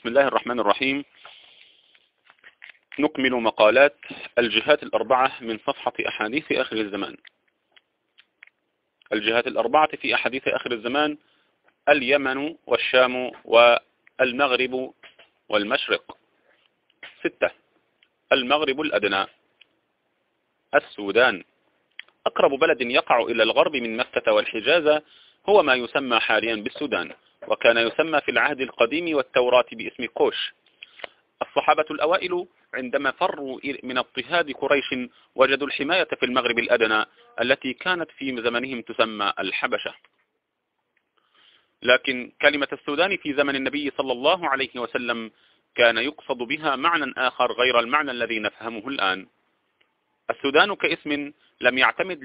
بسم الله الرحمن الرحيم. نكمل مقالات الجهات الأربعة من صفحة أحاديث آخر الزمان. الجهات الأربعة في أحاديث آخر الزمان: اليمن والشام والمغرب والمشرق. 6. المغرب الأدنى. السودان. أقرب بلد يقع إلى الغرب من مكة والحجاز هو ما يسمى حاليا بالسودان، وكان يسمى في العهد القديم والتوراة باسم كوش. الصحابة الأوائل عندما فروا من اضطهاد قريش وجدوا الحماية في المغرب الأدنى التي كانت في زمنهم تسمى الحبشة. لكن كلمة السودان في زمن النبي صلى الله عليه وسلم كان يقصد بها معنى آخر غير المعنى الذي نفهمه الآن. السودان كاسم لم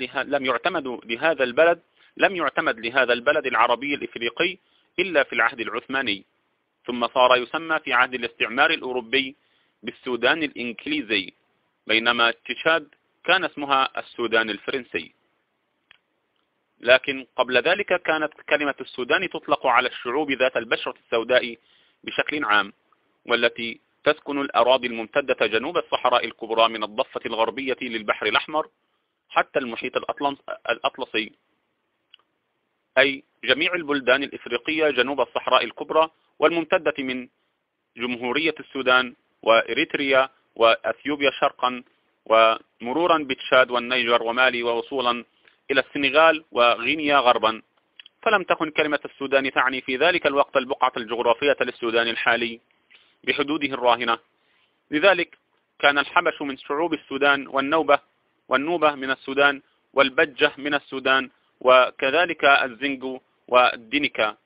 يعتمد لهذا البلد العربي الإفريقي إلا في العهد العثماني، ثم صار يسمى في عهد الاستعمار الأوروبي بالسودان الإنكليزي، بينما تشاد كان اسمها السودان الفرنسي. لكن قبل ذلك كانت كلمة السودان تطلق على الشعوب ذات البشرة السوداء بشكل عام، والتي تسكن الأراضي الممتدة جنوب الصحراء الكبرى من الضفة الغربية للبحر الأحمر حتى المحيط الأطلسي، أي جميع البلدان الإفريقية جنوب الصحراء الكبرى والممتدة من جمهورية السودان وإريتريا وأثيوبيا شرقا، ومرورا بتشاد والنيجر ومالي، ووصولا إلى السنغال وغينيا غربا. فلم تكن كلمة السودان تعني في ذلك الوقت البقعة الجغرافية للسودان الحالي بحدوده الراهنة. لذلك كان الحبش من شعوب السودان، والنوبة من السودان، والبجة من السودان، وكذلك الزنجو والدينكا.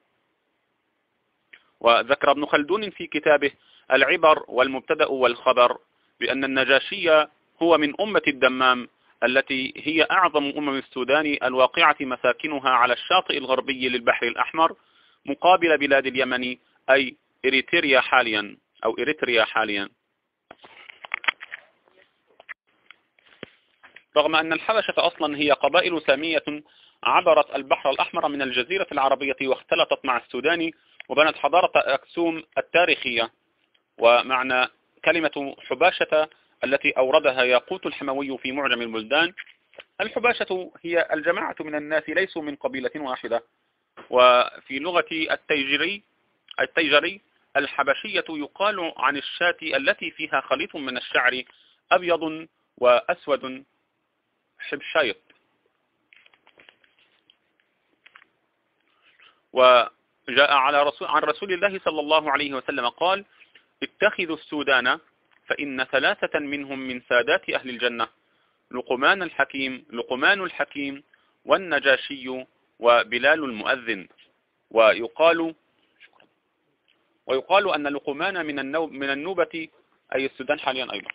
وذكر ابن خلدون في كتابه العبر والمبتدأ والخبر بأن النجاشي هو من أمة الدمام التي هي أعظم السودان الواقعة مساكنها على الشاطئ الغربي للبحر الأحمر مقابل بلاد اليمن، أي إريتريا حاليا. رغم أن الحبشة أصلا هي قبائل سامية عبرت البحر الأحمر من الجزيرة العربية واختلطت مع السودان وبنت حضارة أكسوم التاريخية. ومعنى كلمة حباشة التي أوردها ياقوت الحموي في معجم البلدان: الحباشة هي الجماعة من الناس ليسوا من قبيلة واحدة. وفي لغة التيجري الحبشية يقال عن الشاة التي فيها خليط من الشعر أبيض وأسود حبشايط. وجاء عن رسول الله صلى الله عليه وسلم قال: اتخذوا السودان فإن 3 منهم من سادات أهل الجنة: لقمان الحكيم والنجاشي وبلال المؤذن. ويقال أن لقمان من النوبة، أي السودان حاليا أيضا،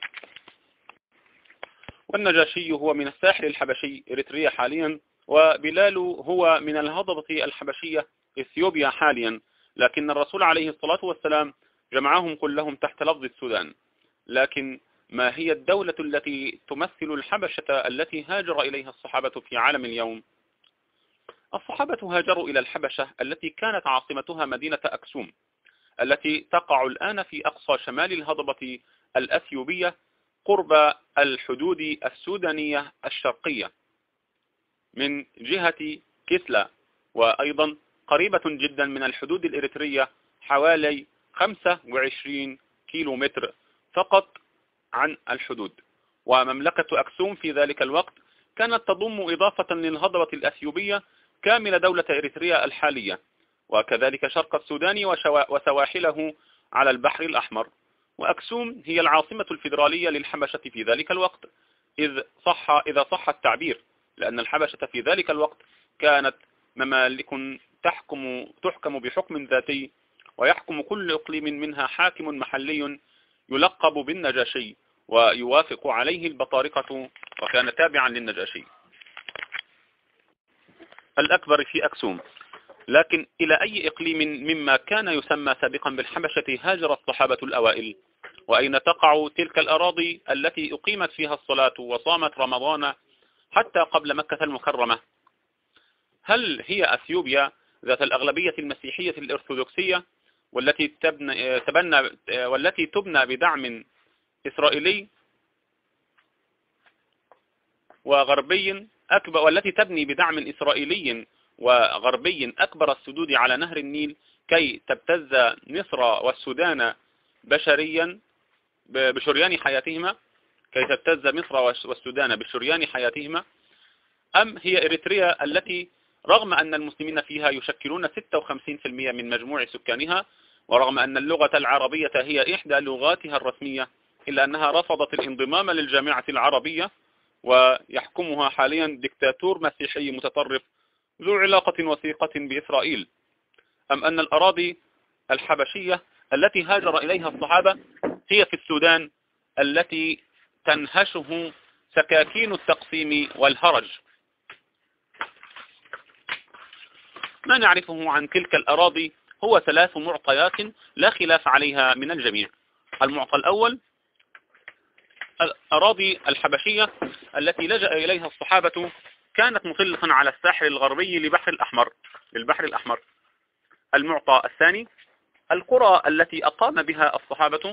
والنجاشي هو من الساحل الحبشي إريتريا حاليا، وبلال هو من الهضبة الحبشية إثيوبيا حاليا. لكن الرسول عليه الصلاة والسلام جمعهم كلهم تحت لفظ السودان. لكن ما هي الدولة التي تمثل الحبشة التي هاجر إليها الصحابة في عالم اليوم؟ الصحابة هاجروا إلى الحبشة التي كانت عاصمتها مدينة أكسوم، التي تقع الآن في أقصى شمال الهضبة الأثيوبية قرب الحدود السودانية الشرقية من جهة كسلا، وأيضا قريبة جدا من الحدود الإريترية حوالي 25 كيلومتر فقط عن الحدود. ومملكة أكسوم في ذلك الوقت كانت تضم إضافة للهضبة الأثيوبية كامل دولة إريتريا الحالية، وكذلك شرق السودان وسواحله على البحر الأحمر. وأكسوم هي العاصمة الفيدرالية للحبشة في ذلك الوقت إذا صح التعبير، لأن الحبشة في ذلك الوقت كانت ممالك تحكم بحكم ذاتي، ويحكم كل إقليم منها حاكم محلي يلقب بالنجاشي ويوافق عليه البطارقة، وكان تابعا للنجاشي الأكبر في أكسوم. لكن إلى أي إقليم مما كان يسمى سابقا بالحبشة هاجر الصحابة الأوائل؟ وأين تقع تلك الأراضي التي أقيمت فيها الصلاة وصامت رمضان حتى قبل مكة المكرمة؟ هل هي أثيوبيا ذات الأغلبية المسيحية الأرثوذكسية والتي تبنى بدعم إسرائيلي وغربي أكبر، والتي تبني بدعم إسرائيلي وغربي أكبر السدود على نهر النيل كي تبتز مصر والسودان بشريا بشريان حياتهما، كي تبتز مصر والسودان بشريان حياتهما، أم هي إريتريا التي رغم أن المسلمين فيها يشكلون 56% من مجموع سكانها، ورغم أن اللغة العربية هي إحدى لغاتها الرسمية، إلا أنها رفضت الانضمام للجامعة العربية، ويحكمها حاليا دكتاتور مسيحي متطرف ذو علاقة وثيقة بإسرائيل؟ أم أن الأراضي الحبشية التي هاجر إليها الصحابة هي في السودان التي تنهشه سكاكين التقسيم والهرج؟ ما نعرفه عن تلك الأراضي هو 3 معطيات لا خلاف عليها من الجميع. المعطى الأول: الأراضي الحبشية التي لجأ إليها الصحابة كانت مطلة على الساحل الغربي للبحر الأحمر. المعطى الثاني: القرى التي أقام بها الصحابة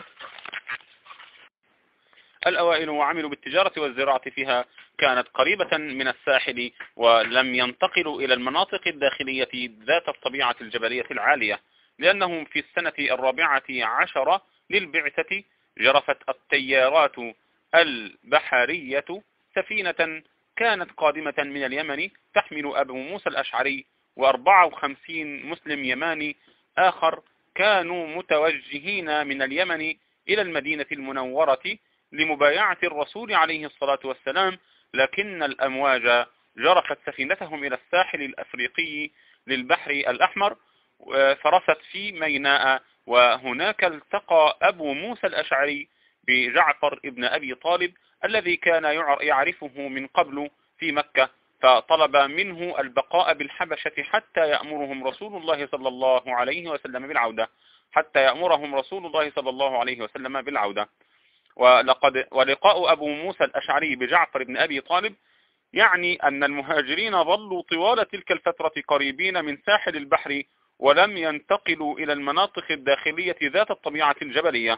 الأوائل وعملوا بالتجارة والزراعة فيها كانت قريبة من الساحل، ولم ينتقلوا إلى المناطق الداخلية ذات الطبيعة الجبلية العالية، لأنهم في السنة 14 للبعثة جرفت التيارات البحرية سفينة كانت قادمة من اليمن تحمل أبو موسى الأشعري و54 مسلم يماني آخر كانوا متوجهين من اليمن إلى المدينة المنورة لمبايعة الرسول عليه الصلاة والسلام، لكن الأمواج جرفت سفينتهم إلى الساحل الأفريقي للبحر الأحمر فرست في ميناء، وهناك التقى أبو موسى الأشعري بجعفر ابن أبي طالب الذي كان يعرفه من قبل في مكة، فطلب منه البقاء بالحبشة حتى يأمرهم رسول الله صلى الله عليه وسلم بالعودة. ولقاء أبو موسى الأشعري بجعفر بن أبي طالب يعني أن المهاجرين ظلوا طوال تلك الفترة قريبين من ساحل البحر، ولم ينتقلوا إلى المناطق الداخلية ذات الطبيعة الجبلية.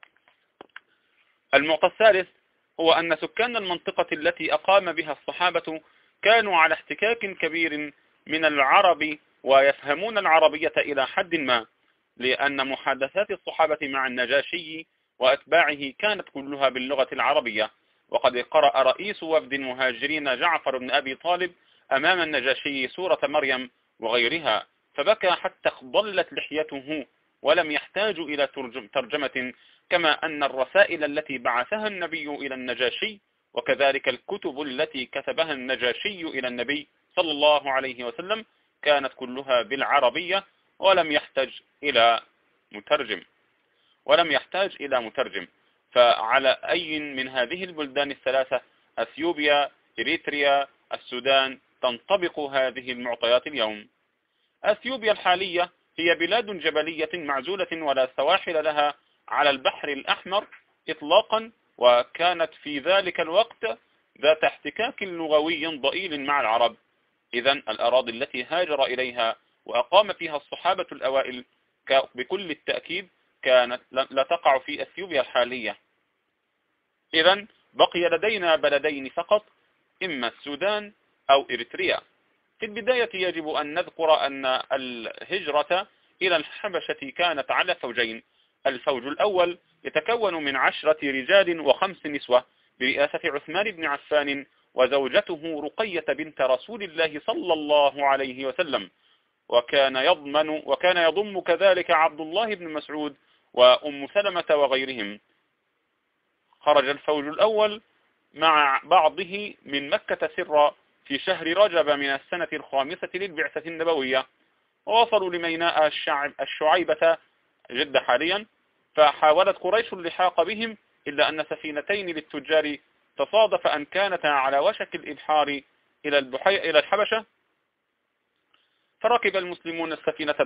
المعطى الثالث هو أن سكان المنطقة التي أقام بها الصحابة كانوا على احتكاك كبير من العرب ويفهمون العربية إلى حد ما، لأن محادثات الصحابة مع النجاشي وأتباعه كانت كلها باللغة العربية. وقد قرأ رئيس وفد المهاجرين جعفر بن أبي طالب أمام النجاشي سورة مريم وغيرها فبكى حتى ضلت لحيته ولم يحتاج إلى ترجمة، كما أن الرسائل التي بعثها النبي إلى النجاشي وكذلك الكتب التي كتبها النجاشي إلى النبي صلى الله عليه وسلم كانت كلها بالعربية ولم يحتاج إلى مترجم. فعلى أي من هذه البلدان الثلاثة أثيوبيا، إريتريا، السودان تنطبق هذه المعطيات اليوم؟ أثيوبيا الحالية هي بلاد جبلية معزولة ولا سواحل لها على البحر الأحمر إطلاقا، وكانت في ذلك الوقت ذات احتكاك لغوي ضئيل مع العرب. إذن الأراضي التي هاجر إليها وأقام فيها الصحابة الأوائل بكل التأكيد كانت لا تقع في أثيوبيا الحالية. إذن بقي لدينا بلدين فقط، إما السودان أو إريتريا. في البداية يجب أن نذكر أن الهجرة إلى الحبشة كانت على فوجين. الفوج الأول يتكون من 10 رجال و5 نسوة برئاسة عثمان بن عفان وزوجته رقية بنت رسول الله صلى الله عليه وسلم، وكان يضم كذلك عبد الله بن مسعود وأم سلمة وغيرهم. خرج الفوج الأول مع بعضه من مكة سرا في شهر رجب من السنة 5 للبعثة النبوية، ووصلوا لميناء الشعيبة جدة حاليا، فحاولت قريش اللحاق بهم، إلا أن سفينتين للتجار تصادف أن كانتا على وشك الإبحار إلى الحبشة، فركب المسلمون السفينة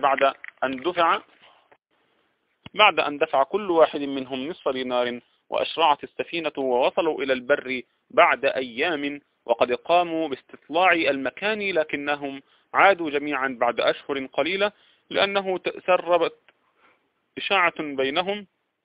بعد أن دفع كل واحد منهم نصف دينار، وأشرعت السفينة ووصلوا إلى البر بعد أيام، وقد قاموا باستطلاع المكان، لكنهم عادوا جميعا بعد أشهر قليلة، لأنه إشاعة بينهم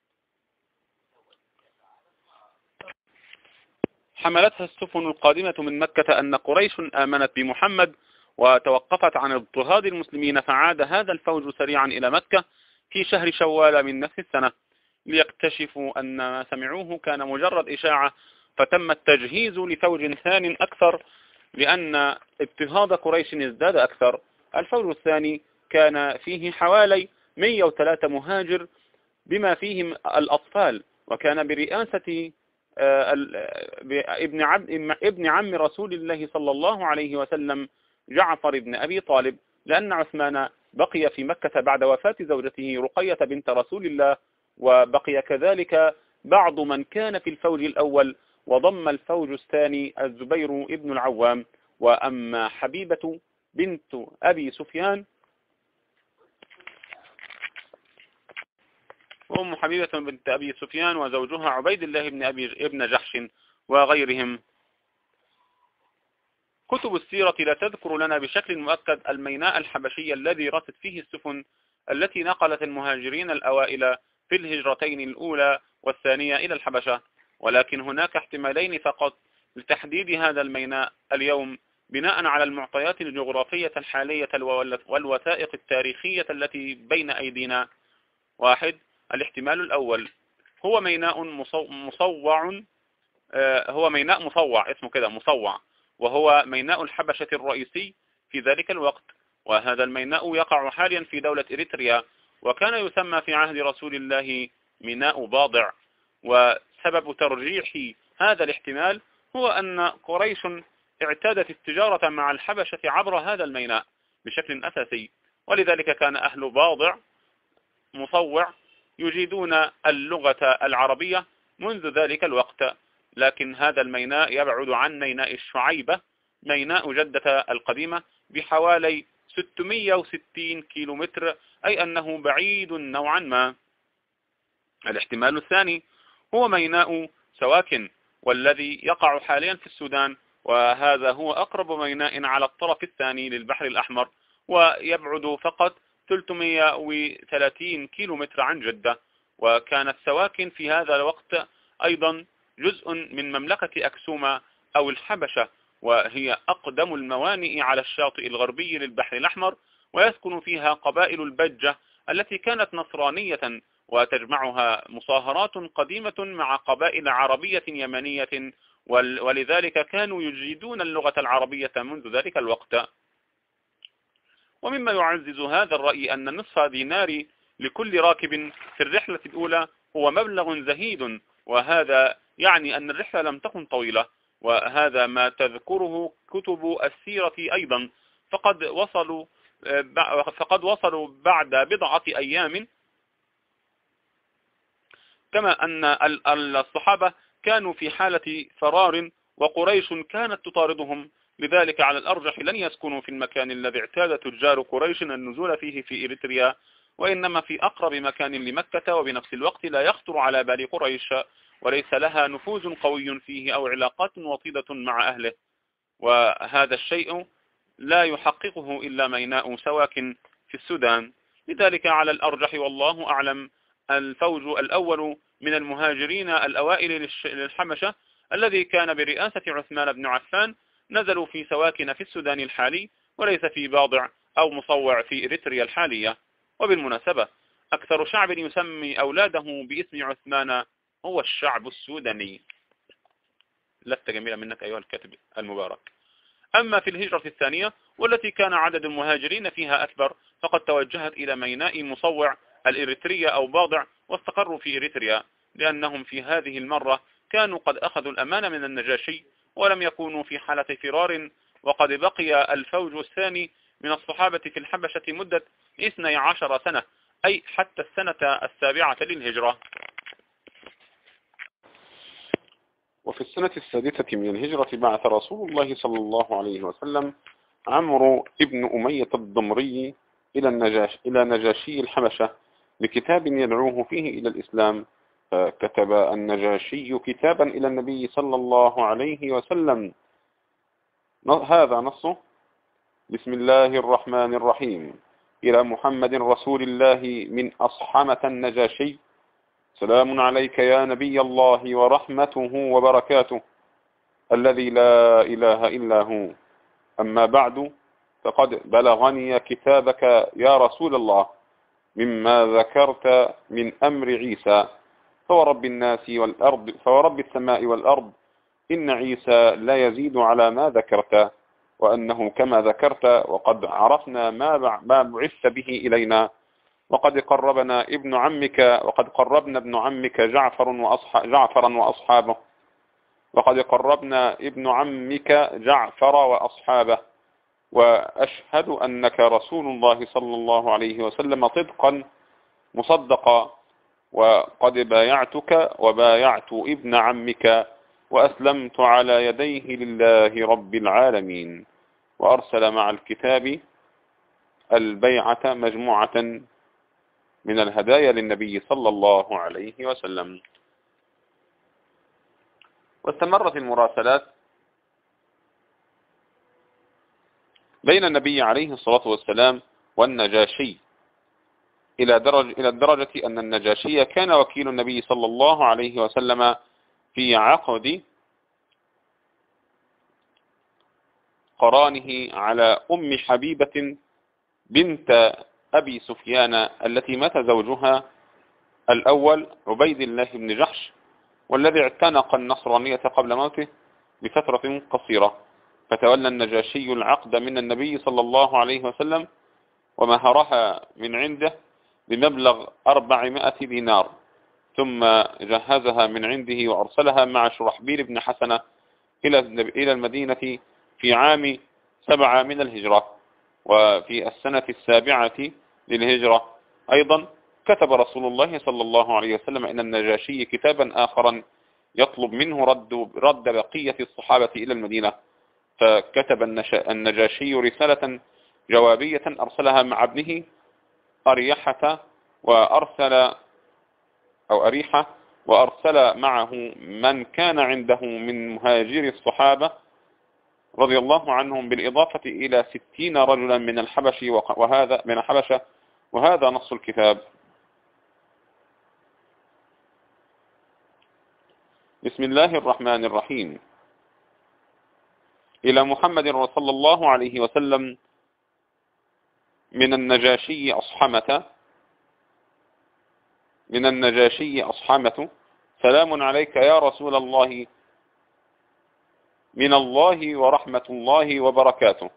حملتها السفن القادمة من مكة أن قريش آمنت بمحمد وتوقفت عن اضطهاد المسلمين، فعاد هذا الفوج سريعا إلى مكة في شهر شوال من نفس السنة ليكتشفوا أن ما سمعوه كان مجرد إشاعة، فتم التجهيز لفوج ثاني أكثر لأن اضطهاد قريش ازداد أكثر. الفوج الثاني كان فيه حوالي 103 مهاجر بما فيهم الأطفال، وكان برئاسة ابن عم رسول الله صلى الله عليه وسلم جعفر بن أبي طالب، لأن عثمان بقي في مكة بعد وفاة زوجته رقية بنت رسول الله، وبقي كذلك بعض من كان في الفوج الأول، وضم الفوج الثاني الزبير ابن العوام. وأما حبيبة بنت أبي سفيان وأم حبيبة بنت أبي سفيان وزوجها عبيد الله ابن جحش وغيرهم. كتب السيرة لا تذكر لنا بشكل مؤكد الميناء الحبشي الذي رست فيه السفن التي نقلت المهاجرين الأوائل في الهجرتين الأولى والثانية إلى الحبشة، ولكن هناك احتمالين فقط لتحديد هذا الميناء اليوم بناء على المعطيات الجغرافية الحالية والوثائق التاريخية التي بين أيدينا. واحد، الاحتمال الأول هو ميناء مصوع اسمه كده مصوع، وهو ميناء الحبشة الرئيسي في ذلك الوقت، وهذا الميناء يقع حاليا في دولة إريتريا، وكان يسمى في عهد رسول الله ميناء باضع. وسبب ترجيح هذا الاحتمال هو أن قريش اعتادت التجارة مع الحبشة عبر هذا الميناء بشكل أساسي، ولذلك كان أهل باضع مصوع يجيدون اللغة العربية منذ ذلك الوقت. لكن هذا الميناء يبعد عن ميناء الشعيبة ميناء جدة القديمة بحوالي 660 كيلومتر، أي أنه بعيد نوعا ما. الاحتمال الثاني هو ميناء سواكن، والذي يقع حاليا في السودان، وهذا هو أقرب ميناء على الطرف الثاني للبحر الأحمر، ويبعد فقط 330 كيلومتر عن جدة. وكانت سواكن في هذا الوقت أيضا جزء من مملكة أكسوما أو الحبشة، وهي أقدم الموانئ على الشاطئ الغربي للبحر الأحمر، ويسكن فيها قبائل البجة التي كانت نصرانية، وتجمعها مصاهرات قديمة مع قبائل عربية يمنية، ولذلك كانوا يجيدون اللغة العربية منذ ذلك الوقت. ومما يعزز هذا الرأي أن نصف دينار لكل راكب في الرحلة الأولى هو مبلغ زهيد، وهذا يعني أن الرحلة لم تكن طويلة، وهذا ما تذكره كتب السيرة أيضا، فقد وصلوا بعد بضعة أيام. كما أن الصحابة كانوا في حالة فرار، وقريش كانت تطاردهم، لذلك على الأرجح لن يسكنوا في المكان الذي اعتاد تجار قريش النزول فيه في إريتريا، وإنما في أقرب مكان لمكة، وبنفس الوقت لا يخطر على بال قريش، وليس لها نفوذ قوي فيه أو علاقات وطيدة مع أهله، وهذا الشيء لا يحققه إلا ميناء سواكن في السودان. لذلك على الأرجح والله أعلم الفوج الأول من المهاجرين الأوائل للحبشة الذي كان برئاسة عثمان بن عفان نزلوا في سواكن في السودان الحالي، وليس في باضع أو مصوع في إريتريا الحالية. وبالمناسبة أكثر شعب يسمي أولاده باسم عثمان هو الشعب السوداني. لست جميلة منك أيها الكاتب المبارك. أما في الهجرة الثانية والتي كان عدد المهاجرين فيها أكبر، فقد توجهت إلى ميناء مصوع الإريترية أو باضع، واستقروا في إريتريا، لأنهم في هذه المرة كانوا قد أخذوا الأمان من النجاشي ولم يكونوا في حالة فرار. وقد بقي الفوج الثاني من الصحابة في الحبشة مدة 12 سنة، أي حتى السنة 7 للهجرة. وفي السنة 6 من الهجرة بعث رسول الله صلى الله عليه وسلم عمرو ابن أمية الضمري إلى نجاشي الحبشة بكتاب يدعوه فيه إلى الإسلام، فكتب النجاشي كتابا إلى النبي صلى الله عليه وسلم، هذا نصه: بسم الله الرحمن الرحيم، إلى محمد رسول الله من أصحمة النجاشي: سلام عليك يا نبي الله ورحمته وبركاته الذي لا إله إلا هو. أما بعد، فقد بلغني كتابك يا رسول الله مما ذكرت من أمر عيسى، فورب الناس والأرض فورب السماء والأرض إن عيسى لا يزيد على ما ذكرت، وأنه كما ذكرت، وقد عرفنا ما بعثت به إلينا، وقد قربنا ابن عمك جعفرا وأصحابه وقد قربنا ابن عمك جعفر وأصحابه، وأشهد أنك رسول الله صلى الله عليه وسلم صدقا مصدقا، وقد بايعتك وبايعت ابن عمك وأسلمت على يديه لله رب العالمين. وأرسل مع الكتاب البيعة مجموعة من الهدايا للنبي صلى الله عليه وسلم. واستمرت المراسلات بين النبي عليه الصلاة والسلام والنجاشي إلى الدرجة أن النجاشي كان وكيل النبي صلى الله عليه وسلم في عقد قرانه على أم حبيبة بنت أبي سفيان التي مات زوجها الأول عبيد الله بن جحش، والذي اعتنق النصرانية قبل موته بفترة قصيرة، فتولى النجاشي العقد من النبي صلى الله عليه وسلم ومهرها من عنده بمبلغ 400 دينار، ثم جهزها من عنده وأرسلها مع شرحبيل بن حسنة إلى المدينة في عام 7 من الهجرة. وفي السنة 7 للهجرة أيضا كتب رسول الله صلى الله عليه وسلم إن النجاشي كتابا آخرا يطلب منه رد بقية الصحابة إلى المدينة، فكتب النجاشي رسالة جوابية أرسلها مع ابنه أريحة، وأرسل معه من كان عنده من مهاجر الصحابة رضي الله عنهم، بالإضافة إلى 60 رجلا من الحبشة، وهذا نص الكتاب. بسم الله الرحمن الرحيم. إلى محمد صلى الله عليه وسلم من النجاشي أصحمة: سلام عليك يا رسول الله من الله ورحمة الله وبركاته،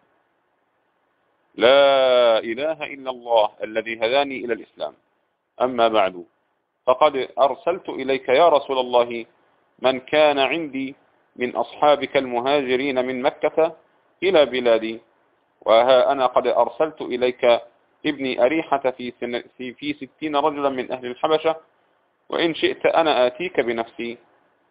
لا إله إلا الله الذي هداني إلى الإسلام. أما بعد، فقد أرسلت إليك يا رسول الله من كان عندي من أصحابك المهاجرين من مكة إلى بلادي، وها أنا قد أرسلت إليك ابني أريحة في 60 رجلا من أهل الحبشة، وإن شئت أنا آتيك بنفسي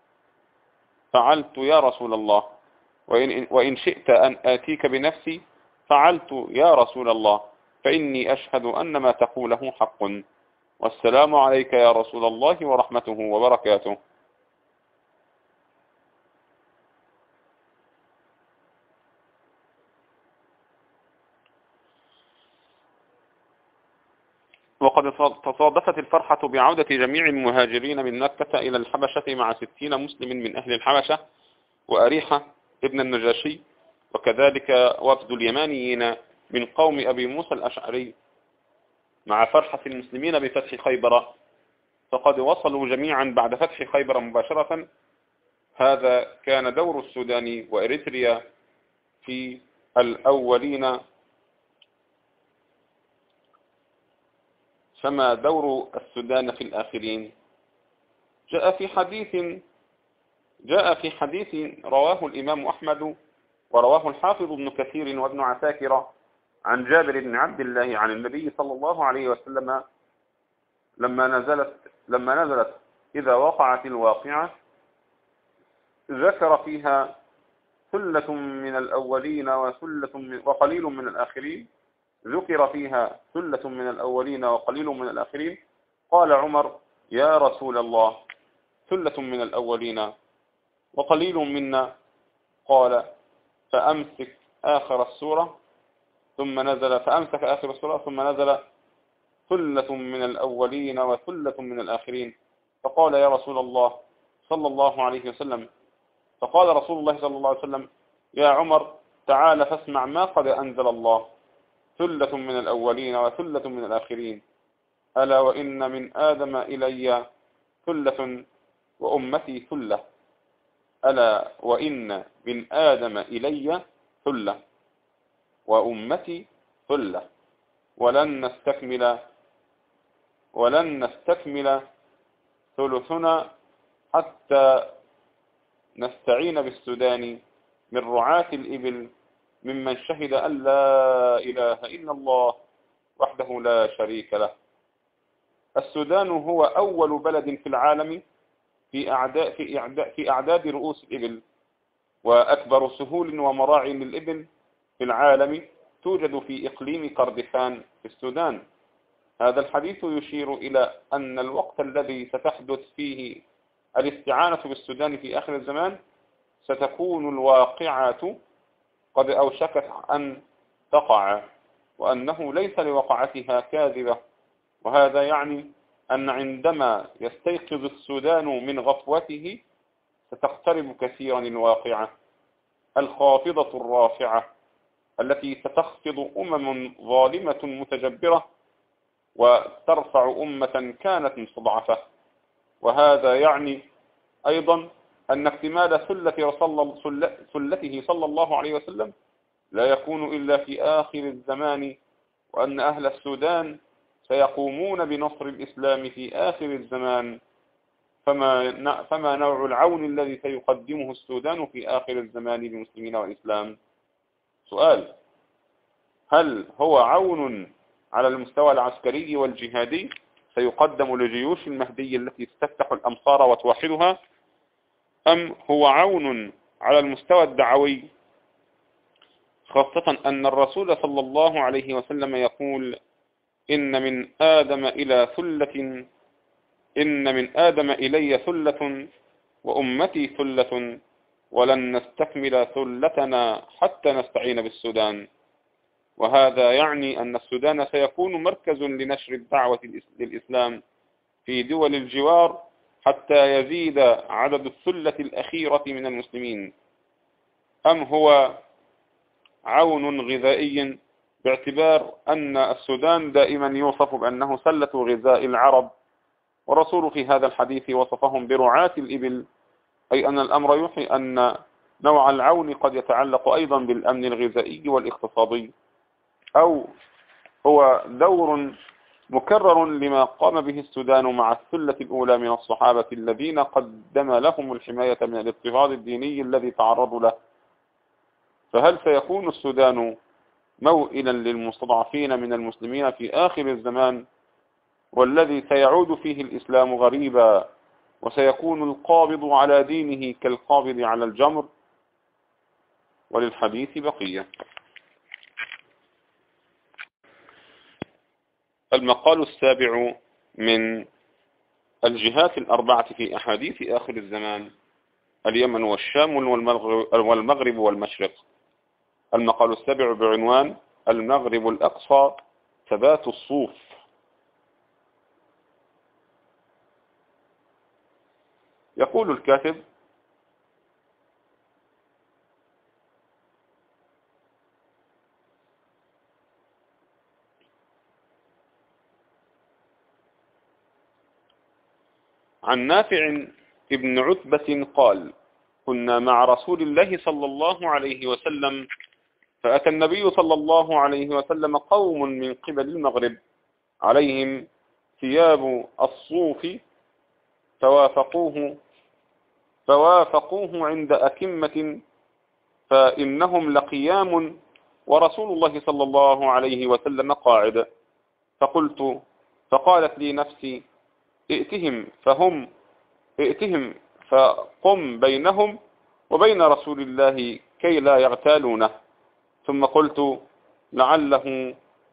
فعلت يا رسول الله، وإن شئت أن آتيك بنفسي فعلت يا رسول الله، فإني أشهد أن ما تقوله حق، والسلام عليك يا رسول الله ورحمته وبركاته. وقد تصادفت الفرحة بعودة جميع المهاجرين من مكة إلى الحبشة مع 60 مسلم من أهل الحبشة وأريحة ابن النجاشي، وكذلك وفد اليمانيين من قوم أبي موسى الأشعري، مع فرحة المسلمين بفتح خيبر، فقد وصلوا جميعا بعد فتح خيبر مباشرة. هذا كان دور السودان وإريتريا في الأولين، فما دور السودان في الآخرين؟ جاء في حديث رواه الإمام أحمد ورواه الحافظ ابن كثير وابن عساكر عن جابر بن عبد الله عن النبي صلى الله عليه وسلم لما نزلت إذا وقعت الواقعة ذكر فيها ثلة من الأولين وقليل من الآخرين، ذكر فيها ثلة من الأولين وقليل من الآخرين. قال عمر: يا رسول الله، ثلة من الأولين وقليل منا؟ قال: فأمسك آخر السورة ثم نزل فأمسك آخر السورة ثم نزل ثلة من الأولين وثلة من الآخرين. فقال يا رسول الله صلى الله عليه وسلم فقال رسول الله صلى الله عليه وسلم يا عمر تعال فاسمع ما قد أنزل الله ثلة من الأولين وثلة من الآخرين ألا وإن من آدم إلي ثلة وأمتي ثلة ألا وإن من آدم إلي ثلة وأمتي ثلة ولن نستكمل ثلثنا حتى نستعين بالسودان من رعاة الإبل ممن شهد أن لا إله إلا الله وحده لا شريك له. السودان هو أول بلد في العالم في أعداد رؤوس الإبل، وأكبر سهول ومراع للإبل في العالم توجد في إقليم كردفان في السودان. هذا الحديث يشير إلى أن الوقت الذي ستحدث فيه الاستعانة بالسودان في آخر الزمان ستكون الواقعة قد أوشكت أن تقع، وأنه ليس لوقعتها كاذبة. وهذا يعني أن عندما يستيقظ السودان من غفوته ستقترب كثيرا الواقعة الخافضة الرافعة التي ستخفض ظالمة متجبرة وترفع أمة كانت مستضعفة. وهذا يعني أيضا أن اكتمال سلته صلى الله عليه وسلم لا يكون إلا في آخر الزمان، وأن أهل السودان سيقومون بنصر الإسلام في آخر الزمان. فما نوع العون الذي سيقدمه السودان في آخر الزمان للمسلمين والإسلام؟ سؤال: هل هو عون على المستوى العسكري والجهادي سيقدم لجيوش المهدي التي تفتح الأمصار وتوحدها، أم هو عون على المستوى الدعوي، خاصة أن الرسول صلى الله عليه وسلم يقول إن من آدم إلي ثلة وأمتي ثلة ولن نستكمل ثلتنا حتى نستعين بالسودان. وهذا يعني أن السودان سيكون مركز لنشر الدعوة للإسلام في دول الجوار حتى يزيد عدد الثلة الأخيرة من المسلمين، أم هو عون غذائي باعتبار أن السودان دائما يوصف بأنه سلة غذاء العرب، والرسول في هذا الحديث وصفهم برعاة الإبل، أي أن الأمر يوحي أن نوع العون قد يتعلق أيضا بالأمن الغذائي والاقتصادي، أو هو دور مكرر لما قام به السودان مع الثلة الأولى من الصحابة الذين قدم لهم الحماية من الاضطهاد الديني الذي تعرضوا له. فهل سيكون السودان موئلا للمستضعفين من المسلمين في آخر الزمان، والذي سيعود فيه الإسلام غريبا وسيكون القابض على دينه كالقابض على الجمر؟ وللحديث بقية. المقال السابع من الجهات الأربعة في أحاديث آخر الزمان: اليمن والشام والمغرب والمشرق. المقال السابع بعنوان المغرب الأقصى ثبات الصوف. يقول الكاتب: عن نافع ابن عتبة قال: كنا مع رسول الله صلى الله عليه وسلم، فأتى النبي صلى الله عليه وسلم قوم من قبل المغرب عليهم ثياب الصوف فوافقوه عند أكمة، فإنهم لقيام ورسول الله صلى الله عليه وسلم قاعد. فقالت لي نفسي: ائتهم فقم بينهم وبين رسول الله كي لا يغتالونه. ثم قلت: لعله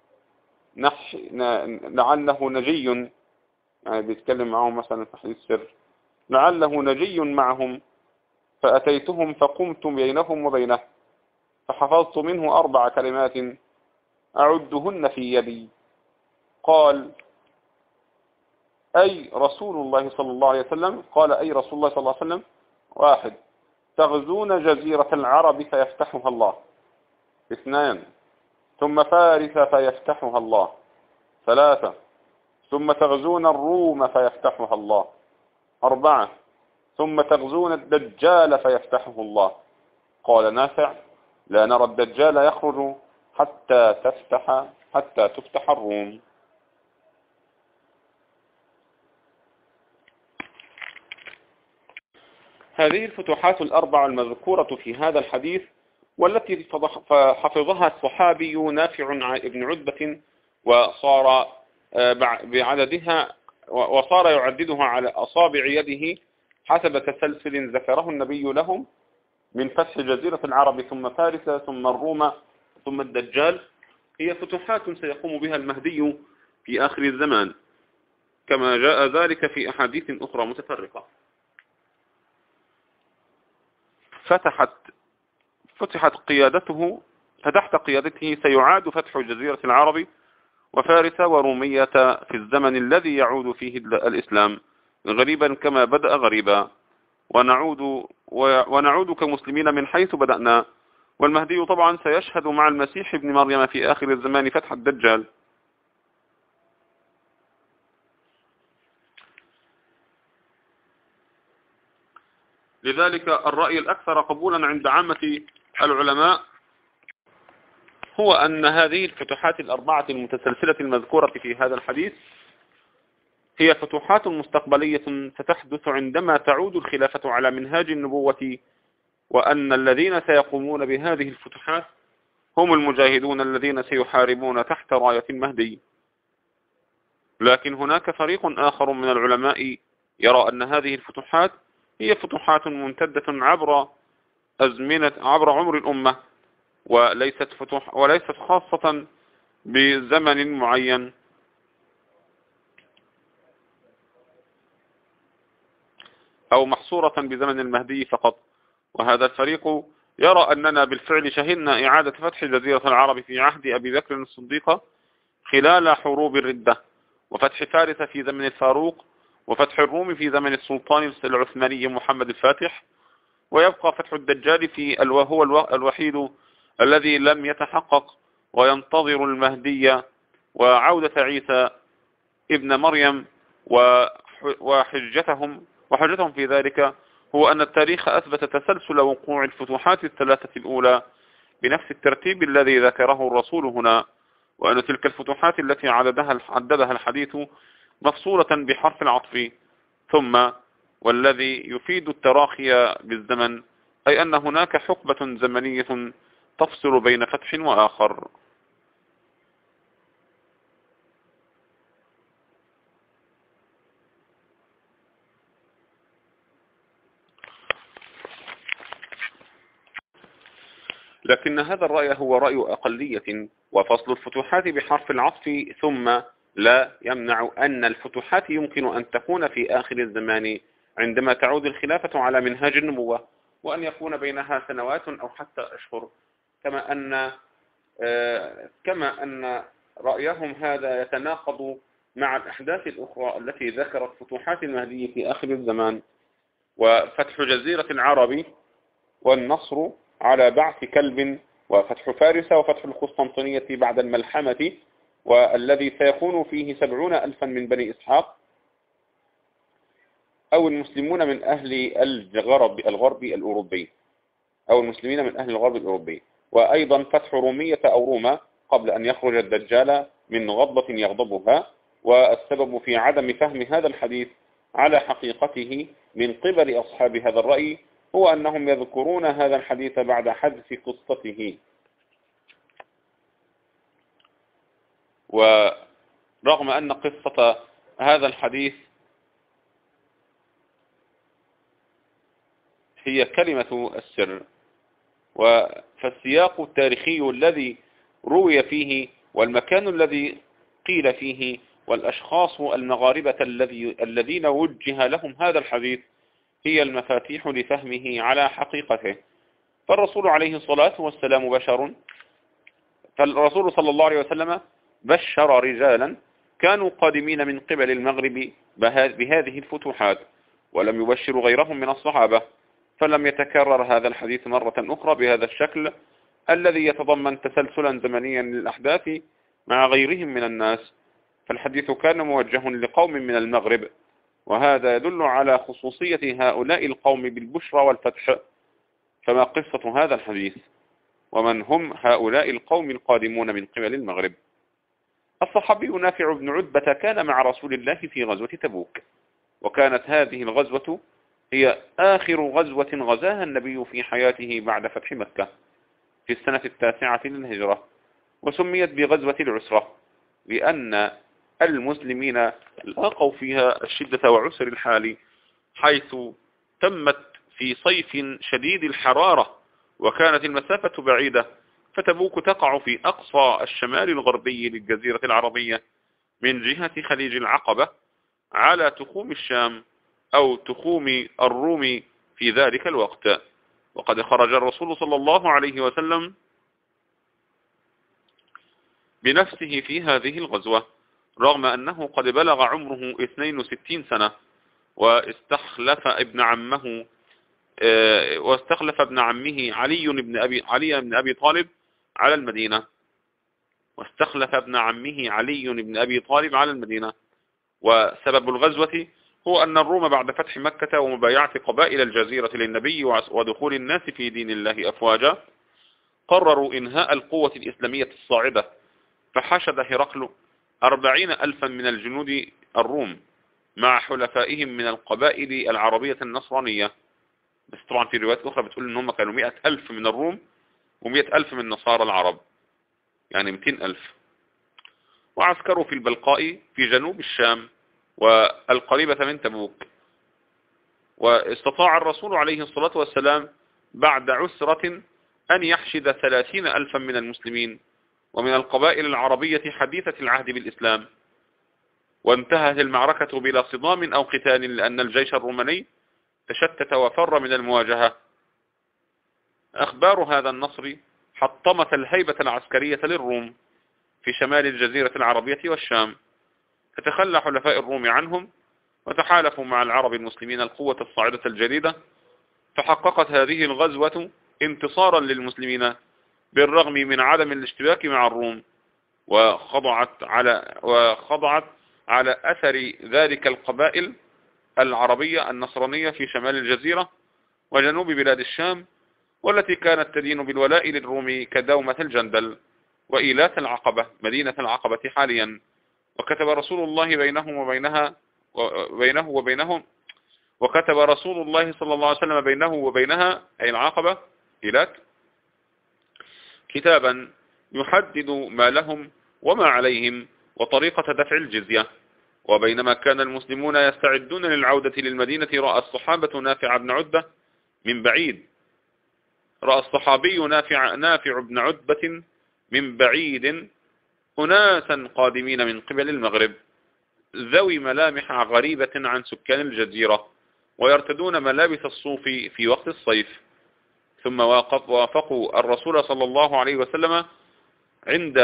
نجي، يعني بيتكلم معهم مثلا في حديث سر، لعله نجي معهم. فأتيتهم فقمت بينهم وبينه، فحفظت منه 4 كلمات أعدهن في يدي. قال أي رسول الله صلى الله عليه وسلم؟ قال أي رسول الله صلى الله عليه وسلم؟ 1. تغزون جزيرة العرب فيفتحها الله. 2. ثم فارس فيفتحها الله. 3. ثم تغزون الروم فيفتحها الله. 4. ثم تغزون الدجال فيفتحه الله. قال نافع لا نرى الدجال يخرج حتى تفتح الروم. هذه الفتوحات الأربع المذكورة في هذا الحديث والتي حفظها الصحابي نافع بن عتبة وصار بعددها وصار يعددها على أصابع يده حسب تسلسل ذكره النبي لهم من فتح جزيرة العرب ثم فارس ثم الروم ثم الدجال، هي فتوحات سيقوم بها المهدي في آخر الزمان كما جاء ذلك في أحاديث أخرى متفرقة. فتحت فتحت قيادته سيعاد فتح جزيرة العرب وفارس ورومية في الزمن الذي يعود فيه الإسلام غريبا كما بدأ غريبا، ونعود كمسلمين من حيث بدأنا. والمهدي طبعا سيشهد مع المسيح ابن مريم في آخر الزمان فتح الدجال. لذلك الرأي الأكثر قبولا عند عامة العلماء هو أن هذه الفتوحات الأربعة المتسلسلة المذكورة في هذا الحديث هي فتوحات مستقبلية ستحدث عندما تعود الخلافة على منهاج النبوة، وأن الذين سيقومون بهذه الفتوحات هم المجاهدون الذين سيحاربون تحت راية المهدي. لكن هناك فريق آخر من العلماء يرى أن هذه الفتوحات هي فتوحات ممتدة عبر عمر الأمة وليست خاصة بزمن معين. أو محصورة بزمن المهدي فقط. وهذا الفريق يرى أننا بالفعل شهدنا إعادة فتح جزيرة العرب في عهد أبي بكر الصديق خلال حروب الردة، وفتح فارس في زمن الفاروق، وفتح الروم في زمن السلطان العثماني محمد الفاتح، ويبقى فتح الدجال هو الوحيد الذي لم يتحقق، وينتظر المهدي وعودة عيسى ابن مريم. وحجتهم في ذلك هو أن التاريخ أثبت تسلسل وقوع الفتوحات الثلاثة الأولى بنفس الترتيب الذي ذكره الرسول هنا، وأن تلك الفتوحات التي عددها الحديث مفصولة بحرف العطف ثم، والذي يفيد التراخي بالزمن، أي أن هناك حقبة زمنية تفصل بين فتح وآخر. لكن هذا الرأي هو رأي أقلية، وفصل الفتوحات بحرف العطف ثم لا يمنع أن الفتوحات يمكن أن تكون في آخر الزمان عندما تعود الخلافة على منهاج النبوة، وأن يكون بينها سنوات أو حتى أشهر، كما أن رأيهم هذا يتناقض مع الأحداث الأخرى التي ذكرت فتوحات المهدي في آخر الزمان، وفتح جزيرة العرب، والنصر على بعث كلب، وفتح فارس، وفتح القسطنطينية بعد الملحمة، والذي سيكون فيه 70,000 من بني إسحاق أو المسلمون من أهل الغرب الأوروبي، أو المسلمين من أهل الغرب الأوروبي. وأيضا فتح رومية أو روما قبل أن يخرج الدجال من غضبة يغضبها. والسبب في عدم فهم هذا الحديث على حقيقته من قبل أصحاب هذا الرأي هو أنهم يذكرون هذا الحديث بعد حذف قصته. ورغم أن قصة هذا الحديث هي كلمة السر، فالسياق التاريخي الذي روي فيه، والمكان الذي قيل فيه، والأشخاص المغاربة الذين وجه لهم هذا الحديث هي المفاتيح لفهمه على حقيقته. فالرسول عليه الصلاة والسلام بشر فالرسول صلى الله عليه وسلم بشر رجالا كانوا قادمين من قبل المغرب بهذه الفتوحات، ولم يبشروا غيرهم من الصحابة، فلم يتكرر هذا الحديث مرة أخرى بهذا الشكل الذي يتضمن تسلسلا زمنيا للأحداث مع غيرهم من الناس. فالحديث كان موجه لقوم من المغرب، وهذا يدل على خصوصية هؤلاء القوم بالبشرى والفتح. فما قصة هذا الحديث؟ ومن هم هؤلاء القوم القادمون من قبل المغرب؟ الصحابي نافع بن عتبة كان مع رسول الله في غزوة تبوك، وكانت هذه الغزوة هي آخر غزوة غزاها النبي في حياته بعد فتح مكة في السنة 9 للهجرة، وسميت بغزوة العسرة لأن المسلمين لاقوا فيها الشدة وعسر الحال، حيث تمت في صيف شديد الحرارة، وكانت المسافة بعيدة، فتبوك تقع في أقصى الشمال الغربي للجزيرة العربية من جهة خليج العقبة على تخوم الشام أو تخوم الروم في ذلك الوقت. وقد خرج الرسول صلى الله عليه وسلم بنفسه في هذه الغزوة، رغم أنه قد بلغ عمره 62 سنة، واستخلف ابن عمه علي بن أبي طالب على المدينة. وسبب الغزوة هو أن الروم بعد فتح مكة ومبايعة قبائل الجزيرة للنبي ودخول الناس في دين الله أفواجا قرروا إنهاء القوة الإسلامية الصاعدة، فحشد هرقل 40,000 من الجنود الروم مع حلفائهم من القبائل العربية النصرانية. بس طبعا في روايات أخرى بتقول إن هم كانوا 100,000 من الروم و100,000 من نصارى العرب، يعني 200,000. وعسكروا في البلقاء في جنوب الشام والقريبة من تبوك. واستطاع الرسول عليه الصلاة والسلام بعد عسرة أن يحشد 30,000 من المسلمين ومن القبائل العربية حديثة العهد بالإسلام، وانتهت المعركة بلا صدام أو قتال، لأن الجيش الروماني تشتت وفر من المواجهة. أخبار هذا النصر حطمت الهيبة العسكرية للروم في شمال الجزيرة العربية والشام، فتخلى حلفاء الروم عنهم وتحالفوا مع العرب المسلمين القوة الصاعدة الجديدة، فحققت هذه الغزوة انتصارا للمسلمين بالرغم من عدم الاشتباك مع الروم، وخضعت على أثر ذلك القبائل العربية النصرانية في شمال الجزيرة وجنوب بلاد الشام، والتي كانت تدين بالولاء للروم كدومة الجندل وإيلات العقبة مدينة العقبة حاليا. وكتب رسول الله وكتب رسول الله صلى الله عليه وسلم بينه وبينها أي العقبة إيلات كتابا يحدد ما لهم وما عليهم وطريقة دفع الجزية. وبينما كان المسلمون يستعدون للعودة للمدينة، رأى الصحابة نافع بن عتبة من بعيد رأى الصحابي نافع بن عتبة من بعيد أناسا قادمين من قبل المغرب ذوي ملامح غريبة عن سكان الجزيرة، ويرتدون ملابس الصوف في وقت الصيف. ثم وافقوا الرسول صلى الله عليه وسلم عند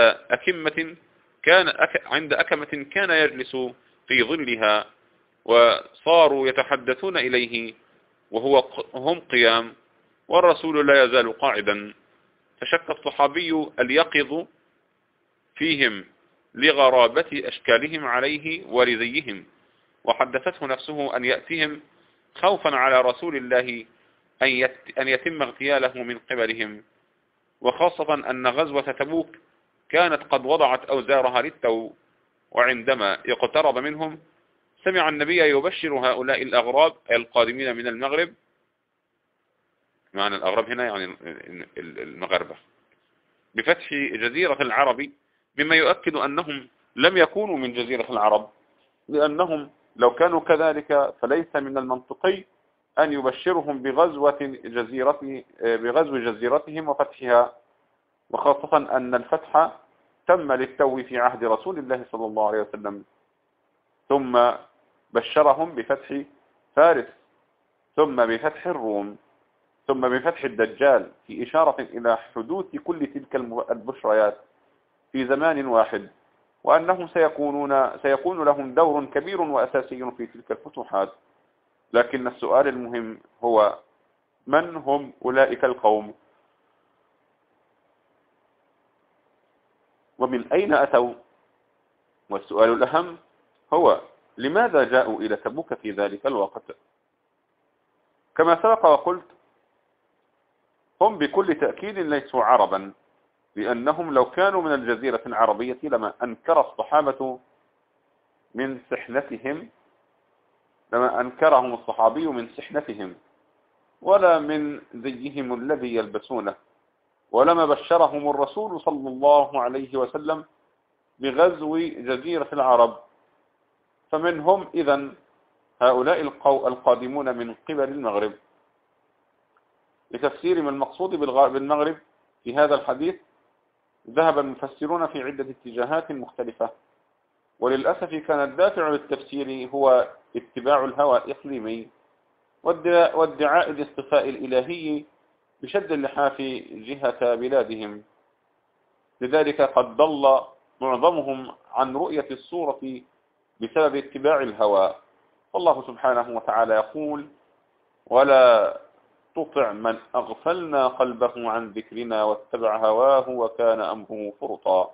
أكمة كان يجلس في ظلها، وصاروا يتحدثون إليه وهم قيام، والرسول لا يزال قاعدا. فشك الصحابي اليقظ فيهم لغرابة أشكالهم عليه ورزيهم، وحدثته نفسه أن يأتيهم خوفا على رسول الله أن يتم اغتياله من قبلهم، وخاصة أن غزوة تبوك كانت قد وضعت أوزارها للتو. وعندما اقترب منهم سمع النبي يبشر هؤلاء الأغراب القادمين من المغرب، معنى الأغراب هنا يعني المغاربة، بفتح جزيرة العرب، مما يؤكد أنهم لم يكونوا من جزيرة العرب، لأنهم لو كانوا كذلك فليس من المنطقي أن يبشرهم بغزو جزيرتهم وفتحها، وخاصة أن الفتح تم للتو في عهد رسول الله صلى الله عليه وسلم، ثم بشرهم بفتح فارس، ثم بفتح الروم، ثم بفتح الدجال، في إشارة إلى حدوث كل تلك البشريات في زمان واحد، وأنهم سيكون لهم دور كبير وأساسي في تلك الفتوحات. لكن السؤال المهم هو: من هم أولئك القوم؟ ومن أين أتوا؟ والسؤال الأهم هو: لماذا جاءوا إلى تبوك في ذلك الوقت؟ كما سبق وقلت، هم بكل تأكيد ليسوا عربا، لأنهم لو كانوا من الجزيرة العربية لما أنكر الصحابة من سحنتهم، لما أنكرهم الصحابي من سحنتهم ولا من زيهم الذي يلبسونه، ولما بشرهم الرسول صلى الله عليه وسلم بغزو جزيرة العرب. فمنهم إذن هؤلاء القادمون من قبل المغرب. لتفسير ما المقصود بالمغرب في هذا الحديث ذهب المفسرون في عدة اتجاهات مختلفة، وللأسف كان الدافع للتفسير هو اتباع الهوى الإقليمي وادعاء الاصطفاء الإلهي بشد اللحاف جهة بلادهم. لذلك قد ضل معظمهم عن رؤية الصورة بسبب اتباع الهوى. والله سبحانه وتعالى يقول: ولا تطع من أغفلنا قلبه عن ذكرنا واتبع هواه وكان أمره فرطا.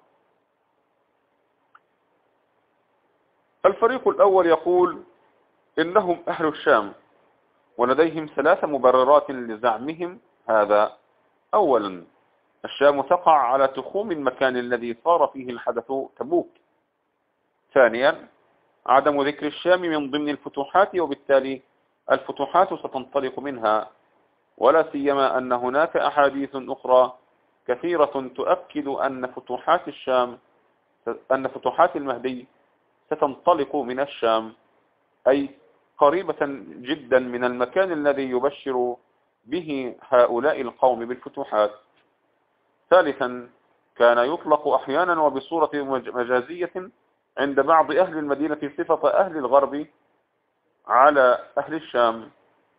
الفريق الأول يقول إنهم أهل الشام، ولديهم 3 مبررات لزعمهم هذا. أولا، الشام تقع على تخوم المكان الذي صار فيه الحدث تبوك. ثانيا، عدم ذكر الشام من ضمن الفتوحات، وبالتالي الفتوحات ستنطلق منها، ولا سيما أن هناك أحاديث أخرى كثيرة تؤكد أن فتوحات المهدي ستنطلق من الشام، أي قريبة جدا من المكان الذي يبشر به هؤلاء القوم بالفتوحات. ثالثا، كان يطلق أحيانا وبصورة مجازية عند بعض أهل المدينة صفة أهل الغرب على أهل الشام،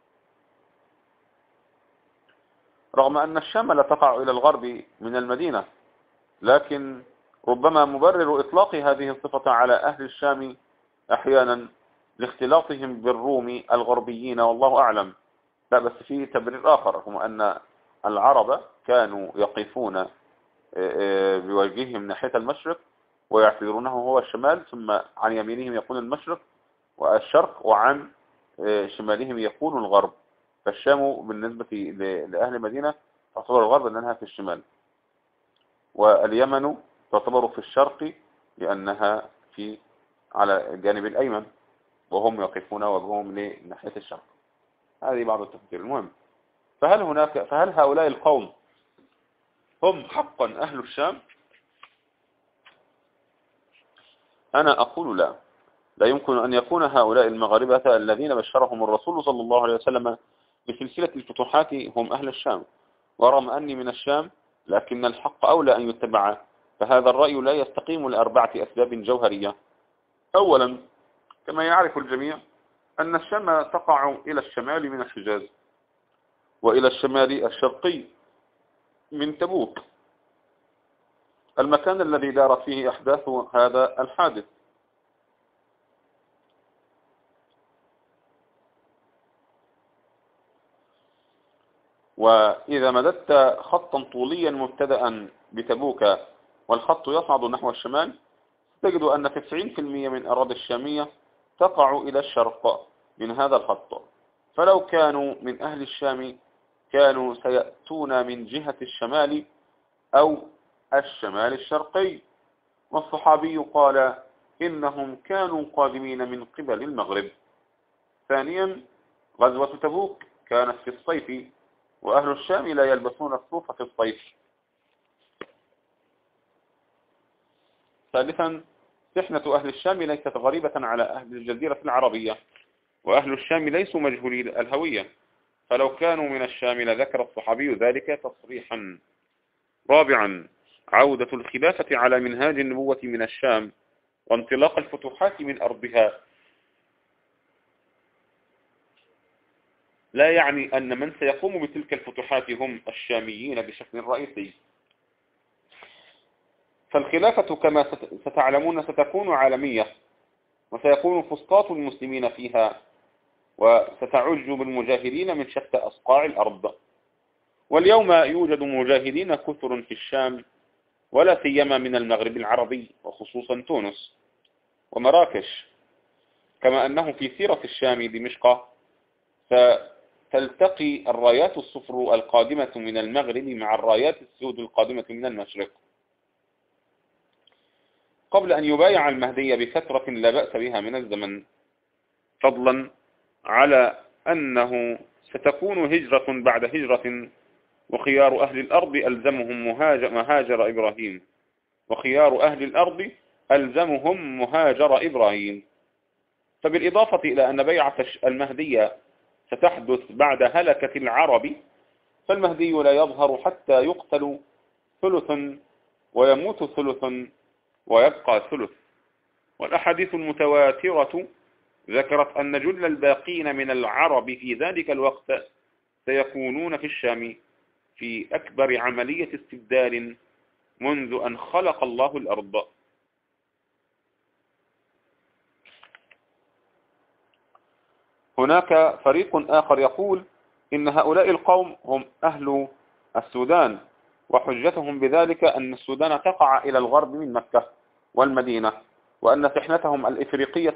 رغم أن الشام لا تقع إلى الغرب من المدينة، لكن ربما مبرر إطلاق هذه الصفة على أهل الشام أحيانا لاختلاطهم بالروم الغربيين، والله أعلم. لا، بس في تبرير آخر، هم أن العرب كانوا يقفون بوجههم ناحية المشرق ويعتبرونه هو الشمال، ثم عن يمينهم يكون المشرق والشرق، وعن شمالهم يكون الغرب. فالشام بالنسبة لأهل المدينة تعتبر الغرب لأنها في الشمال، واليمن تعتبر في الشرق لأنها على الجانب الأيمن، وهم يقفون وجههم لناحية الشرق. هذه بعض التفسير. المهم، فهل هؤلاء القوم هم حقا أهل الشام؟ أنا أقول لا. لا يمكن أن يكون هؤلاء المغاربة الذين بشرهم الرسول صلى الله عليه وسلم بسلسلة الفتوحات هم أهل الشام. ورغم أني من الشام، لكن الحق أولى أن يتبع. فهذا الرأي لا يستقيم ل4 أسباب جوهرية. أولا، كما يعرف الجميع أن الشام تقع إلى الشمال من الحجاز، وإلى الشمال الشرقي من تبوك، المكان الذي دارت فيه أحداث هذا الحادث. وإذا مددت خطا طوليا مبتدأ بتبوك والخط يصعد نحو الشمال، تجد أن 90% من أراضي الشامية تقع إلى الشرق من هذا الخط. فلو كانوا من أهل الشام كانوا سيأتون من جهة الشمال أو الشمال الشرقي. والصحابي قال إنهم كانوا قادمين من قبل المغرب. ثانيا، غزوة تبوك كانت في الصيف، وأهل الشام لا يلبسون الصوف في الصيف. ثالثا، سحنة أهل الشام ليست غريبة على أهل الجزيرة العربية، وأهل الشام ليسوا مجهولي الهوية، فلو كانوا من الشام لذكر الصحابي ذلك تصريحا. رابعا، عودة الخلافة على منهاج النبوة من الشام، وانطلاق الفتوحات من أرضها، لا يعني أن من سيقوم بتلك الفتوحات هم الشاميين بشكل رئيسي. فالخلافة كما ستعلمون ستكون عالمية، وسيكون فسطاط المسلمين فيها، وستعج بالمجاهدين من شتى أصقاع الأرض. واليوم يوجد مجاهدين كثر في الشام، ولا سيما من المغرب العربي، وخصوصا تونس ومراكش، كما أنه في سيرة الشام دمشق فتلتقي الرايات الصفر القادمة من المغرب مع الرايات السود القادمة من المشرق، قبل أن يبايع المهدي بفترة لا بأس بها من الزمن، فضلا على أنه ستكون هجرة بعد هجرة، وخيار أهل الأرض ألزمهم مهاجر إبراهيم، وخيار أهل الأرض ألزمهم مهاجر إبراهيم. فبالإضافة إلى أن بيعة المهدي ستحدث بعد هلكة العرب، فالمهدي لا يظهر حتى يقتل ثلث ويموت ثلث ويبقى ثلث. والأحاديث المتواترة ذكرت أن جل الباقين من العرب في ذلك الوقت سيكونون في الشام في أكبر عملية استبدال منذ أن خلق الله الأرض. هناك فريق آخر يقول إن هؤلاء القوم هم أهل السودان، وحجتهم بذلك أن السودان تقع إلى الغرب من مكة والمدينة، وأن سحنتهم الإفريقية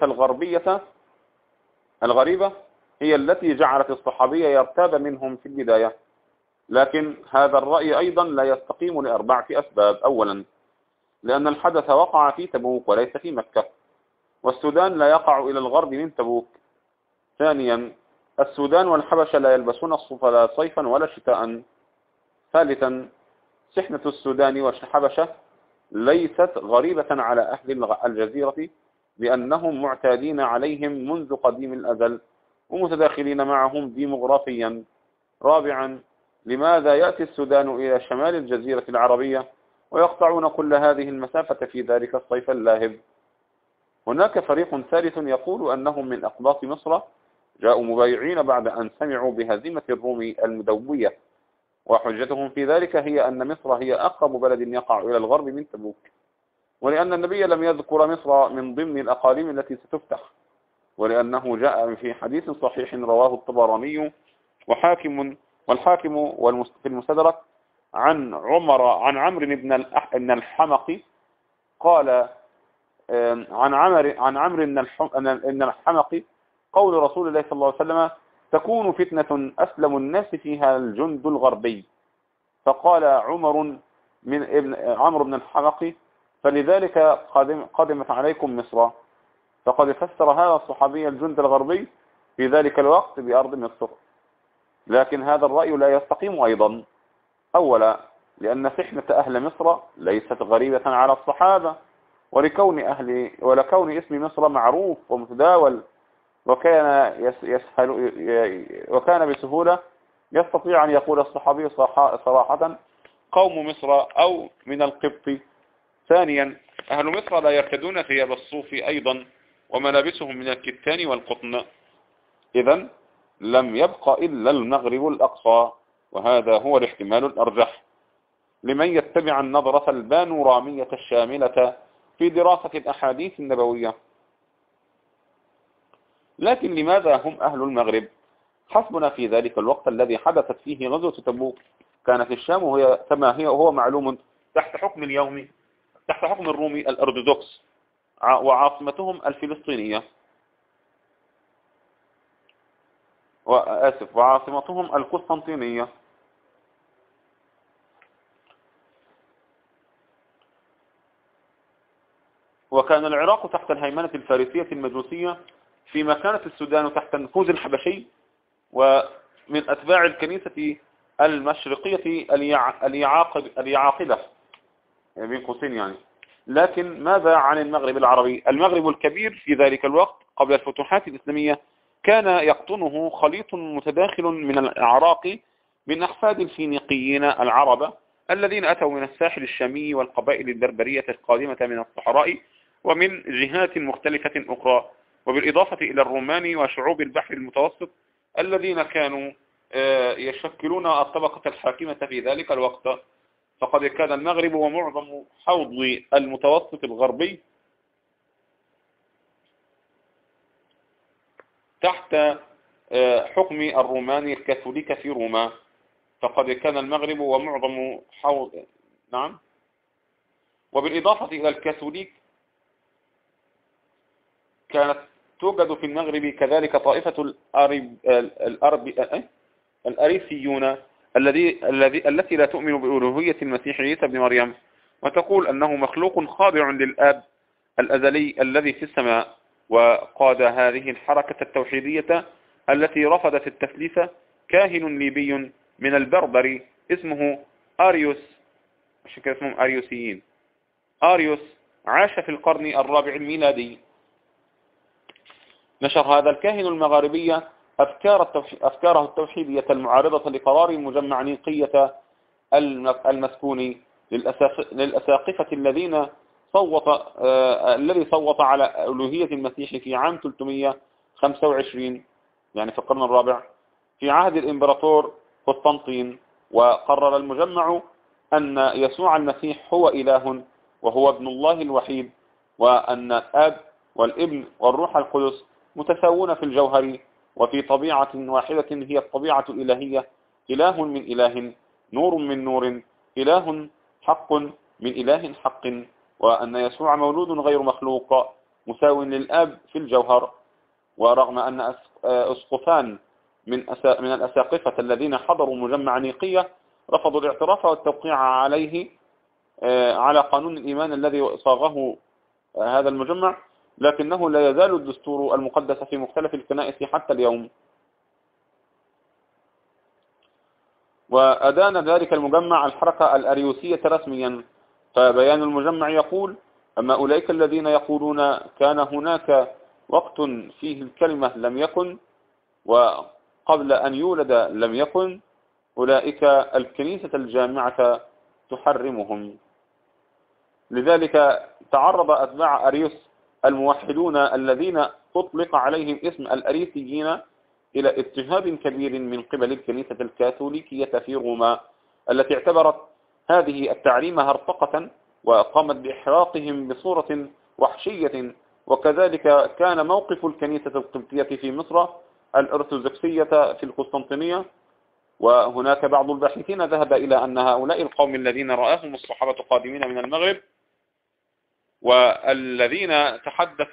الغريبة هي التي جعلت الصحابي يرتاب منهم في البداية. لكن هذا الرأي أيضا لا يستقيم لأربعة أسباب. أولا، لأن الحدث وقع في تبوك وليس في مكة، والسودان لا يقع إلى الغرب من تبوك. ثانيا، السودان والحبشة لا يلبسون الصوف لا صيفا ولا شتاء. ثالثا، سحنة السودان والحبشة ليست غريبة على أهل الجزيرة، لأنهم معتادين عليهم منذ قديم الأزل ومتداخلين معهم ديمغرافيا. رابعا، لماذا يأتي السودان إلى شمال الجزيرة العربية ويقطعون كل هذه المسافة في ذلك الصيف اللاهب؟ هناك فريق ثالث يقول أنهم من أقباط مصر، جاءوا مبايعين بعد أن سمعوا بهزيمة الروم المدوية، وحجتهم في ذلك هي أن مصر هي أقرب بلد يقع إلى الغرب من تبوك، ولأن النبي لم يذكر مصر من ضمن الأقاليم التي ستفتح، ولأنه جاء في حديث صحيح رواه الطبراني والحاكم في المستدرك عن عمرو بن الحمق قال عن عمرو بن الحمق قول رسول الله صلى الله عليه وسلم: تكون فتنة أسلم الناس فيها الجند الغربي. فقال عمرو بن الحمق: فلذلك قدمت عليكم مصر. فقد فسر هذا الصحابي الجند الغربي في ذلك الوقت بأرض مصر. لكن هذا الرأي لا يستقيم أيضا. أولا، لأن سحنة أهل مصر ليست غريبة على الصحابة، ولكون اسم مصر معروف ومتداول، وكان بسهولة يستطيع أن يقول الصحابي صراحة قوم مصر أو من القبط. ثانيا، أهل مصر لا يرتدون ثياب الصوف أيضا، وملابسهم من الكتان والقطن. إذن لم يبق إلا المغرب الأقصى، وهذا هو الاحتمال الأرجح لمن يتبع النظرة البانورامية الشاملة في دراسة الأحاديث النبوية. لكن لماذا هم أهل المغرب؟ حسبنا في ذلك الوقت الذي حدثت فيه غزوة تبوك كانت الشام وهي كما هو معلوم تحت حكم الرومي الأرثوذكس، وعاصمتهم الفلسطينية، وعاصمتهم القسطنطينية. وكان العراق تحت الهيمنة الفارسية المجوسية، فيما كانت السودان تحت النفوذ الحبشي ومن أتباع الكنيسة المشرقية اليعاقبة بين قوسين يعني. لكن ماذا عن المغرب العربي؟ المغرب الكبير في ذلك الوقت قبل الفتوحات الإسلامية كان يقطنه خليط متداخل من الأعراق من أحفاد الفينيقيين العرب الذين أتوا من الساحل الشامي والقبائل البربرية القادمة من الصحراء ومن جهات مختلفة أخرى، وبالإضافة إلى الرومان وشعوب البحر المتوسط الذين كانوا يشكلون الطبقة الحاكمة في ذلك الوقت. فقد كان المغرب ومعظم حوض المتوسط الغربي تحت حكم الروماني الكاثوليك في روما. فقد كان المغرب ومعظم حوض نعم. وبالإضافة إلى الكاثوليك كانت توجد في المغرب كذلك طائفة الأريسيون التي لا تؤمن بألوهية المسيح عيسى ابن مريم، وتقول أنه مخلوق خاضع للآب الأزلي الذي في السماء. وقاد هذه الحركة التوحيدية التي رفضت التثليث كاهن ليبي من البربر اسمه أريوس، عشان كده اسمهم أريوسيين. أريوس عاش في القرن الرابع الميلادي. نشر هذا الكاهن المغاربي أفكاره التوحيدية المعارضة لقرار مجمع نيقية المسكون للأساقفة الذي صوت على ألوهية المسيح في عام 325 يعني في القرن الرابع في عهد الإمبراطور قسطنطين. وقرر المجمع أن يسوع المسيح هو إله وهو ابن الله الوحيد، وأن الآب والابن والروح القدس متساوون في الجوهر وفي طبيعة واحدة هي الطبيعة الإلهية، إله من إله، نور من نور، إله حق من إله حق، وأن يسوع مولود غير مخلوق مساو للآب في الجوهر. ورغم أن أسقفان من الأساقفة الذين حضروا مجمع نيقية رفضوا الاعتراف والتوقيع عليه على قانون الإيمان الذي صاغه هذا المجمع، لكنه لا يزال الدستور المقدس في مختلف الكنائس حتى اليوم. وأدان ذلك المجمع الحركة الأريوسية رسميا، فبيان المجمع يقول: أما أولئك الذين يقولون كان هناك وقت فيه الكلمة لم يكن وقبل أن يولد لم يكن، أولئك الكنيسة الجامعة تحرمهم. لذلك تعرض أتباع أريوس الموحدون الذين أطلق عليهم اسم الأريسيين إلى اضطهاد كبير من قبل الكنيسة الكاثوليكية في روما، التي اعتبرت هذه التعليم هرطقة وقامت بإحراقهم بصورة وحشية. وكذلك كان موقف الكنيسة القبطية في مصر الأرثوذكسية في القسطنطينية. وهناك بعض الباحثين ذهب إلى أن هؤلاء القوم الذين رآهم الصحابة قادمين من المغرب والذين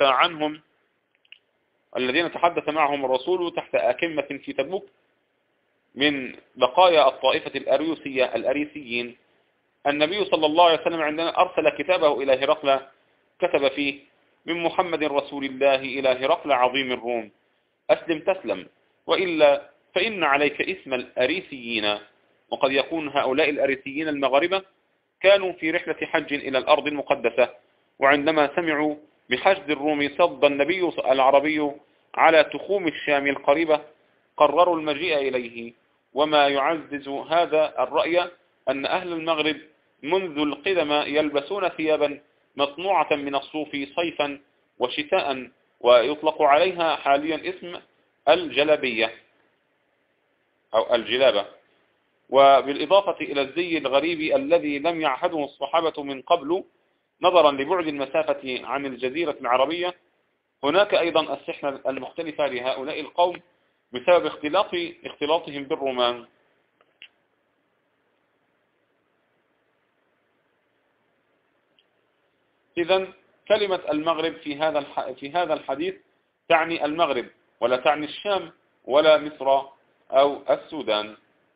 تحدث معهم الرسول تحت أكمة في تبوك من بقايا الطائفة الأريسيين، النبي صلى الله عليه وسلم عندما أرسل كتابه إلى هرقل كتب فيه: من محمد رسول الله إلى هرقل عظيم الروم، أسلم تسلم، وإلا فإن عليك اسم الأريسيين. وقد يكون هؤلاء الأريسيين المغاربة كانوا في رحلة حج إلى الأرض المقدسة، وعندما سمعوا بحشد الروم صد النبي العربي على تخوم الشام القريبة قرروا المجيء إليه. وما يعزز هذا الرأي أن أهل المغرب منذ القدم يلبسون ثيابا مصنوعة من الصوف صيفا وشتاء، ويطلق عليها حاليا اسم الجلابية أو الجلابة. وبالإضافة إلى الزي الغريب الذي لم يعهده الصحابة من قبل نظرا لبعد المسافة عن الجزيرة العربية، هناك أيضا السحنة المختلفة لهؤلاء القوم بسبب اختلاطهم بالرومان. إذن كلمة المغرب في هذا الحديث تعني المغرب، ولا تعني الشام ولا مصر أو السودان.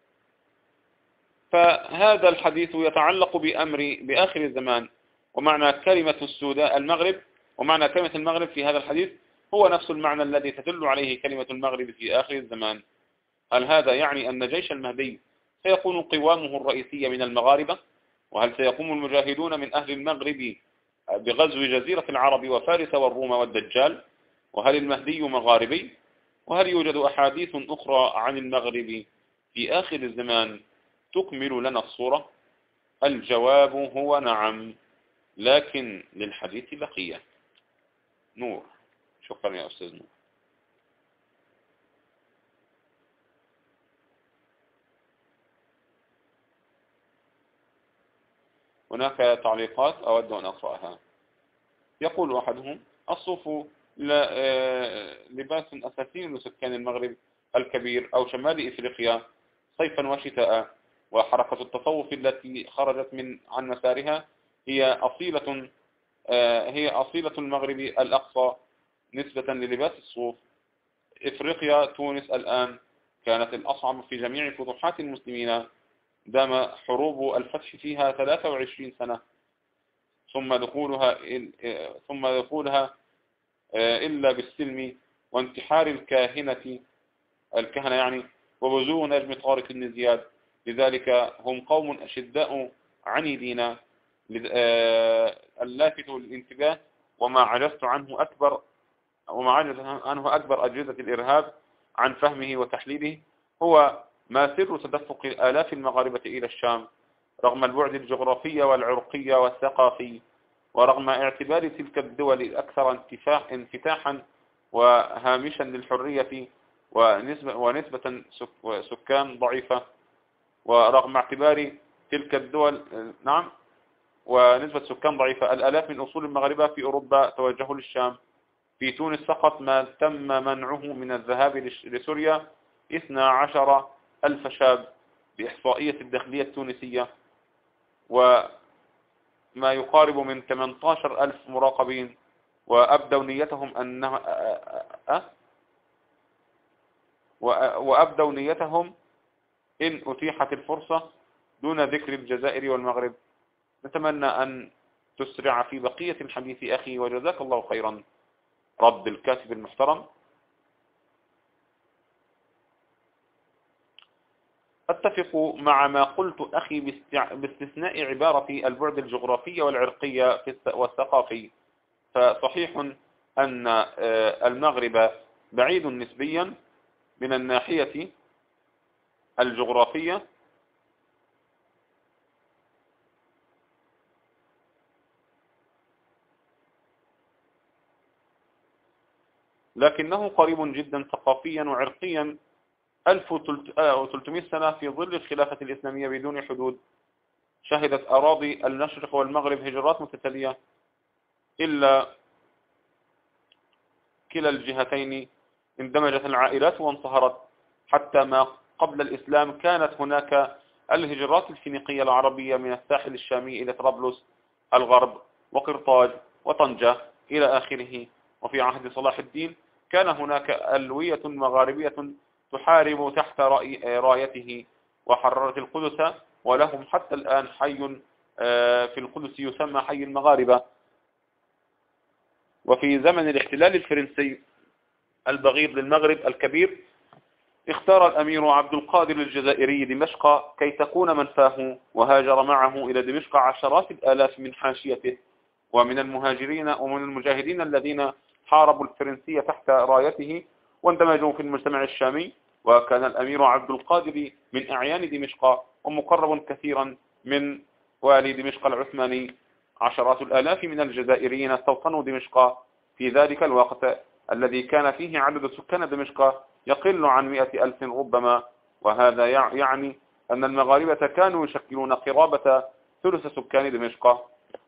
فهذا الحديث يتعلق بآخر الزمان، ومعنى كلمة المغرب ومعنى كلمة المغرب في هذا الحديث هو نفس المعنى الذي تدل عليه كلمة المغرب في آخر الزمان. هل هذا يعني أن جيش المهدي سيكون قوامه الرئيسية من المغاربة؟ وهل سيقوم المجاهدون من أهل المغرب بغزو جزيرة العرب وفارس والروم والدجال؟ وهل المهدي مغاربي؟ وهل يوجد أحاديث أخرى عن المغرب في آخر الزمان تكمل لنا الصورة؟ الجواب هو نعم، لكن للحديث بقية. نور. شكرا يا أستاذ نور. هناك تعليقات أود أن أقرأها. يقول أحدهم: الصوف لباس أساسي لسكان المغرب الكبير أو شمال إفريقيا صيفا وشتاء، وحركة التصوف التي خرجت عن مسارها هي أصيلة المغرب الأقصى نسبة للباس الصوف. إفريقيا تونس الآن كانت الأصعب في جميع فتوحات المسلمين، دام حروب الفتح فيها 23 سنة، ثم دخولها إلا بالسلم وانتحار الكهنة يعني، وبزوغ نجم طارق بن زياد. لذلك هم قوم أشداء عنيدين. اللافت للانتباه وما عجز عنه أكبر أجهزة الإرهاب عن فهمه وتحليله هو ما سر تدفق آلاف المغاربة إلى الشام رغم البعد الجغرافي والعرقي والثقافي، ورغم اعتبار تلك الدول الأكثر انفتاحا وهامشا للحرية ونسبة سكان ضعيفة. ورغم اعتبار تلك الدول ونسبة سكان ضعيفة، الآلاف من أصول المغاربة في أوروبا توجهوا للشام. في تونس فقط ما تم منعه من الذهاب لسوريا 12,000 شاب بإحصائية الداخلية التونسية، وما يقارب من 18,000 مراقبين، وأبدوا نيتهم إن أتيحت الفرصة دون ذكر الجزائر والمغرب. نتمنى أن تسرع في بقية الحديث أخي، وجزاك الله خيرا. رد الكاتب المحترم: أتفق مع ما قلت أخي باستثناء عبارة البعد الجغرافي والعرقي والثقافي، فصحيح أن المغرب بعيد نسبيا من الناحية الجغرافية، لكنه قريب جدا ثقافيا وعرقيا. 1300 سنة في ظل الخلافة الإسلامية بدون حدود، شهدت أراضي المشرق والمغرب هجرات متتالية، إلا كلا الجهتين اندمجت العائلات وانصهرت. حتى ما قبل الإسلام كانت هناك الهجرات الفينيقية العربية من الساحل الشامي إلى طرابلس الغرب وقرطاج وطنجة إلى آخره. وفي عهد صلاح الدين كان هناك ألوية مغاربية تحارب تحت رايته وحررت القدس، ولهم حتى الآن حي في القدس يسمى حي المغاربة. وفي زمن الاحتلال الفرنسي البغيض للمغرب الكبير اختار الأمير عبد القادر الجزائري دمشق كي تكون منفاه، وهاجر معه إلى دمشق عشرات الآلاف من حاشيته ومن المجاهدين الذين حاربوا الفرنسية تحت رايته واندمجوا في المجتمع الشامي. وكان الأمير عبد القادر من أعيان دمشق ومقرب كثيرا من والي دمشق العثماني. عشرات الآلاف من الجزائريين استوطنوا دمشق في ذلك الوقت الذي كان فيه عدد سكان دمشق يقل عن 100,000 ربما، وهذا يعني أن المغاربة كانوا يشكلون قرابة ثلث سكان دمشق.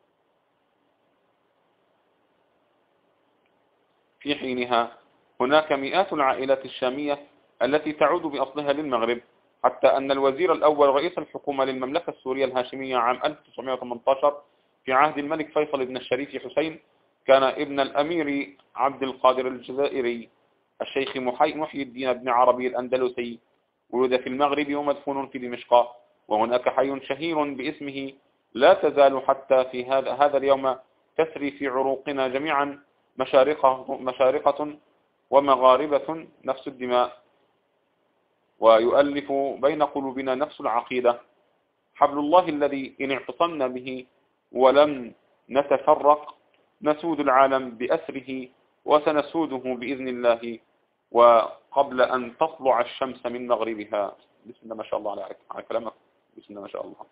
في حينها هناك مئات العائلات الشامية التي تعود بأصلها للمغرب، حتى أن الوزير الأول رئيس الحكومة للمملكة السورية الهاشمية عام 1918 في عهد الملك فيصل بن الشريف حسين كان ابن الأمير عبد القادر الجزائري الشيخ محي الدين بن عربي الأندلسي. ولد في المغرب ومدفون في دمشق، وهناك حي شهير باسمه لا تزال حتى في هذا اليوم تسري في عروقنا جميعا مشارقة ومغاربة نفس الدماء، ويؤلف بين قلوبنا نفس العقيدة. حبل الله الذي إن اعتصمنا به ولم نتفرق نسود العالم بأسره، وسنسوده بإذن الله وقبل أن تطلع الشمس من مغربها. بسم الله ما شاء الله على كلامك. بسم الله ما شاء الله.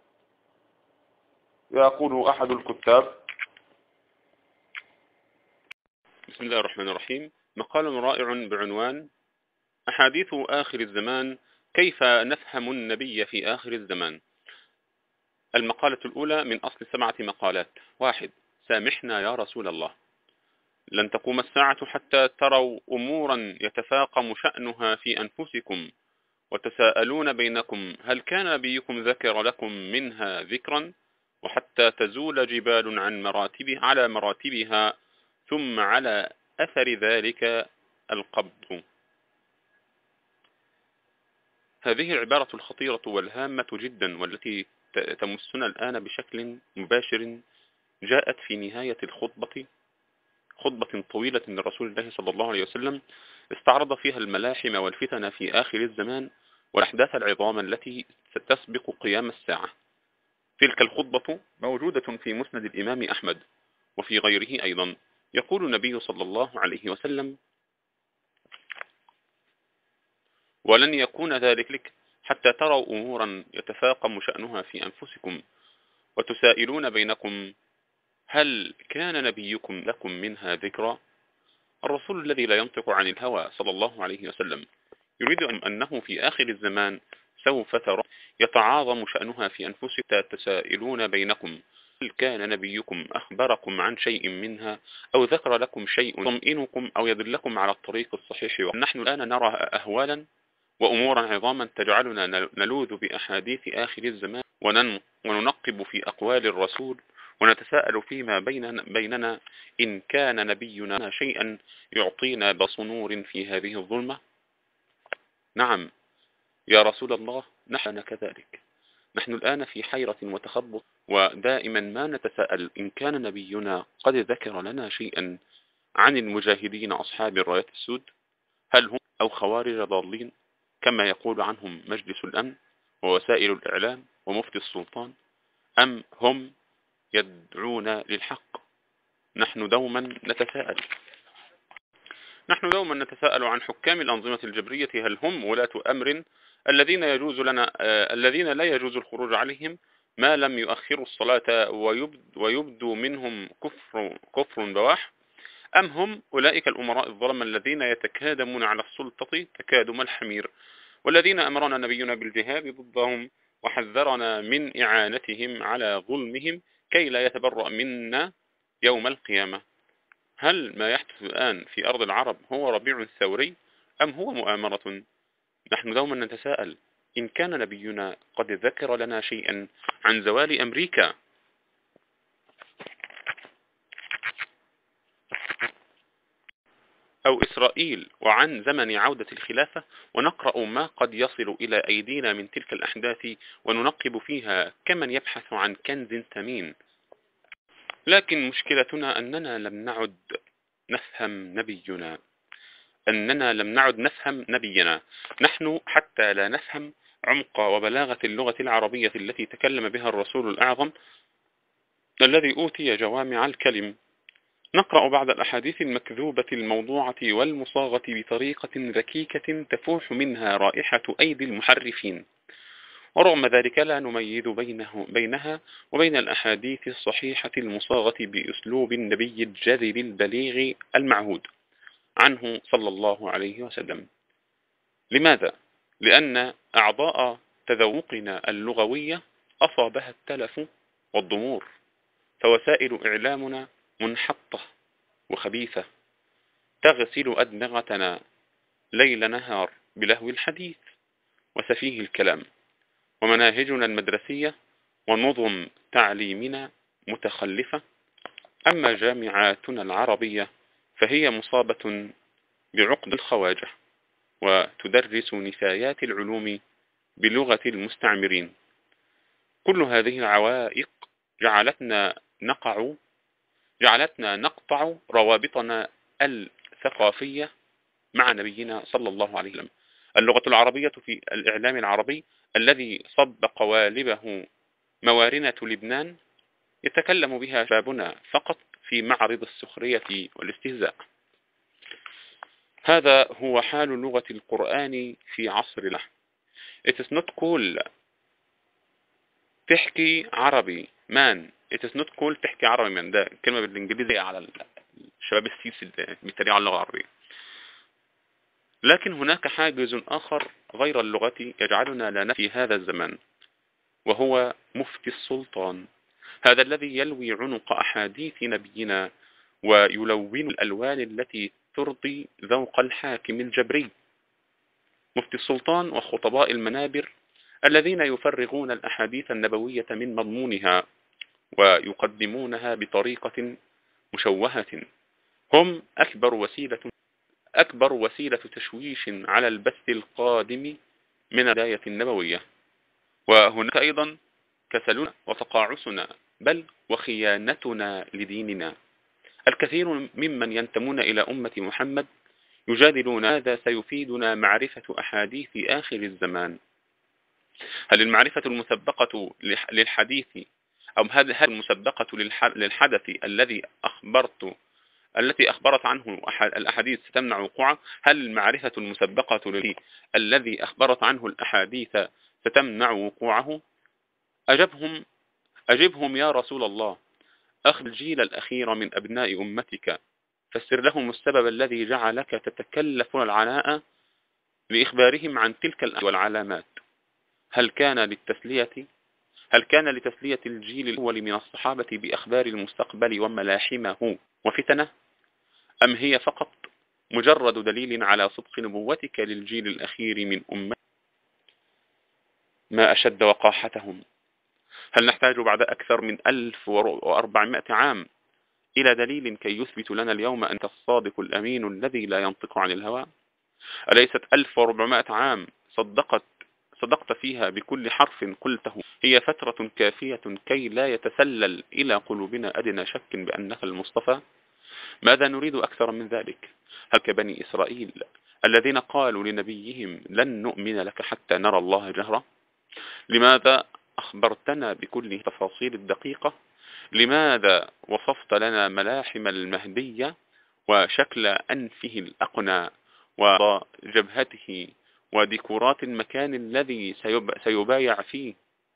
يقول أحد الكتاب: بسم الله الرحمن الرحيم. مقال رائع بعنوان أحاديث آخر الزمان، كيف نفهم النبي في آخر الزمان. المقالة الأولى من أصل 7 مقالات. 1. سامحنا يا رسول الله، لن تقوم الساعة حتى تروا أمورا يتفاقم شأنها في أنفسكم وتساءلون بينكم هل كان نبيكم ذكر لكم منها ذكرا، وحتى تزول جبال على مراتبها، ثم على أثر ذلك القبض. هذه العبارة الخطيرة والهامة جدا، والتي تمسنا الآن بشكل مباشر، جاءت في نهاية خطبة طويلة لرسول الله صلى الله عليه وسلم، استعرض فيها الملاحم والفتن في آخر الزمان والأحداث العظام التي ستسبق قيام الساعة. تلك الخطبة موجودة في مسند الإمام أحمد وفي غيره أيضا. يقول النبي صلى الله عليه وسلم: ولن يكون ذلك لك حتى تروا أمورا يتفاقم شأنها في أنفسكم وتسائلون بينكم هل كان نبيكم لكم منها ذكرى. الرسول الذي لا ينطق عن الهوى صلى الله عليه وسلم يريد أنه في آخر الزمان سوف ترى يتعاظم شأنها في أنفسكم تسائلون بينكم هل كان نبيكم أخبركم عن شيء منها أو ذكر لكم شيء يطمئنكم أو يدلكم على الطريق الصحيح. ونحن الآن نرى أهوالا وأمورا عظاما تجعلنا نلوذ بأحاديث آخر الزمان وننقب في أقوال الرسول ونتساءل فيما بيننا إن كان نبينا شيئا يعطينا بصنور في هذه الظلمة. نعم يا رسول الله، نحن كذلك. نحن الآن في حيرة وتخبط، ودائما ما نتساءل إن كان نبينا قد ذكر لنا شيئا عن المجاهدين أصحاب الرايات السود، هل هم أو خوارج ضالين كما يقول عنهم مجلس الأمن ووسائل الإعلام ومفتي السلطان، أم هم يدعون للحق؟ نحن دوما نتساءل عن حكام الأنظمة الجبرية، هل هم ولاة أمر الذين لا يجوز الخروج عليهم ما لم يؤخروا الصلاة ويبدو منهم كفر بواح، أم هم أولئك الأمراء الظلم الذين يتكادمون على السلطة تكادم الحمير، والذين أمرنا نبينا بالجهاد ضدهم وحذرنا من إعانتهم على ظلمهم كي لا يتبرأ منا يوم القيامة؟ هل ما يحدث الآن في أرض العرب هو ربيع ثوري أم هو مؤامرة؟ نحن دوما نتساءل إن كان نبينا قد ذكر لنا شيئا عن زوال أمريكا أو إسرائيل وعن زمن عودة الخلافة، ونقرأ ما قد يصل إلى أيدينا من تلك الأحداث وننقب فيها كمن يبحث عن كنز ثمين. لكن مشكلتنا أننا لم نعد نفهم نبينا. نحن حتى لا نفهم عمق وبلاغة اللغة العربية التي تكلم بها الرسول الأعظم الذي أوتي جوامع الكلم، نقرأ بعض الأحاديث المكذوبة الموضوعة والمصاغة بطريقة ذكيكة تفوح منها رائحة أيدي المحرفين، ورغم ذلك لا نميز بينها وبين الأحاديث الصحيحة المصاغة بأسلوب النبي الجذب البليغ المعهود عنه صلى الله عليه وسلم. لماذا؟ لأن أعضاء تذوقنا اللغوية أصابها التلف والضمور، فوسائل إعلامنا منحطة وخبيثة تغسل أدمغتنا ليل نهار بلهو الحديث وسفيه الكلام، ومناهجنا المدرسية ونظم تعليمنا متخلفة. أما جامعاتنا العربية فهي مصابة بعقد الخواجة وتدرس نفايات العلوم بلغة المستعمرين. كل هذه العوائق جعلتنا نقطع روابطنا الثقافية مع نبينا صلى الله عليه وسلم. اللغة العربية في الإعلام العربي الذي صب قوالبه موارنة لبنان يتكلم بها شبابنا فقط في معرض السخرية والاستهزاء. هذا هو حال لغة القرآن في عصرنا. It is not cool تحكي عربي مان. It is not cool تحكي عربي مان. ده كلمة بالإنجليزية على الشباب السيسي اللي بيتريقوا على اللغة العربية. لكن هناك حاجز آخر غير اللغة يجعلنا لا نفي هذا الزمان، وهو مفتي السلطان، هذا الذي يلوي عنق أحاديث نبينا ويلون الألوان التي ترضي ذوق الحاكم الجبري. مفتي السلطان وخطباء المنابر الذين يفرغون الأحاديث النبوية من مضمونها ويقدمونها بطريقة مشوهة، هم أكبر وسيلة تشويش على البث القادم من البداية النبوية. وهناك أيضا كسلنا وتقاعسنا بل وخيانتنا لديننا. الكثير ممن ينتمون إلى أمة محمد يجادلون هذا سيفيدنا معرفة أحاديث آخر الزمان. هل المعرفة المسبقة للحديث أو هل المسبقة للحدث التي أخبرت عنه الأحاديث ستمنع وقوعه؟ هل المعرفة المسبقة الذي أخبرت عنه الأحاديث ستمنع وقوعه؟ أجبهم يا رسول الله، أخذ الجيل الأخير من أبناء أمتك فسر لهم السبب الذي جعلك تتكلف العناء لإخبارهم عن تلك الأحاديث والعلامات. هل كان لتسلية الجيل الأول من الصحابة بأخبار المستقبل وملاحمه وفتنه، أم هي فقط مجرد دليل على صدق نبوتك للجيل الأخير من أمتك؟ ما أشد وقاحتهم. هل نحتاج بعد أكثر من 1400 عام إلى دليل كي يثبت لنا اليوم أنت الصادق الأمين الذي لا ينطق عن الهوى؟ أليست 1400 عام صدقت فيها بكل حرف قلته هي فترة كافية كي لا يتسلل إلى قلوبنا أدنى شك بأنك المصطفى؟ ماذا نريد أكثر من ذلك؟ هل كبني إسرائيل الذين قالوا لنبيهم لن نؤمن لك حتى نرى الله جهرة؟ لماذا أخبرتنا بكل التفاصيل الدقيقة؟ لماذا وصفت لنا ملاحم المهدية وشكل أنفه الأقنى وجبهته وديكورات المكان الذي سيبايع فيه؟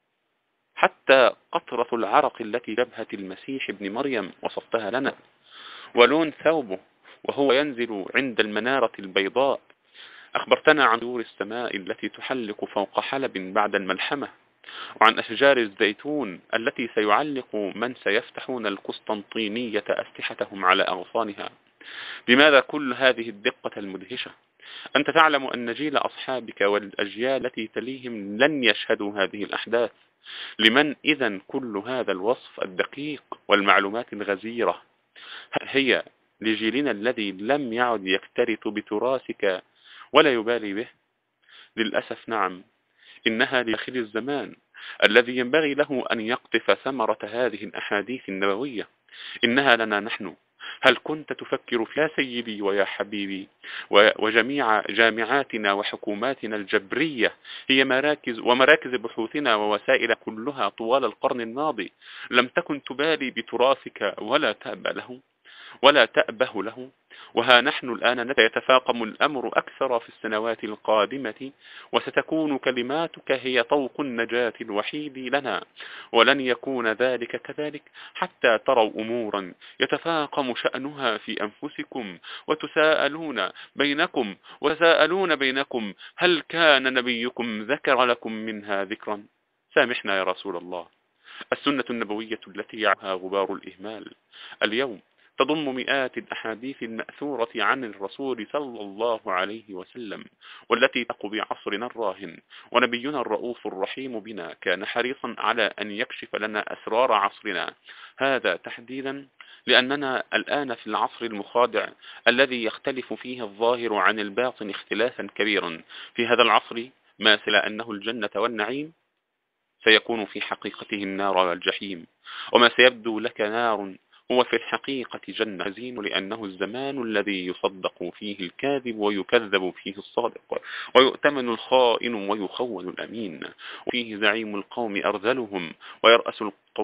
حتى قطرة العرق التي جبهة المسيح ابن مريم وصفتها لنا، ولون ثوبه وهو ينزل عند المنارة البيضاء. أخبرتنا عن طيور السماء التي تحلق فوق حلب بعد الملحمة، وعن أشجار الزيتون التي سيعلق من سيفتحون القسطنطينية أسلحتهم على أغصانها. لماذا كل هذه الدقة المدهشة؟ أنت تعلم أن جيل أصحابك والأجيال التي تليهم لن يشهدوا هذه الأحداث. لمن إذن كل هذا الوصف الدقيق والمعلومات الغزيرة؟ هي لجيلنا الذي لم يعد يكترث بتراثك ولا يبالي به؟ للأسف نعم، إنها لآخر الزمان الذي ينبغي له أن يقطف ثمرة هذه الأحاديث النبوية. إنها لنا نحن. هل كنت تفكر في يا سيدي ويا حبيبي وجميع جامعاتنا وحكوماتنا الجبرية هي مراكز بحوثنا ووسائل كلها طوال القرن الماضي لم تكن تبالي بتراثك ولا تأبه له؟ وها نحن الآن يتفاقم الأمر أكثر في السنوات القادمة، وستكون كلماتك هي طوق النجاة الوحيد لنا، ولن يكون ذلك كذلك حتى تروا أمورا يتفاقم شأنها في أنفسكم وتساءلون بينكم هل كان نبيكم ذكر لكم منها ذكرا؟ سامحنا يا رسول الله. السنة النبوية التي يعها غبار الإهمال اليوم تضم مئات الأحاديث المأثورة عن الرسول صلى الله عليه وسلم، والتي تقضي عصرنا الراهن. ونبينا الرؤوف الرحيم بنا كان حريصا على أن يكشف لنا أسرار عصرنا هذا تحديدا، لأننا الآن في العصر المخادع الذي يختلف فيه الظاهر عن الباطن اختلافا كبيرا. في هذا العصر ما سلا أنه الجنة والنعيم سيكون في حقيقته النار والجحيم، وما سيبدو لك نار هو في الحقيقة جنة حزين، لأنه الزمان الذي يصدق فيه الكاذب ويكذب فيه الصادق، ويؤتمن الخائن ويخون الأمين، وفيه زعيم القوم أرذلهم ويرأس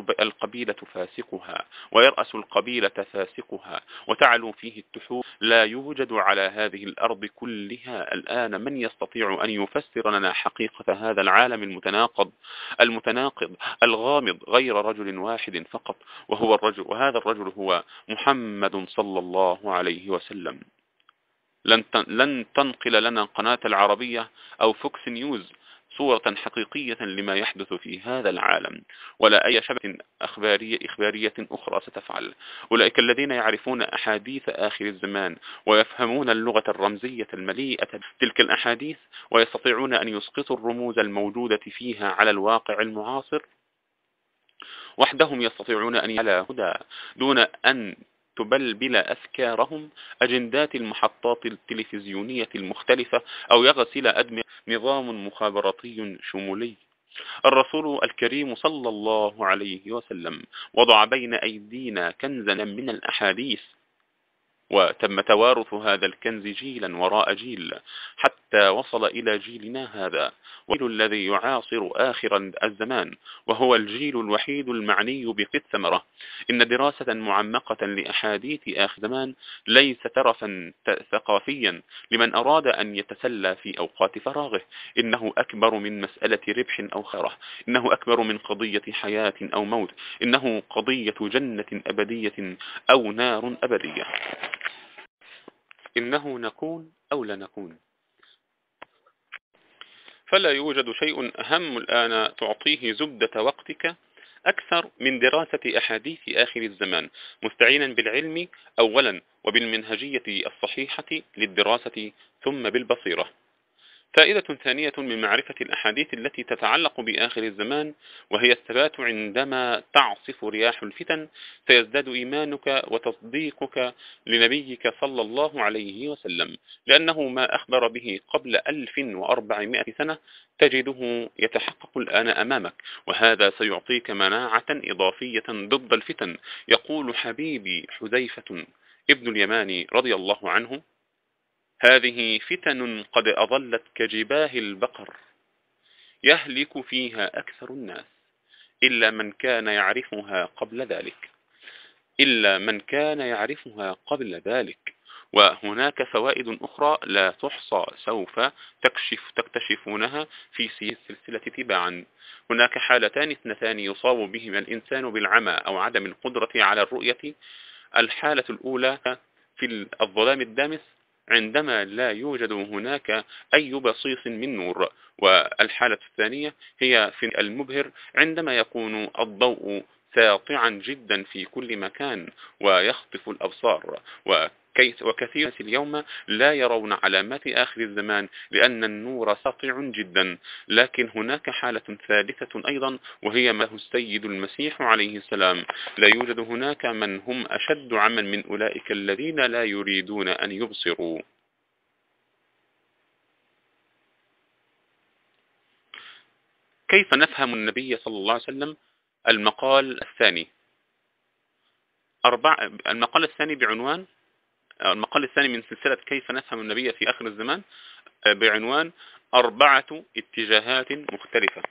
القبيلة فاسقها وتعلو فيه التحول. لا يوجد على هذه الأرض كلها الآن من يستطيع أن يفسر لنا حقيقة هذا العالم المتناقض الغامض غير رجل واحد فقط، وهذا الرجل هو محمد صلى الله عليه وسلم. لن تنقل لنا قناة العربية أو فوكس نيوز صورة حقيقية لما يحدث في هذا العالم، ولا أي شبكة إخبارية أخرى ستفعل. أولئك الذين يعرفون أحاديث آخر الزمان ويفهمون اللغة الرمزية المليئة تلك الأحاديث، ويستطيعون أن يسقطوا الرموز الموجودة فيها على الواقع المعاصر، وحدهم يستطيعون أن على هدى دون أن تبلبل أفكارهم أجندات المحطات التلفزيونية المختلفة، أو يغسل أدمغة نظام مخابراتي شمولي. الرسول الكريم صلى الله عليه وسلم وضع بين أيدينا كنزا من الأحاديث، وتم توارث هذا الكنز جيلا وراء جيل حتى وصل إلى جيلنا هذا، والجيل الذي يعاصر آخر الزمان، وهو الجيل الوحيد المعني بقط ثمرة. إن دراسة معمقة لأحاديث آخر الزمان ليس ترفا ثقافيا لمن أراد أن يتسلى في أوقات فراغه، إنه أكبر من مسألة ربح أو خسارة، إنه أكبر من قضية حياة أو موت، إنه قضية جنة أبدية أو نار أبدية. إنه نكون أو لا نكون. فلا يوجد شيء أهم الآن تعطيه زبدة وقتك أكثر من دراسة أحاديث آخر الزمان، مستعينا بالعلم أولا وبالمنهجية الصحيحة للدراسة ثم بالبصيرة. فائدة ثانية من معرفة الأحاديث التي تتعلق بآخر الزمان، وهي الثبات عندما تعصف رياح الفتن، سيزداد إيمانك وتصديقك لنبيك صلى الله عليه وسلم، لأنه ما أخبر به قبل 1400 سنة تجده يتحقق الآن أمامك، وهذا سيعطيك مناعة إضافية ضد الفتن. يقول حبيبي حذيفة ابن اليمان رضي الله عنه: هذه فتن قد أضلت كجباه البقر، يهلك فيها أكثر الناس إلا من كان يعرفها قبل ذلك، إلا من كان يعرفها قبل ذلك. وهناك فوائد أخرى لا تحصى سوف تكتشفونها في السلسلة تباعا. هناك حالتان اثنتان يصاب بهما الإنسان بالعمى أو عدم القدرة على الرؤية. الحالة الأولى في الظلام الدامس عندما لا يوجد هناك أي بصيص من نور، والحالة الثانية هي في المبهر عندما يكون الضوء ساطعا جدا في كل مكان ويخطف الأبصار. وكثير اليوم لا يرون علامات آخر الزمان لأن النور ساطع جدا. لكن هناك حالة ثالثة أيضا، وهي ما هو السيد المسيح عليه السلام. لا يوجد هناك من هم أشد عمى من أولئك الذين لا يريدون أن يبصروا. كيف نفهم النبي صلى الله عليه وسلم؟ المقال الثاني بعنوان المقال الثاني من سلسلة كيف نفهم النبي في آخر الزمان بعنوان 4 اتجاهات مختلفة.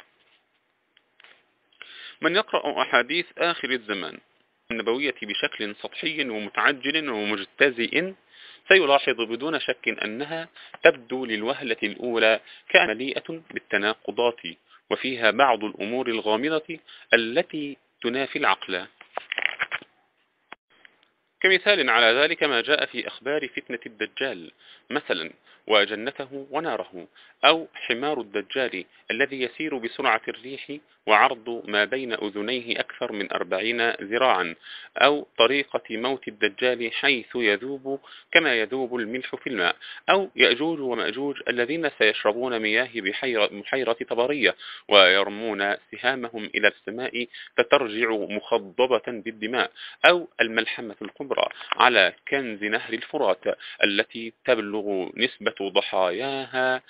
من يقرأ أحاديث آخر الزمان النبوية بشكل سطحي ومتعجل ومجتزئ سيلاحظ بدون شك أنها تبدو للوهلة الأولى كمليئة بالتناقضات، وفيها بعض الأمور الغامضة التي تنافي العقل. كمثال على ذلك ما جاء في أخبار فتنة الدجال مثلا، وجنته وناره، أو حمار الدجال الذي يسير بسرعة الريح وعرض ما بين أذنيه أكثر من 40 ذراعا، أو طريقة موت الدجال حيث يذوب كما يذوب الملح في الماء، أو يأجوج ومأجوج الذين سيشربون مياه بحيرة طبرية ويرمون سهامهم إلى السماء فترجع مخضبة بالدماء، أو الملحمة الكبرى على كنز نهر الفرات التي تبلغ نسبة ضحاياها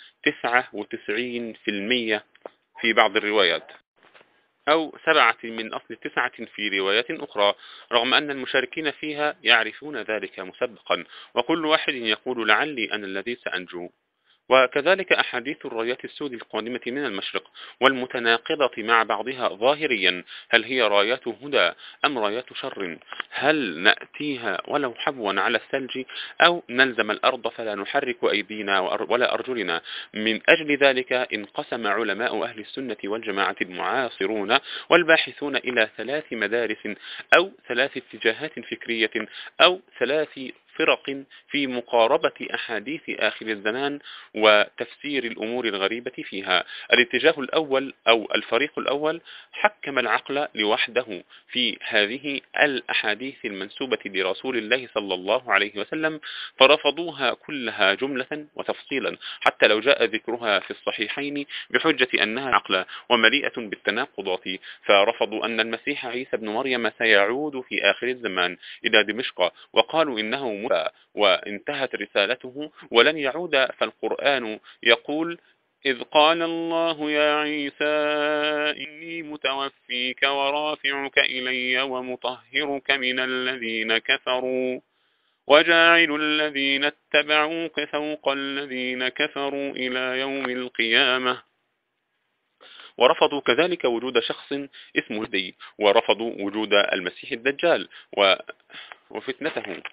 99% في بعض الروايات، أو 7 من أصل 9 في روايات أخرى، رغم أن المشاركين فيها يعرفون ذلك مسبقا، وكل واحد يقول لعلي أنا الذي سأنجو. وكذلك أحاديث الرايات السود القادمة من المشرق والمتناقضة مع بعضها ظاهريا، هل هي رايات هدى أم رايات شر؟ هل نأتيها ولو حبوا على الثلج أو نلزم الأرض فلا نحرك أيدينا ولا أرجلنا؟ من أجل ذلك انقسم علماء أهل السنة والجماعة المعاصرون والباحثون إلى 3 مدارس أو 3 اتجاهات فكرية أو 3 فرق في مقاربة أحاديث آخر الزمان وتفسير الأمور الغريبة فيها. الاتجاه الأول أو الفريق الأول حكم العقل لوحده في هذه الأحاديث المنسوبة لرسول الله صلى الله عليه وسلم، فرفضوها كلها جملة وتفصيلا حتى لو جاء ذكرها في الصحيحين بحجة أنها عقل ومليئة بالتناقضات. فرفضوا أن المسيح عيسى بن مريم سيعود في آخر الزمان إلى دمشق، وقالوا إنه متى وانتهت رسالته ولن يعود. فالقرآن يقول: إذ قال الله يا عيسى إني متوفيك ورافعك إلي ومطهرك من الذين كفروا وجاعل الذين اتبعوك فوق الذين كفروا إلى يوم القيامة. ورفضوا كذلك وجود شخص اسمه الدي، ورفضوا وجود المسيح الدجال وفتنته،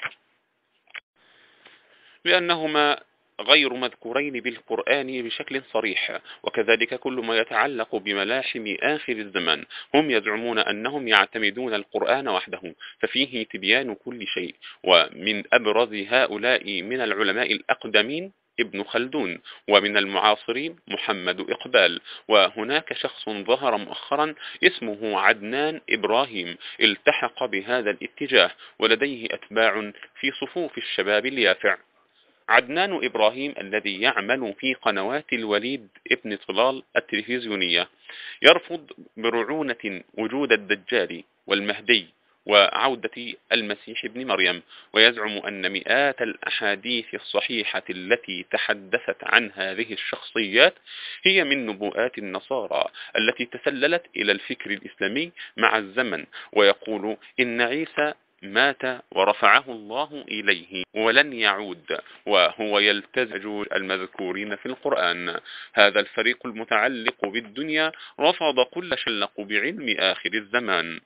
لأنهما غير مذكورين بالقرآن بشكل صريح. وكذلك كل ما يتعلق بملاحم آخر الزمان. هم يزعمون أنهم يعتمدون القرآن وحده، ففيه تبيان كل شيء. ومن أبرز هؤلاء من العلماء الأقدمين ابن خلدون، ومن المعاصرين محمد إقبال. وهناك شخص ظهر مؤخرا اسمه عدنان إبراهيم، التحق بهذا الاتجاه ولديه أتباع في صفوف الشباب اليافع. عدنان إبراهيم الذي يعمل في قنوات الوليد ابن طلال التلفزيونية يرفض برعونة وجود الدجال والمهدي وعودة المسيح ابن مريم، ويزعم أن مئات الأحاديث الصحيحة التي تحدثت عن هذه الشخصيات هي من نبوءات النصارى التي تسللت إلى الفكر الإسلامي مع الزمن. ويقول إن عيسى مات ورفعه الله إليه ولن يعود، وهو يلتزم المذكورين في القرآن. هذا الفريق المتعلق بالدنيا رفض كل شلق بعلم آخر الزمان،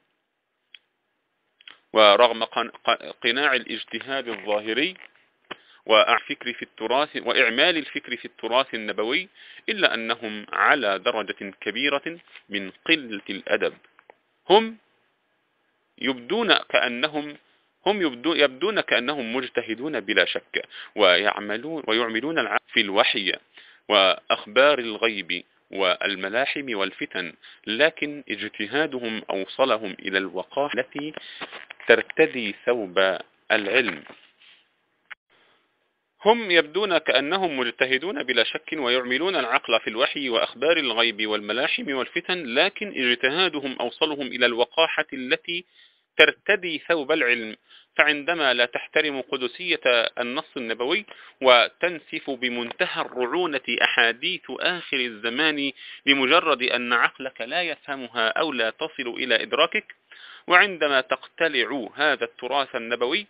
ورغم قناع الاجتهاد الظاهري وإعمال الفكر في التراث النبوي، إلا أنهم على درجة كبيرة من قلة الأدب. هم يبدون كأنهم مجتهدون بلا شك، ويعملون العمل في الوحي وأخبار الغيب والملاحم والفتن، لكن اجتهادهم أوصلهم إلى الوقاحة التي ترتدي ثوب العلم. هم يبدون كأنهم مجتهدون بلا شك ويعملون العقل في الوحي وأخبار الغيب والملاحم والفتن، لكن اجتهادهم أوصلهم إلى الوقاحة التي ترتدي ثوب العلم. فعندما لا تحترم قدسية النص النبوي وتنسف بمنتهى الرعونة أحاديث آخر الزمان لمجرد أن عقلك لا يفهمها أو لا تصل إلى إدراكك، وعندما تقتلع هذا التراث النبوي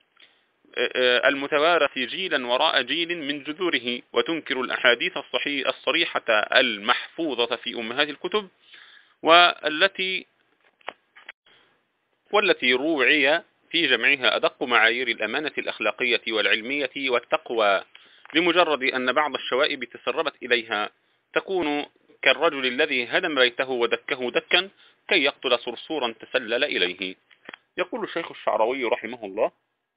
المتوارث جيلا وراء جيل من جذوره وتنكر الأحاديث الصريحة المحفوظة في أمهات الكتب والتي روعي في جمعها أدق معايير الأمانة الأخلاقية والعلمية والتقوى، لمجرد أن بعض الشوائب تسربت إليها تكون كالرجل الذي هدم بيته ودكه دكا كي يقتل صرصورا تسلل إليه. يقول الشيخ الشعراوي رحمه الله: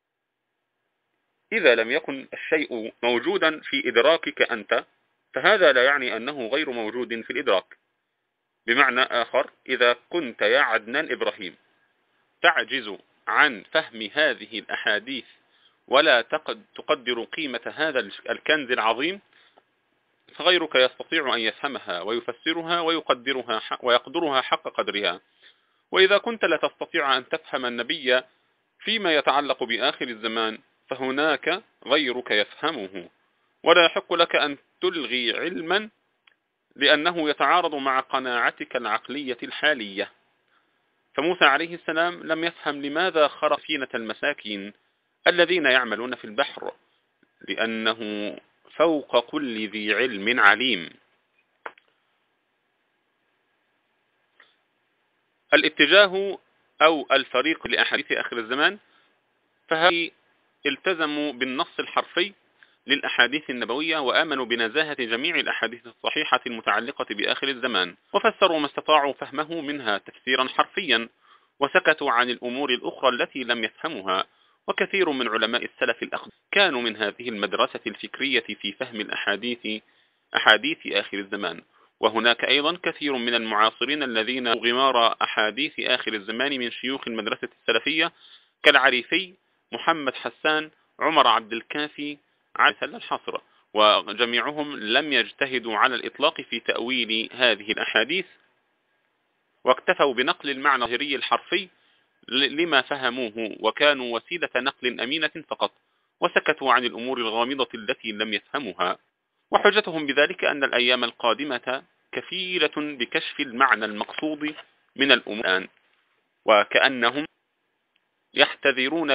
إذا لم يكن الشيء موجودا في إدراكك أنت فهذا لا يعني أنه غير موجود في الإدراك. بمعنى آخر، إذا كنت يا عدنان إبراهيم تعجز عن فهم هذه الأحاديث ولا تقدر قيمة هذا الكنز العظيم، فغيرك يستطيع أن يفهمها ويفسرها ويقدرها حق قدرها. وإذا كنت لا تستطيع أن تفهم النبي فيما يتعلق بآخر الزمان فهناك غيرك يفهمه، ولا يحق لك أن تلغي علما لأنه يتعارض مع قناعتك العقلية الحالية. فموسى عليه السلام لم يفهم لماذا خرق سفينة المساكين الذين يعملون في البحر، لأنه فوق كل ذي علم عليم. الاتجاه أو الفريق لأحاديث آخر الزمان فهؤلاء التزموا بالنص الحرفي للأحاديث النبوية وآمنوا بنزاهة جميع الأحاديث الصحيحة المتعلقة بآخر الزمان، وفسروا ما استطاعوا فهمه منها تفسيرا حرفيا، وسكتوا عن الأمور الأخرى التي لم يفهمها. وكثير من علماء السلف الأقدم كانوا من هذه المدرسة الفكرية في فهم أحاديث آخر الزمان. وهناك أيضا كثير من المعاصرين الذين غمار أحاديث آخر الزمان من شيوخ المدرسة السلفية كالعريفي، محمد حسان، عمر عبد الكافي، علي سل الحصر، وجميعهم لم يجتهدوا على الإطلاق في تأويل هذه الأحاديث، واكتفوا بنقل المعنى الظاهري الحرفي لما فهموه، وكانوا وسيلة نقل أمينة فقط، وسكتوا عن الأمور الغامضة التي لم يفهموها. وحجتهم بذلك أن الأيام القادمة كفيلة بكشف المعنى المقصود من الأمور الآن، وكأنهم يحتذون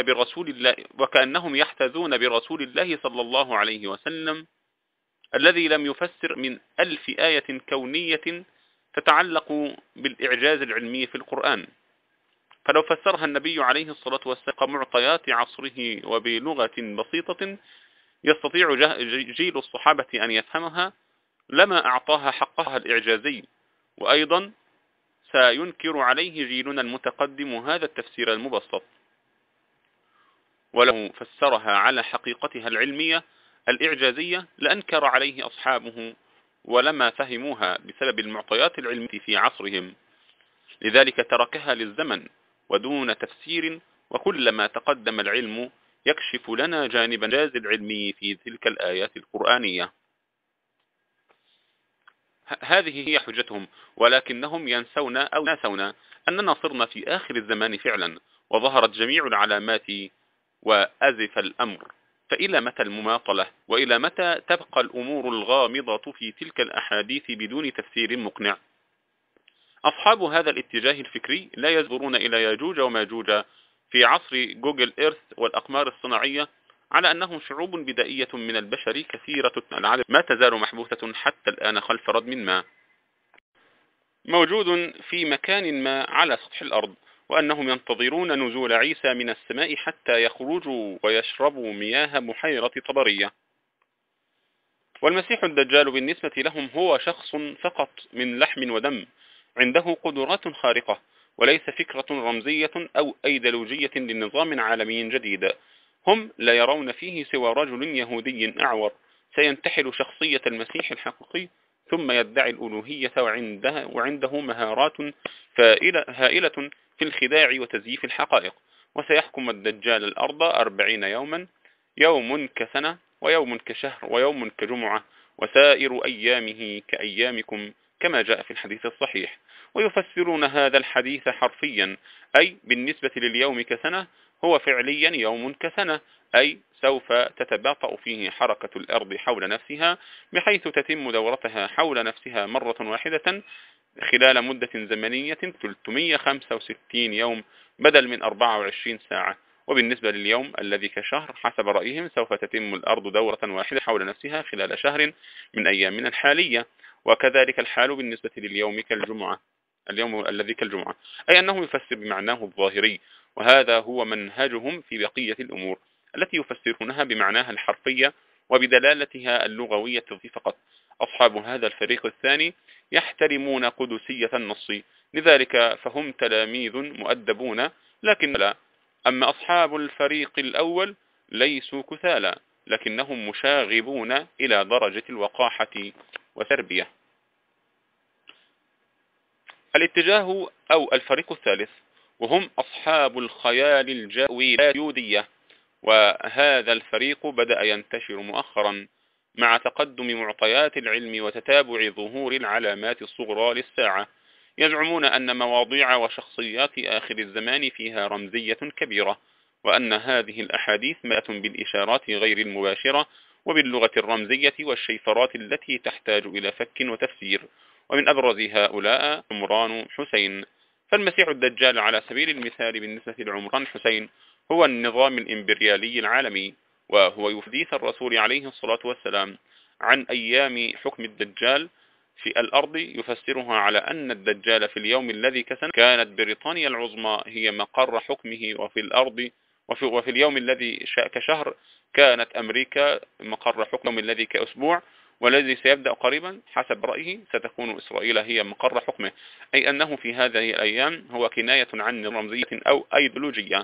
برسول الله صلى الله عليه وسلم الذي لم يفسر من 1000 آية كونية تتعلق بالإعجاز العلمي في القرآن، فلو فسرها النبي عليه الصلاة والسلام معطيات عصره وبلغة بسيطة يستطيع جيل الصحابة أن يفهمها لما أعطاها حقها الإعجازي، وأيضا سينكر عليه جيلنا المتقدم هذا التفسير المبسط، ولو فسرها على حقيقتها العلمية الإعجازية لأنكر عليه أصحابه ولما فهموها بسبب المعطيات العلمية في عصرهم، لذلك تركها للزمن ودون تفسير، وكلما تقدم العلم يكشف لنا جانب الإعجاز العلمي في تلك الآيات القرآنية. هذه هي حجتهم، ولكنهم ينسون أو ناسون أننا صرنا في آخر الزمان فعلا، وظهرت جميع العلامات وأزف الأمر، فإلى متى المماطلة؟ وإلى متى تبقى الأمور الغامضة في تلك الأحاديث بدون تفسير مقنع؟ أصحاب هذا الاتجاه الفكري لا يزورون إلى ياجوج وماجوج في عصر جوجل إيرث والأقمار الصناعية على أنهم شعوب بدائية من البشر كثيرة العدد ما تزال محبوسة حتى الآن خلف ردم ما موجود في مكان ما على سطح الأرض، وأنهم ينتظرون نزول عيسى من السماء حتى يخرجوا ويشربوا مياه بحيرة طبرية. والمسيح الدجال بالنسبة لهم هو شخص فقط من لحم ودم عنده قدرات خارقة، وليس فكرة رمزية أو أيديولوجية لنظام عالمي جديد. هم لا يرون فيه سوى رجل يهودي أعور سينتحل شخصية المسيح الحقيقي ثم يدعي الألوهية وعنده مهارات هائلة في الخداع وتزييف الحقائق، وسيحكم الدجال الأرض 40 يوما، يوم كسنة ويوم كشهر ويوم كجمعة، وسائر أيامه كأيامكم كما جاء في الحديث الصحيح. ويفسرون هذا الحديث حرفيا، أي بالنسبة لليوم كسنة هو فعليا يوم كسنة، أي سوف تتباطأ فيه حركة الأرض حول نفسها بحيث تتم دورتها حول نفسها مرة واحدة خلال مدة زمنية 365 يوم بدل من 24 ساعة. وبالنسبة لليوم الذي كشهر حسب رأيهم سوف تتم الأرض دورة واحدة حول نفسها خلال شهر من أيامنا الحالية، وكذلك الحال بالنسبة لليوم كالجمعة، اليوم الذي كالجمعة، أي أنه يفسر بمعناه الظاهري، وهذا هو منهجهم في بقية الأمور التي يفسرونها بمعناها الحرفية وبدلالتها اللغوية فقط. أصحاب هذا الفريق الثاني يحترمون قدسية النص، لذلك فهم تلاميذ مؤدبون، لكن لا. أما أصحاب الفريق الأول ليسوا كثالا، لكنهم مشاغبون إلى درجة الوقاحة وتربية. الاتجاه أو الفريق الثالث وهم أصحاب الخيال الجاويدية، وهذا الفريق بدأ ينتشر مؤخرا مع تقدم معطيات العلم وتتابع ظهور العلامات الصغرى للساعة. يزعمون أن مواضيع وشخصيات آخر الزمان فيها رمزية كبيرة، وأن هذه الأحاديث ملأة بالإشارات غير المباشرة وباللغة الرمزية والشيفرات التي تحتاج إلى فك وتفسير. ومن أبرز هؤلاء عمران حسين. فالمسيح الدجال على سبيل المثال بالنسبة لعمران حسين هو النظام الإمبريالي العالمي، وهو يحديث الرسول عليه الصلاة والسلام عن أيام حكم الدجال في الأرض، يفسرها على أن الدجال في اليوم الذي كسن كانت بريطانيا العظمى هي مقر حكمه، وفي الأرض وفي اليوم الذي كشهر كانت أمريكا مقر حكمه الذي كأسبوع، والذي سيبدأ قريبا حسب رأيه ستكون إسرائيل هي مقر حكمه، أي أنه في هذه الأيام هو كناية عن رمزية أو أيديولوجية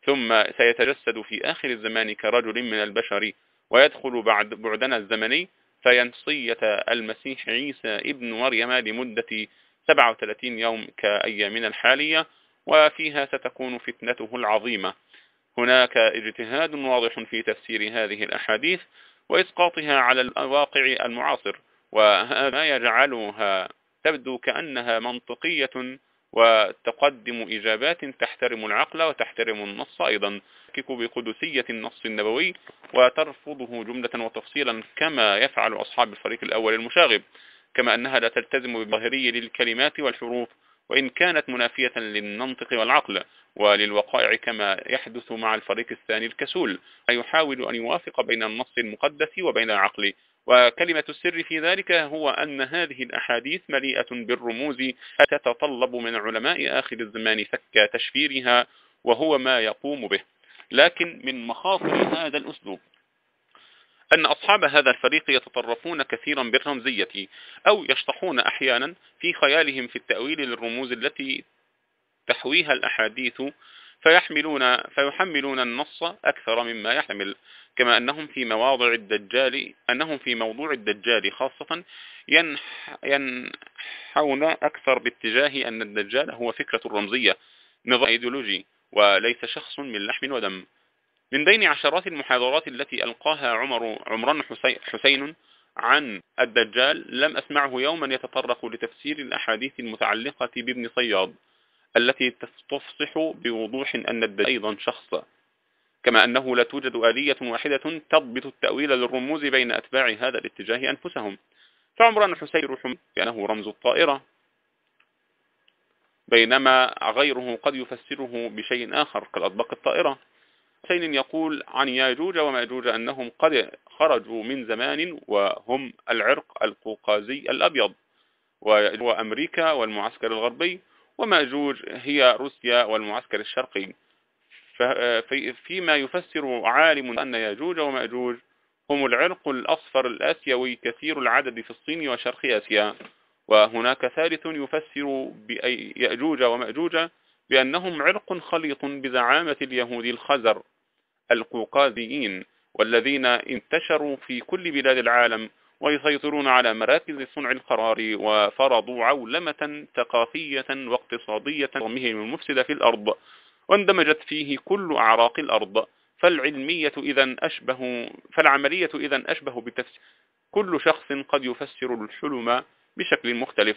ثم سيتجسد في آخر الزمان كرجل من البشر ويدخل بعد بعدنا الزمني فينصية المسيح عيسى ابن مريم لمدة 37 يوم كأيامنا الحالية، وفيها ستكون فتنته العظيمة. هناك اجتهاد واضح في تفسير هذه الأحاديث وإسقاطها على الواقع المعاصر، وهذا يجعلها تبدو كأنها منطقية وتقدم إجابات تحترم العقل وتحترم النص أيضا، تشكك بقدسية النص النبوي وترفضه جملة وتفصيلا كما يفعل أصحاب الفريق الأول المشاغب، كما أنها لا تلتزم بالظاهرية للكلمات والحروف وإن كانت منافية للمنطق والعقل وللوقائع كما يحدث مع الفريق الثاني الكسول، يحاول أن يوافق بين النص المقدس وبين العقل. وكلمة السر في ذلك هو أن هذه الأحاديث مليئة بالرموز تتطلب من علماء آخر الزمان فك تشفيرها، وهو ما يقوم به. لكن من مخاطر هذا الأسلوب أن أصحاب هذا الفريق يتطرفون كثيرا بالرمزية أو يشطحون أحيانا في خيالهم في التأويل للرموز التي تحويها الأحاديث فيحملون النص أكثر مما يحتمل، كما أنهم في موضوع الدجال خاصة ينحون أكثر باتجاه أن الدجال هو فكرة رمزية، نظام أيديولوجي وليس شخص من لحم ودم. من بين عشرات المحاضرات التي ألقاها عمران حسين عن الدجال لم أسمعه يوما يتطرق لتفسير الأحاديث المتعلقة بابن صياد التي تستفصح بوضوح أن الدجال أيضا شخص، كما أنه لا توجد آلية واحدة تضبط التأويل للرموز بين أتباع هذا الاتجاه أنفسهم. فعمران حسين يروح بأنه رمز الطائرة، بينما غيره قد يفسره بشيء آخر كالأطباق الطائرة. حسين يقول عن ياجوج وماجوج أنهم قد خرجوا من زمان وهم العرق القوقازي الأبيض، وأمريكا والمعسكر الغربي، وماجوج هي روسيا والمعسكر الشرقي. فيما يفسر عالم أن ياجوج وماجوج هم العرق الأصفر الآسيوي كثير العدد في الصين وشرق آسيا. وهناك ثالث يفسر يأجوج ومأجوج بأنهم عرق خليط بزعامة اليهود الخزر القوقازيين، والذين انتشروا في كل بلاد العالم ويسيطرون على مراكز صنع القرار وفرضوا عولمة ثقافية واقتصادية رغمهم المفسدة في الأرض، واندمجت فيه كل أعراق الأرض. فالعملية إذن أشبه بتفسير كل شخص قد يفسر الحلم بشكل مختلف.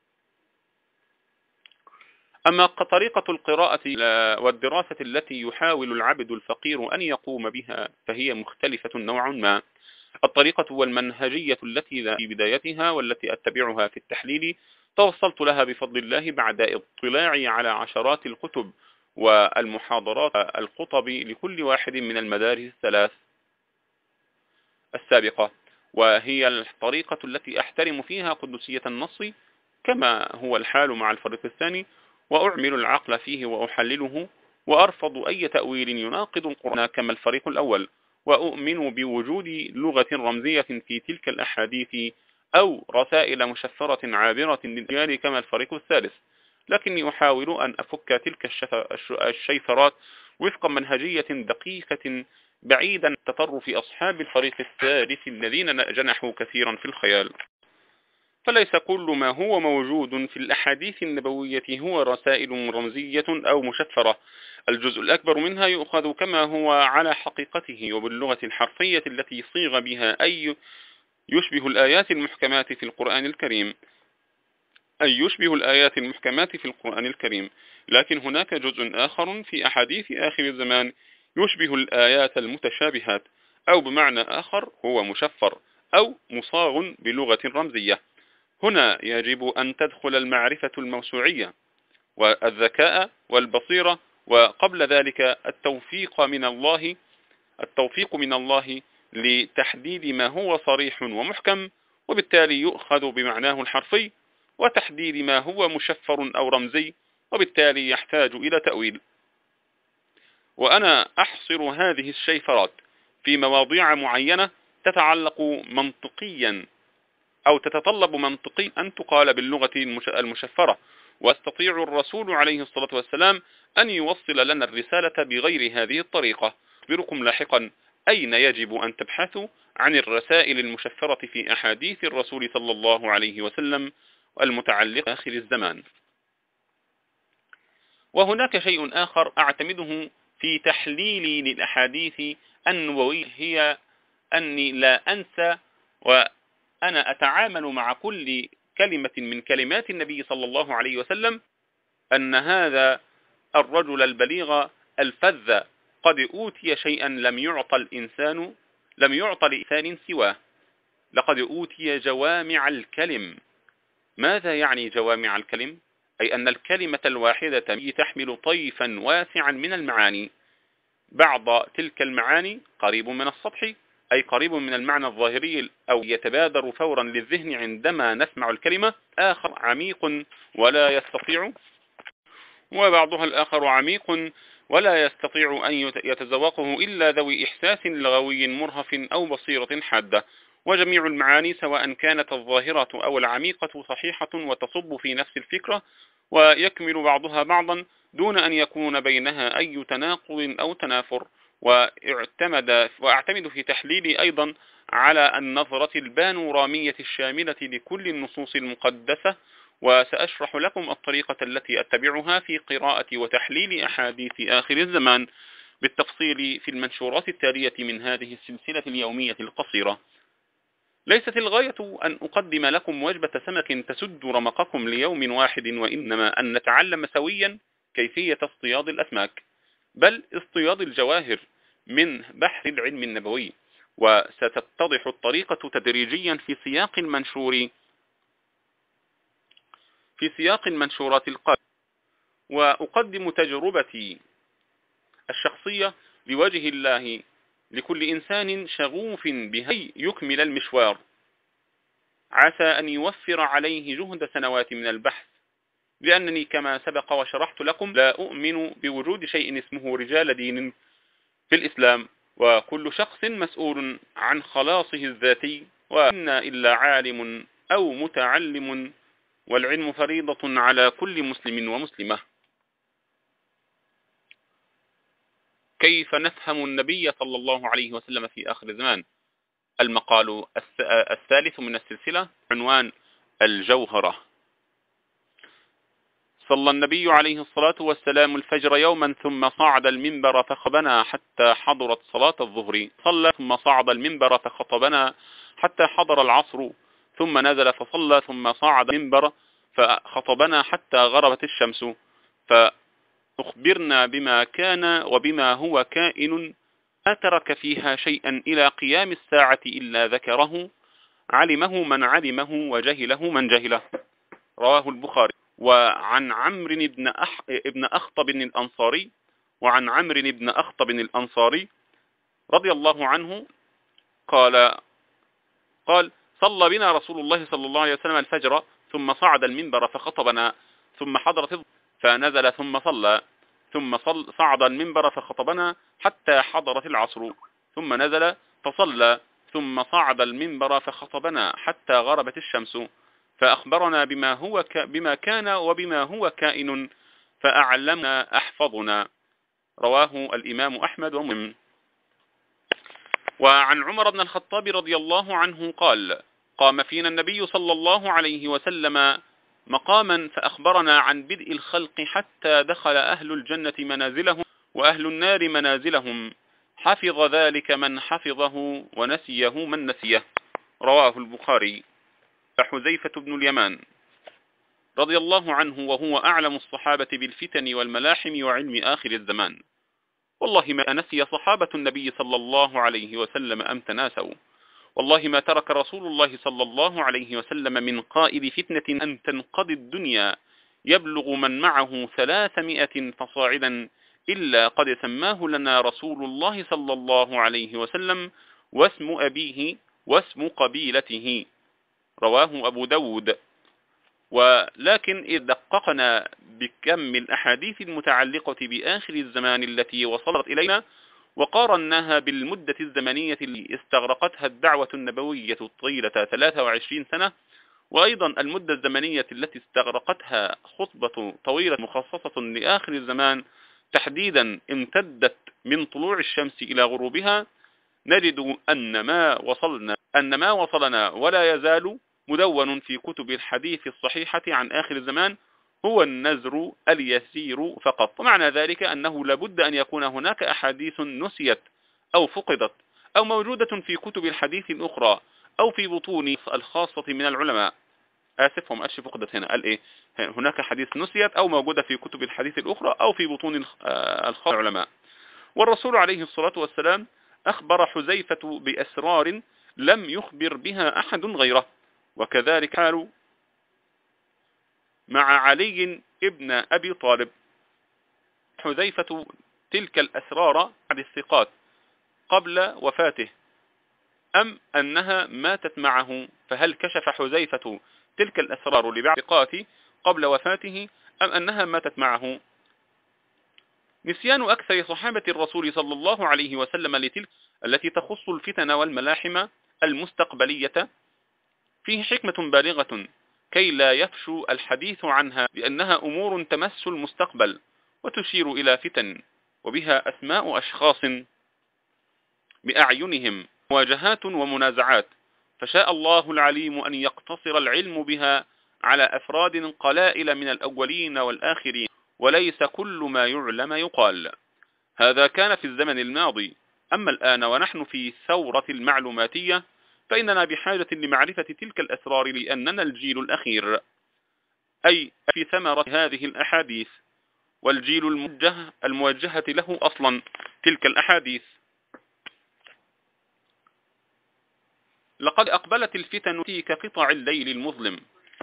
أما طريقة القراءة والدراسة التي يحاول العبد الفقير أن يقوم بها فهي مختلفة نوعا ما. الطريقة والمنهجية التي في بدايتها والتي أتبعها في التحليل توصلت لها بفضل الله بعد اطلاعي على عشرات الكتب والمحاضرات الخطب لكل واحد من المدارس الثلاث السابقة، وهي الطريقة التي أحترم فيها قدسية النص كما هو الحال مع الفريق الثاني، وأعمل العقل فيه وأحلله، وأرفض أي تأويل يناقض القرآن كما الفريق الأول، وأؤمن بوجود لغة رمزية في تلك الأحاديث أو رسائل مشفرة عابرة للأجيال كما الفريق الثالث، لكني أحاول أن أفك تلك الشيفرات وفق منهجية دقيقة بعيدا عن تطرف أصحاب الفريق الثالث الذين جنحوا كثيرا في الخيال. فليس كل ما هو موجود في الأحاديث النبوية هو رسائل رمزية أو مشفرة، الجزء الأكبر منها يؤخذ كما هو على حقيقته وباللغة الحرفية التي صيغ بها، أي يشبه الآيات المحكمات في القرآن الكريم، لكن هناك جزء آخر في أحاديث آخر الزمان يشبه الآيات المتشابهات، أو بمعنى آخر هو مشفر أو مصاغ بلغة رمزية. هنا يجب أن تدخل المعرفة الموسوعية والذكاء والبصيرة، وقبل ذلك التوفيق من الله لتحديد ما هو صريح ومحكم وبالتالي يؤخذ بمعناه الحرفي، وتحديد ما هو مشفر أو رمزي وبالتالي يحتاج إلى تأويل. وأنا أحصر هذه الشيفرات في مواضيع معينة تتعلق منطقيا أو تتطلب منطقيا أن تقال باللغة المشفرة، واستطيع الرسول عليه الصلاة والسلام أن يوصل لنا الرسالة بغير هذه الطريقة. أخبركم لاحقا أين يجب أن تبحثوا عن الرسائل المشفرة في أحاديث الرسول صلى الله عليه وسلم المتعلقة بآخر الزمان. وهناك شيء آخر أعتمده في تحليلي للأحاديث النبوية، هي أني لا أنسى وأنا أتعامل مع كل كلمة من كلمات النبي صلى الله عليه وسلم أن هذا الرجل البليغ الفذ قد أوتي شيئا لم يعطى لإنسان سواه، لقد أوتي جوامع الكلم. ماذا يعني جوامع الكلم؟ أي أن الكلمة الواحدة تحمل طيفا واسعا من المعاني، بعض تلك المعاني قريب من السطح، أي قريب من المعنى الظاهري أو يتبادر فورا للذهن عندما نسمع الكلمة، آخر عميق ولا يستطيع، وبعضها الآخر عميق ولا يستطيع أن يتذوقه إلا ذوي إحساس لغوي مرهف أو بصيرة حادة. وجميع المعاني سواء كانت الظاهرة أو العميقة صحيحة وتصب في نفس الفكرة، ويكمل بعضها بعضا دون أن يكون بينها أي تناقض أو تنافر. وأعتمد في تحليلي أيضا على النظرة البانورامية الشاملة لكل النصوص المقدسة، وسأشرح لكم الطريقة التي أتبعها في قراءة وتحليل أحاديث آخر الزمان بالتفصيل في المنشورات التالية من هذه السلسلة اليومية القصيرة. ليست الغاية أن أقدم لكم وجبة سمك تسد رمقكم ليوم واحد، وإنما أن نتعلم سويا كيفية اصطياد الأسماك، بل اصطياد الجواهر من بحث العلم النبوي. وستتضح الطريقة تدريجيا في سياق المنشورات القادمة. وأقدم تجربتي الشخصية لوجه الله لكل إنسان شغوف بهي يكمل المشوار، عسى أن يوفر عليه جهد سنوات من البحث، لأنني كما سبق وشرحت لكم لا أؤمن بوجود شيء اسمه رجال دين في الإسلام، وكل شخص مسؤول عن خلاصه الذاتي، وإنا إلا عالم أو متعلم، والعلم فريضة على كل مسلم ومسلمة. كيف نفهم النبي صلى الله عليه وسلم في آخر الزمان؟ المقال الثالث من السلسلة، عنوان الجوهرة. صلى النبي عليه الصلاة والسلام الفجر يوما ثم صعد المنبر فخطبنا حتى حضرت صلاة الظهر، صلى ثم صعد المنبر فخطبنا حتى حضر العصر، ثم نزل فصلى ثم صعد المنبر فخطبنا حتى غربت الشمس، فأخبرنا بما كان وبما هو كائن، ما ترك فيها شيئا إلى قيام الساعة إلا ذكره، علمه من علمه وجهله من جهله. رواه البخاري. وعن عمرو بن أخطب الأنصاري رضي الله عنه قال صلى بنا رسول الله صلى الله عليه وسلم الفجر ثم صعد المنبر فخطبنا ثم حضرت فنزل ثم صلى ثم صعد المنبر فخطبنا حتى حضرت العصر، ثم نزل فصلى ثم صعد المنبر فخطبنا حتى غربت الشمس، فأخبرنا بما كان وبما هو كائن، فأعلمنا أحفظنا. رواه الإمام أحمد ومسلم. وعن عمر بن الخطاب رضي الله عنه قال قام فينا النبي صلى الله عليه وسلم مقاما فأخبرنا عن بدء الخلق حتى دخل أهل الجنة منازلهم وأهل النار منازلهم، حفظ ذلك من حفظه ونسيه من نسيه. رواه البخاري. حذيفة بن اليمان رضي الله عنه وهو أعلم الصحابة بالفتن والملاحم وعلم آخر الزمان، والله ما نسي صحابة النبي صلى الله عليه وسلم أم تناسوا، والله ما ترك رسول الله صلى الله عليه وسلم من قائد فتنة أن تنقضي الدنيا يبلغ من معه 300 فصاعدا إلا قد سماه لنا رسول الله صلى الله عليه وسلم واسم أبيه واسم قبيلته. رواه أبو داود. ولكن إذ دققنا بكم الأحاديث المتعلقة بآخر الزمان التي وصلت إلينا وقارناها بالمدة الزمنية اللي استغرقتها الدعوة النبوية طيلة 23 سنة، وأيضا المدة الزمنية التي استغرقتها خطبة طويلة مخصصة لآخر الزمان تحديدا امتدت من طلوع الشمس إلى غروبها، نجد أن ما وصلنا ولا يزال مدون في كتب الحديث الصحيحة عن آخر الزمان هو النذر اليسير فقط. ومعنى ذلك أنه لابد أن يكون هناك أحاديث نسيت أو فقدت أو موجودة في كتب الحديث الأخرى أو في بطون الخاصة من العلماء. آسف، هم قالش فقدت هنا، قال إيه؟ هناك حديث نسيت أو موجودة في كتب الحديث الأخرى أو في بطون الخاصة من العلماء. والرسول عليه الصلاة والسلام أخبر حذيفة بأسرار لم يخبر بها أحد غيره، وكذلك حال مع علي ابن أبي طالب. حذيفة تلك الأسرار عن الثقات قبل وفاته أم أنها ماتت معه؟ فهل كشف حذيفة تلك الأسرار لبعض الثقات قبل وفاته أم أنها ماتت معه؟ نسيان أكثر صحابة الرسول صلى الله عليه وسلم لتلك التي تخص الفتن والملاحم المستقبلية فيه حكمة بالغة كي لا يفشو الحديث عنها، لأنها أمور تمس المستقبل وتشير إلى فتن وبها أسماء أشخاص بأعينهم مواجهات ومنازعات، فشاء الله العليم أن يقتصر العلم بها على أفراد قلائل من الأولين والآخرين، وليس كل ما يعلم يقال. هذا كان في الزمن الماضي. أما الآن ونحن في ثورة المعلوماتية فإننا بحاجة لمعرفة تلك الأسرار، لأننا الجيل الأخير، أي في ثمرة هذه الأحاديث، والجيل الموجهة له أصلا تلك الأحاديث. لقد أقبلت الفتن كقطع الليل المظلم.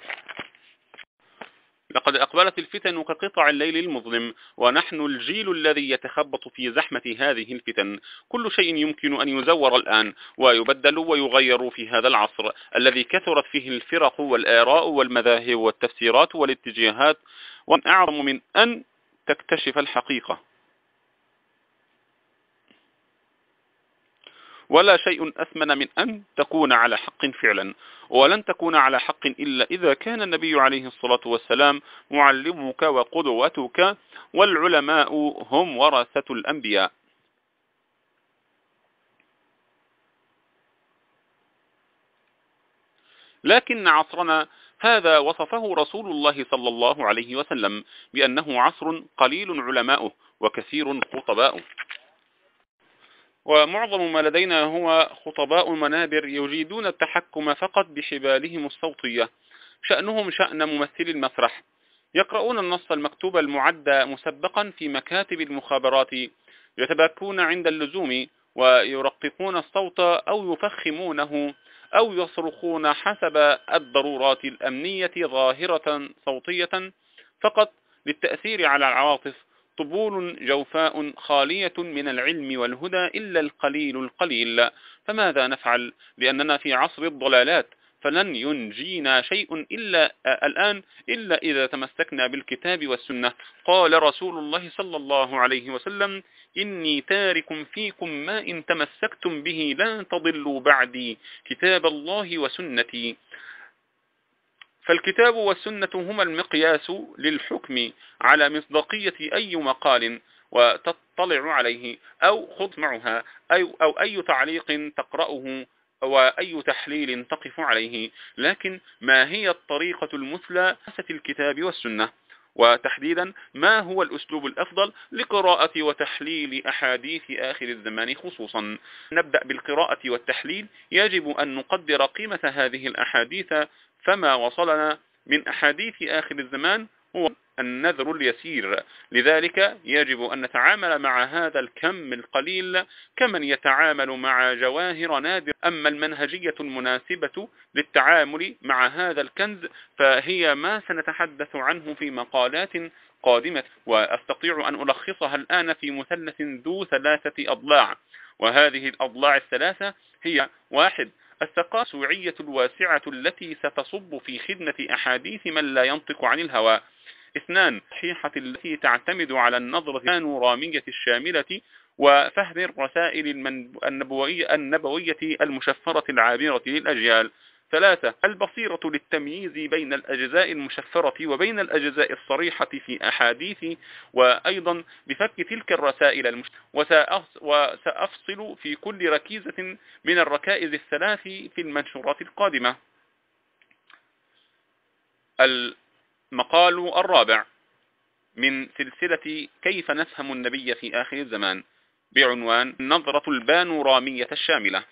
ونحن الجيل الذي يتخبط في زحمة هذه الفتن. كل شيء يمكن أن يزور الآن ويبدل ويغير في هذا العصر الذي كثرت فيه الفرق والآراء والمذاهب والتفسيرات والاتجاهات، وأعظم من أن تكتشف الحقيقة. ولا شيء أثمن من أن تكون على حق فعلا، ولن تكون على حق إلا إذا كان النبي عليه الصلاة والسلام معلمك وقدوتك، والعلماء هم ورثة الأنبياء. لكن عصرنا هذا وصفه رسول الله صلى الله عليه وسلم بأنه عصر قليل علماؤه وكثير خطباؤه، ومعظم ما لدينا هو خطباء منابر يجيدون التحكم فقط بحبالهم الصوتية، شأنهم شأن ممثل المسرح، يقرؤون النص المكتوب المعدى مسبقا في مكاتب المخابرات، يتباكون عند اللزوم ويرققون الصوت أو يفخمونه أو يصرخون حسب الضرورات الأمنية ظاهرة صوتية فقط للتأثير على العواطف. طبول جوفاء خالية من العلم والهدى إلا القليل. فماذا نفعل؟ لأننا في عصر الضلالات، فلن ينجينا شيء الآن إلا إذا تمسكنا بالكتاب والسنة. قال رسول الله صلى الله عليه وسلم: إني تارك فيكم ما إن تمسكتم به لن تضلوا بعدي، كتاب الله وسنتي. فالكتاب والسنة هما المقياس للحكم على مصداقية أي مقال وتطلع عليه أو خضمعها أو أي تعليق تقرأه وأي تحليل تقف عليه. لكن ما هي الطريقة المثلى في الكتاب والسنة؟ وتحديدا ما هو الأسلوب الأفضل لقراءة وتحليل أحاديث آخر الزمان خصوصا؟ نبدأ بالقراءة والتحليل. يجب أن نقدر قيمة هذه الأحاديث، فما وصلنا من أحاديث آخر الزمان هو النذر اليسير، لذلك يجب أن نتعامل مع هذا الكم القليل كمن يتعامل مع جواهر نادرة. أما المنهجية المناسبة للتعامل مع هذا الكنز فهي ما سنتحدث عنه في مقالات قادمة، وأستطيع أن ألخصها الآن في مثلث ذو 3 أضلاع، وهذه الأضلاع الثلاثة هي: 1. الثقافة السوعية الواسعة التي ستصب في خدمة أحاديث من لا ينطق عن الهوى. 2. الصحيحة التي تعتمد على النظرة النورانية الشاملة وفهم الرسائل النبوية المشفرة العابرة للأجيال. 3. البصيرة للتمييز بين الأجزاء المشفرة وبين الأجزاء الصريحة في أحاديث، وأيضا بفك تلك الرسائل وسأفصل في كل ركيزة من الركائز الثلاث في المنشورات القادمة. المقال الرابع من سلسلة كيف نفهم النبي في آخر الزمان بعنوان النظرة البانورامية الشاملة.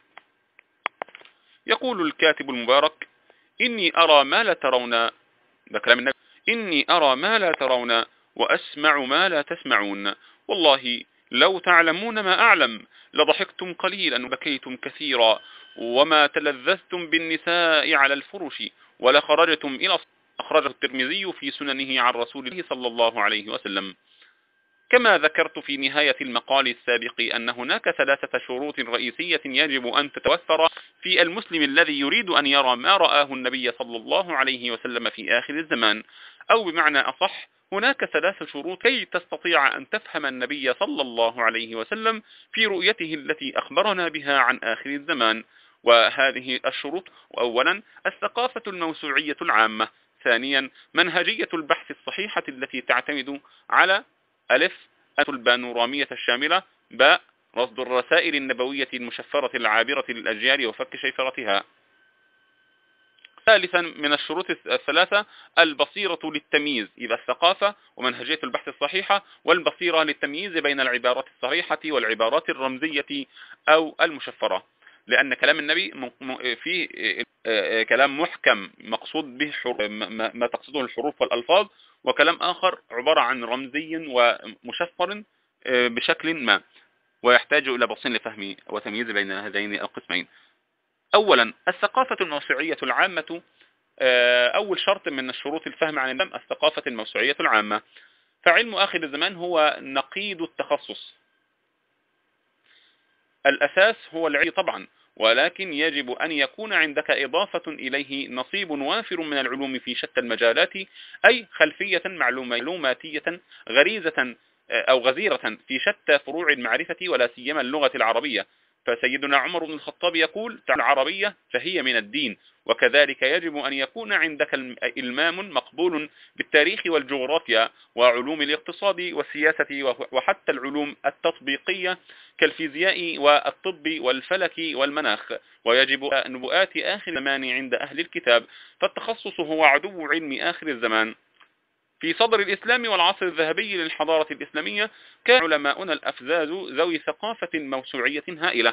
يقول الكاتب المبارك: إني أرى ما لا ترون، ده كلام النبي، إني أرى ما لا ترون وأسمع ما لا تسمعون، والله لو تعلمون ما أعلم لضحكتم قليلا وبكيتم كثيرا وما تلذذتم بالنساء على الفرش ولخرجتم إلى. أخرجه الترمذي في سننه عن رسول الله صلى الله عليه وسلم. كما ذكرت في نهاية المقال السابق أن هناك 3 شروط رئيسية يجب أن تتوفر في المسلم الذي يريد أن يرى ما رآه النبي صلى الله عليه وسلم في آخر الزمان، أو بمعنى أصح هناك 3 شروط كي تستطيع أن تفهم النبي صلى الله عليه وسلم في رؤيته التي أخبرنا بها عن آخر الزمان. وهذه الشروط: أولا الثقافة الموسوعية العامة، ثانيا منهجية البحث الصحيحة التي تعتمد على ألف البانورامية الشاملة، باء رصد الرسائل النبوية المشفرة العابرة للأجيال وفك شيفرتها. ثالثا من الشروط 3 البصيرة للتمييز، إذا الثقافة ومنهجية البحث الصحيحة والبصيرة للتمييز بين العبارات الصريحة والعبارات الرمزية أو المشفرة، لأن كلام النبي فيه كلام محكم مقصود به ما تقصده الحروف والألفاظ، وكلام آخر عبارة عن رمزي ومشفر بشكل ما، ويحتاج إلى بصين لفهم وتمييز بين هذين القسمين. أولا الثقافة الموسوعية العامة. أول شرط من الشروط الفهم عن النبي الثقافة الموسوعية العامة، فعلم آخر الزمان هو نقيض التخصص. الأساس هو العلم طبعا، ولكن يجب أن يكون عندك إضافة إليه نصيب وافر من العلوم في شتى المجالات، أي خلفية معلوماتية غريزة أو غزيرة في شتى فروع المعرفة ولا سيما اللغة العربية. فسيدنا عمر بن الخطاب يقول: العربية فهي من الدين. وكذلك يجب أن يكون عندك إلمام مقبول بالتاريخ والجغرافيا وعلوم الاقتصاد والسياسة وحتى العلوم التطبيقية كالفيزياء والطب والفلك والمناخ. ويجب نبوءات آخر الزمان عند أهل الكتاب، فالتخصص هو عدو علم آخر الزمان. في صدر الإسلام والعصر الذهبي للحضارة الإسلامية كان علماؤنا الأفذاذ ذوي ثقافة موسوعية هائلة.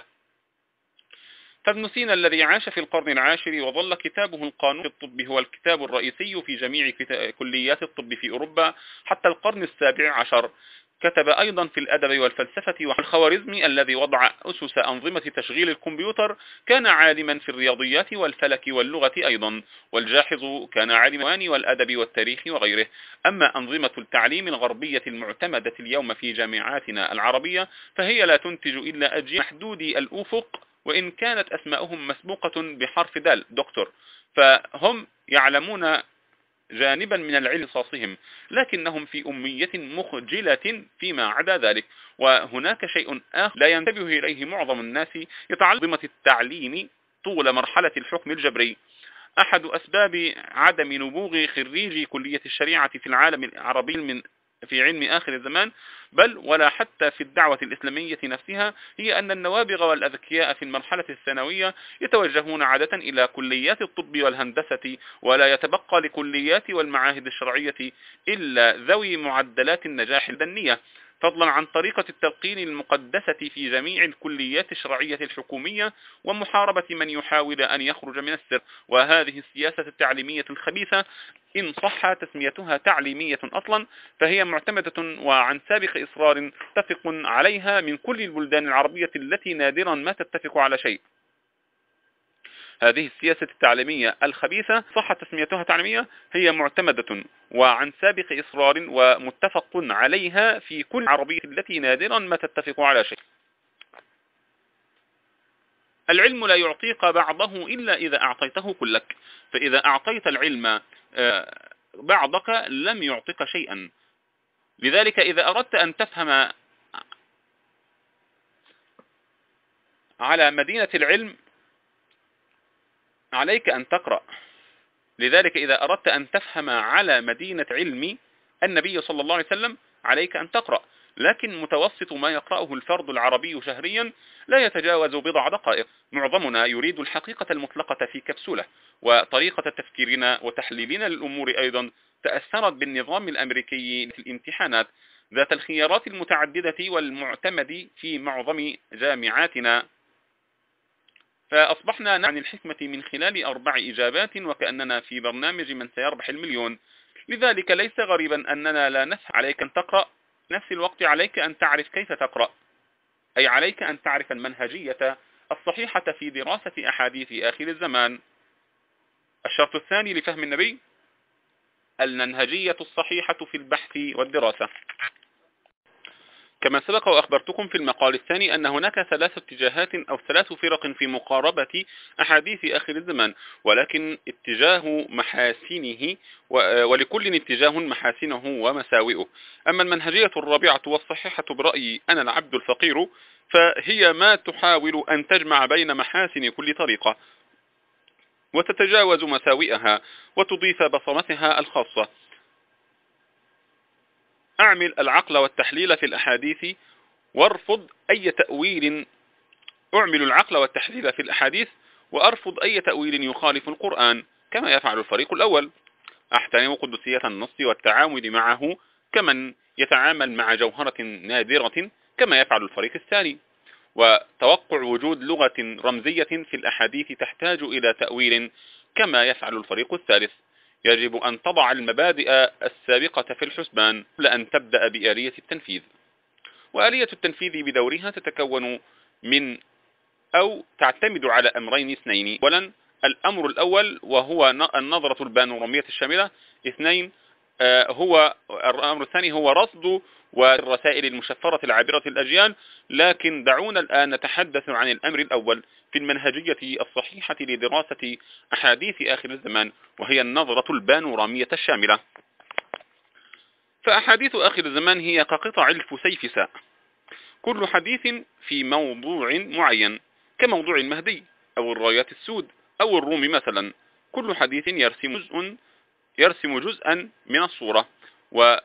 فابن سينا الذي عاش في القرن العاشر وظل كتابه القانون الطب هو الكتاب الرئيسي في جميع كليات الطب في أوروبا حتى القرن السابع عشر، كتب أيضا في الأدب والفلسفة. والخوارزمي الذي وضع أسس أنظمة تشغيل الكمبيوتر كان عالما في الرياضيات والفلك واللغة أيضا. والجاحظ كان عالما والأدب والتاريخ وغيره. أما أنظمة التعليم الغربية المعتمدة اليوم في جامعاتنا العربية فهي لا تنتج إلا أجيال محدودي الأفق، وإن كانت أسماؤهم مسبوقة بحرف دال دكتور، فهم يعلمون جانبا من العلم صاصهم، لكنهم في أمية مخجلة فيما عدا ذلك. وهناك شيء آخر لا ينتبه إليه معظم الناس يتعلق بمنظومة التعليم طول مرحلة الحكم الجبري. أحد أسباب عدم نبوغ خريجي كلية الشريعة في العالم العربي في علم آخر الزمان بل ولا حتى في الدعوة الإسلامية نفسها هي أن النوابغ والأذكياء في المرحلة الثانوية يتوجهون عادة إلى كليات الطب والهندسة، ولا يتبقى لكليات والمعاهد الشرعية إلا ذوي معدلات النجاح الدنية، فضلا عن طريقة التلقين المقدسة في جميع الكليات الشرعية الحكومية ومحاربة من يحاول أن يخرج من السر. وهذه السياسة التعليمية الخبيثة إن صح تسميتها تعليمية أصلا فهي معتمدة وعن سابق إصرار تتفق عليها من كل البلدان العربية التي نادرا ما تتفق على شيء. هذه السياسة التعليمية الخبيثة صح تسميتها تعليمية هي معتمدة وعن سابق إصرار ومتفق عليها في كل العربية التي نادرا ما تتفق على شيء. العلم لا يعطيك بعضه إلا إذا أعطيته كلك، فإذا أعطيت العلم بعضك لم يعطيك شيئا. لذلك إذا أردت أن تفهم على مدينة العلم عليك أن تقرأ. لذلك إذا أردت أن تفهم على مدينة علم النبي صلى الله عليه وسلم عليك أن تقرأ، لكن متوسط ما يقرأه الفرد العربي شهريا لا يتجاوز بضع دقائق. معظمنا يريد الحقيقة المطلقة في كبسولة، وطريقة تفكيرنا وتحليلنا للأمور أيضا تأثرت بالنظام الأمريكي في الامتحانات ذات الخيارات المتعددة والمعتمد في معظم جامعاتنا، فأصبحنا عن الحكمة من خلال 4 إجابات وكأننا في برنامج من سيربح المليون. لذلك ليس غريبا أننا لا نسعى. عليك أن تقرأ، نفس الوقت عليك أن تعرف كيف تقرأ، أي عليك أن تعرف المنهجية الصحيحة في دراسة أحاديث آخر الزمان. الشرط الثاني لفهم النبي المنهجية الصحيحة في البحث والدراسة. كما سبق وأخبرتكم في المقال الثاني أن هناك 3 اتجاهات أو 3 فرق في مقاربة أحاديث آخر الزمان، ولكن اتجاه محاسنه ولكل اتجاه محاسنه ومساوئه. أما المنهجية الرابعة والصحيحة برأيي أنا العبد الفقير، فهي ما تحاول أن تجمع بين محاسن كل طريقة وتتجاوز مساوئها وتضيف بصمتها الخاصة. أعمل العقل والتحليل في الأحاديث وارفض أي تأويل. أعمل العقل والتحليل في الأحاديث وأرفض أي تأويل يخالف القرآن كما يفعل الفريق الأول. أحترم قدسية النص والتعامل معه كمن يتعامل مع جوهرة نادرة كما يفعل الفريق الثاني. وتوقع وجود لغة رمزية في الأحاديث تحتاج إلى تأويل كما يفعل الفريق الثالث. يجب أن تضع المبادئ السابقة في الحسبان قبل أن تبدأ بآلية التنفيذ. وآلية التنفيذ بدورها تتكون من أو تعتمد على أمرين اثنين. أولا الأمر الأول وهو النظرة البانورامية الشاملة. 2 هو الأمر الثاني هو رصد والرسائل المشفرة العابرة الأجيال. لكن دعونا الآن نتحدث عن الأمر الأول في المنهجية الصحيحة لدراسة أحاديث آخر الزمان، وهي النظرة البانورامية الشاملة. فأحاديث آخر الزمان هي كقطع الفسيفساء، كل حديث في موضوع معين كموضوع المهدي أو الرايات السود أو الروم مثلا. كل حديث يرسم جزءا من الصورة، ورتب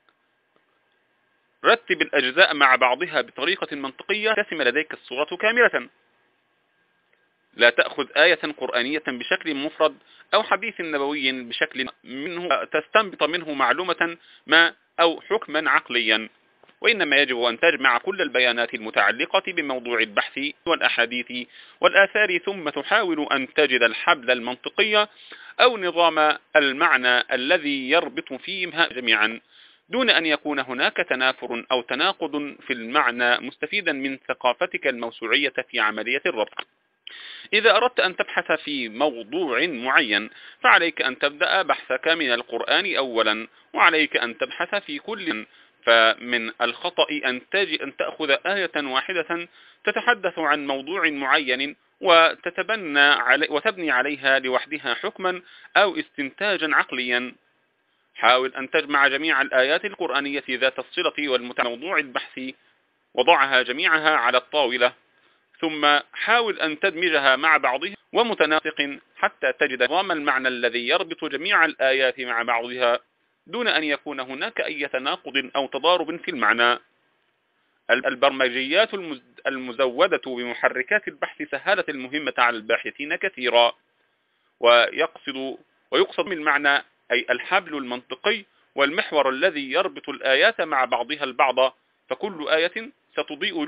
الأجزاء مع بعضها بطريقة منطقية تسم لديك الصورة كاملة. لا تأخذ آية قرآنية بشكل مفرد أو حديث نبوي بشكل منه تستنبط منه معلومة ما أو حكما عقليا، وإنما يجب أن تجمع كل البيانات المتعلقة بموضوع البحث والأحاديث والآثار، ثم تحاول أن تجد الحبل المنطقي أو نظام المعنى الذي يربط فيهم جميعا دون أن يكون هناك تنافر أو تناقض في المعنى، مستفيدا من ثقافتك الموسوعية في عملية الربط. إذا أردت أن تبحث في موضوع معين فعليك أن تبدأ بحثك من القرآن أولا، وعليك أن تبحث في كل. فمن الخطأ أن تأخذ آية واحدة تتحدث عن موضوع معين وتبني عليها لوحدها حكما أو استنتاجا عقليا. حاول أن تجمع جميع الآيات القرآنية ذات الصلة والموضوع البحث، وضعها جميعها على الطاولة، ثم حاول أن تدمجها مع بعضها ومتناسق حتى تجد نظام المعنى الذي يربط جميع الآيات مع بعضها دون أن يكون هناك أي تناقض أو تضارب في المعنى. البرمجيات المزودة بمحركات البحث سهلت المهمة على الباحثين كثيرا، ويقصد من المعنى أي الحبل المنطقي والمحور الذي يربط الآيات مع بعضها البعض. فكل آية ستضيء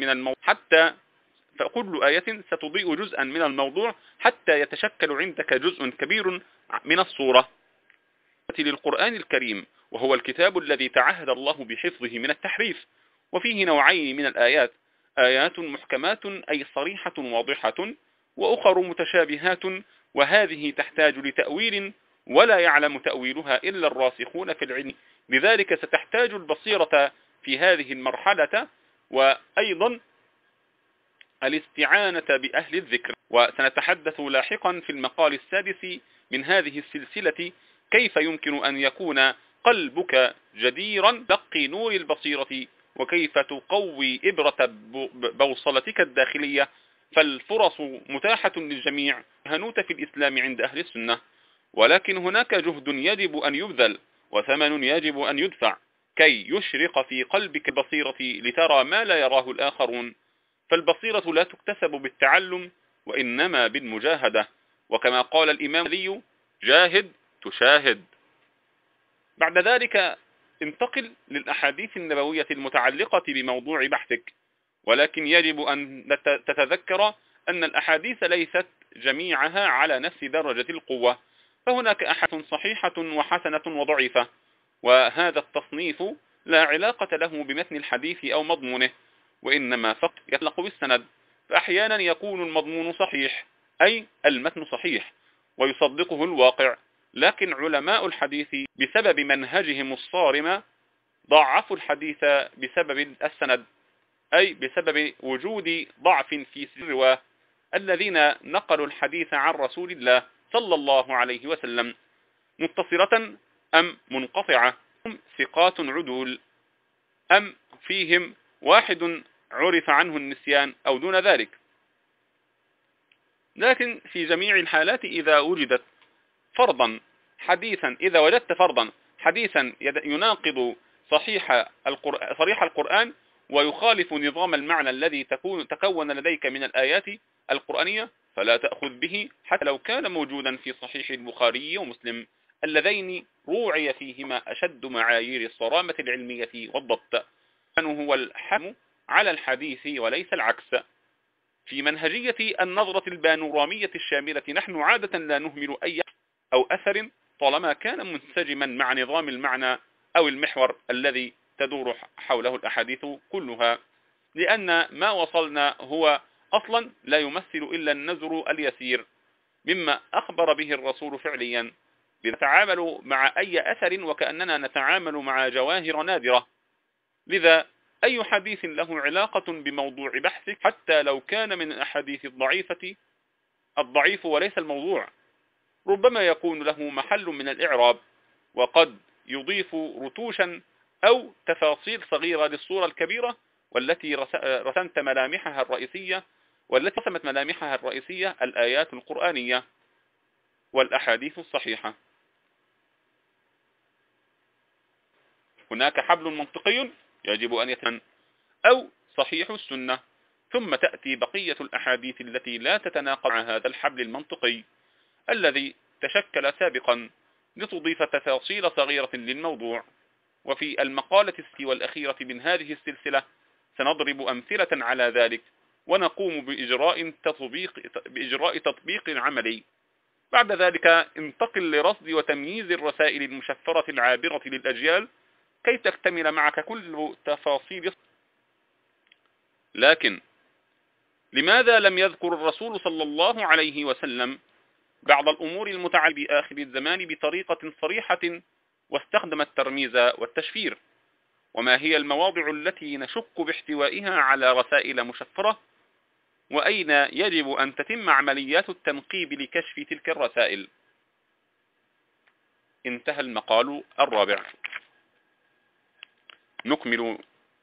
جزءا من الموضوع حتى يتشكل عندك جزء كبير من الصورة. للقرآن الكريم، وهو الكتاب الذي تعهد الله بحفظه من التحريف، وفيه نوعين من الآيات: آيات محكمات أي صريحة واضحة، وأخر متشابهات، وهذه تحتاج لتأويل ولا يعلم تأويلها إلا الراسخون في العلم. لذلك ستحتاج البصيرة في هذه المرحلة، وأيضا الاستعانة بأهل الذكر. وسنتحدث لاحقا في المقال السادس من هذه السلسلة كيف يمكن أن يكون قلبك جديرا بقي نور البصيرة، وكيف تقوي إبرة بوصلتك الداخلية فالفرص متاحة للجميع هنوت في الإسلام عند أهل السنة، ولكن هناك جهد يجب أن يبذل وثمن يجب أن يدفع كي يشرق في قلبك البصيرة لترى ما لا يراه الآخرون. فالبصيرة لا تكتسب بالتعلم وإنما بالمجاهدة، وكما قال الإمام علي: جاهد تشاهد. بعد ذلك انتقل للأحاديث النبوية المتعلقة بموضوع بحثك، ولكن يجب أن تتذكر أن الأحاديث ليست جميعها على نفس درجة القوة، فهناك أحاديث صحيحة وحسنة وضعيفة، وهذا التصنيف لا علاقة له بمتن الحديث أو مضمونه، وإنما فقط يتعلق بالسند. فأحيانا يكون المضمون صحيح، أي المتن صحيح ويصدقه الواقع، لكن علماء الحديث بسبب منهجهم الصارم ضعفوا الحديث بسبب السند، أي بسبب وجود ضعف في الرواة الذين نقلوا الحديث عن رسول الله صلى الله عليه وسلم، متصلة أم منقطعة، هم ثقات عدول أم فيهم واحد عرف عنه النسيان أو دون ذلك. لكن في جميع الحالات إذا وجدت فرضا حديثا، إذا وجدت فرضا حديثا يناقض صريح القرآن ويخالف نظام المعنى الذي تكون لديك من الآيات القرآنية، فلا تأخذ به حتى لو كان موجودا في صحيح البخاري ومسلم اللذين روعي فيهما أشد معايير الصرامة العلمية والضبط، أنه هو الحكم على الحديث وليس العكس. في منهجية النظرة البانورامية الشاملة نحن عادة لا نهمل أي أو أثر طالما كان منسجما مع نظام المعنى أو المحور الذي تدور حوله الأحاديث كلها، لأن ما وصلنا هو أصلا لا يمثل إلا النذر اليسير مما أخبر به الرسول فعليا، لنتعامل مع أي أثر وكأننا نتعامل مع جواهر نادرة. لذا أي حديث له علاقة بموضوع بحثك حتى لو كان من الأحاديث الضعيفة، الضعيف وليس الموضوع، ربما يكون له محل من الإعراب، وقد يضيف رتوشا أو تفاصيل صغيرة للصورة الكبيرة والتي رسمت ملامحها الرئيسية، والتي رسمت ملامحها الرئيسية الآيات القرآنية والأحاديث الصحيحة. هناك حبل منطقي يجب أن يتمن أو صحيح السنة، ثم تأتي بقية الأحاديث التي لا تتناقض مع هذا الحبل المنطقي الذي تشكل سابقا لتضيف تفاصيل صغيرة للموضوع. وفي المقالة والأخيرة من هذه السلسلة سنضرب أمثلة على ذلك، ونقوم بإجراء تطبيق عملي. بعد ذلك انتقل لرصد وتمييز الرسائل المشفرة العابرة للأجيال كي تكتمل معك كل تفاصيل. لكن لماذا لم يذكر الرسول صلى الله عليه وسلم بعض الأمور المتعلقة بآخر الزمان بطريقة صريحة واستخدم الترميز والتشفير؟ وما هي المواضع التي نشك باحتوائها على رسائل مشفرة؟ وأين يجب أن تتم عمليات التنقيب لكشف تلك الرسائل؟ انتهى المقال الرابع. نكمل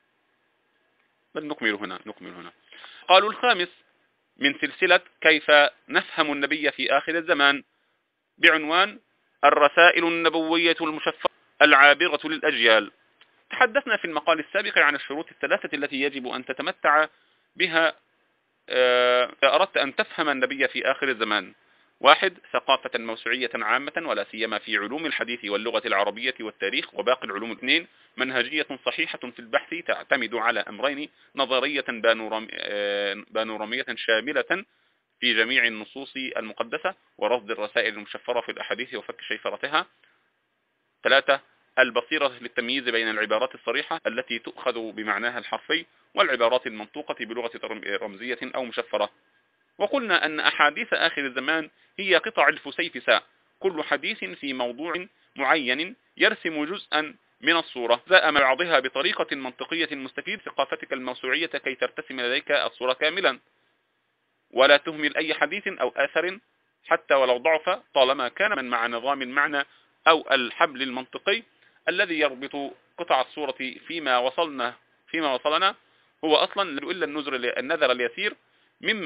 هنا. قالوا الخامس من سلسلة كيف نفهم النبي في آخر الزمان، بعنوان الرسائل النبوية المشفرة العابرة للأجيال. تحدثنا في المقال السابق عن الشروط الثلاثة التي يجب أن تتمتع بها إذا أردت أن تفهم النبي في آخر الزمان. 1. ثقافة موسوعية عامة ولا سيما في علوم الحديث واللغة العربية والتاريخ وباقي العلوم. 2. منهجية صحيحة في البحث تعتمد على أمرين: نظرية بانورامية شاملة في جميع النصوص المقدسة، ورصد الرسائل المشفرة في الأحاديث وفك شيفرتها. 3. البصيرة للتمييز بين العبارات الصريحة التي تؤخذ بمعناها الحرفي والعبارات المنطوقة بلغة رمزية أو مشفرة. وقلنا أن أحاديث آخر الزمان هي قطع الفسيفساء، كل حديث في موضوع معين يرسم جزءا من الصورة زاء مع بعضها بطريقة منطقية مستفيد ثقافتك الموسوعية كي ترتسم لديك الصورة كاملا، ولا تهمل أي حديث أو آثر حتى ولو ضعف طالما كان من مع نظام المعنى أو الحبل المنطقي الذي يربط قطع الصورة فيما وصلنا هو أصلا إلا النذر اليسير مما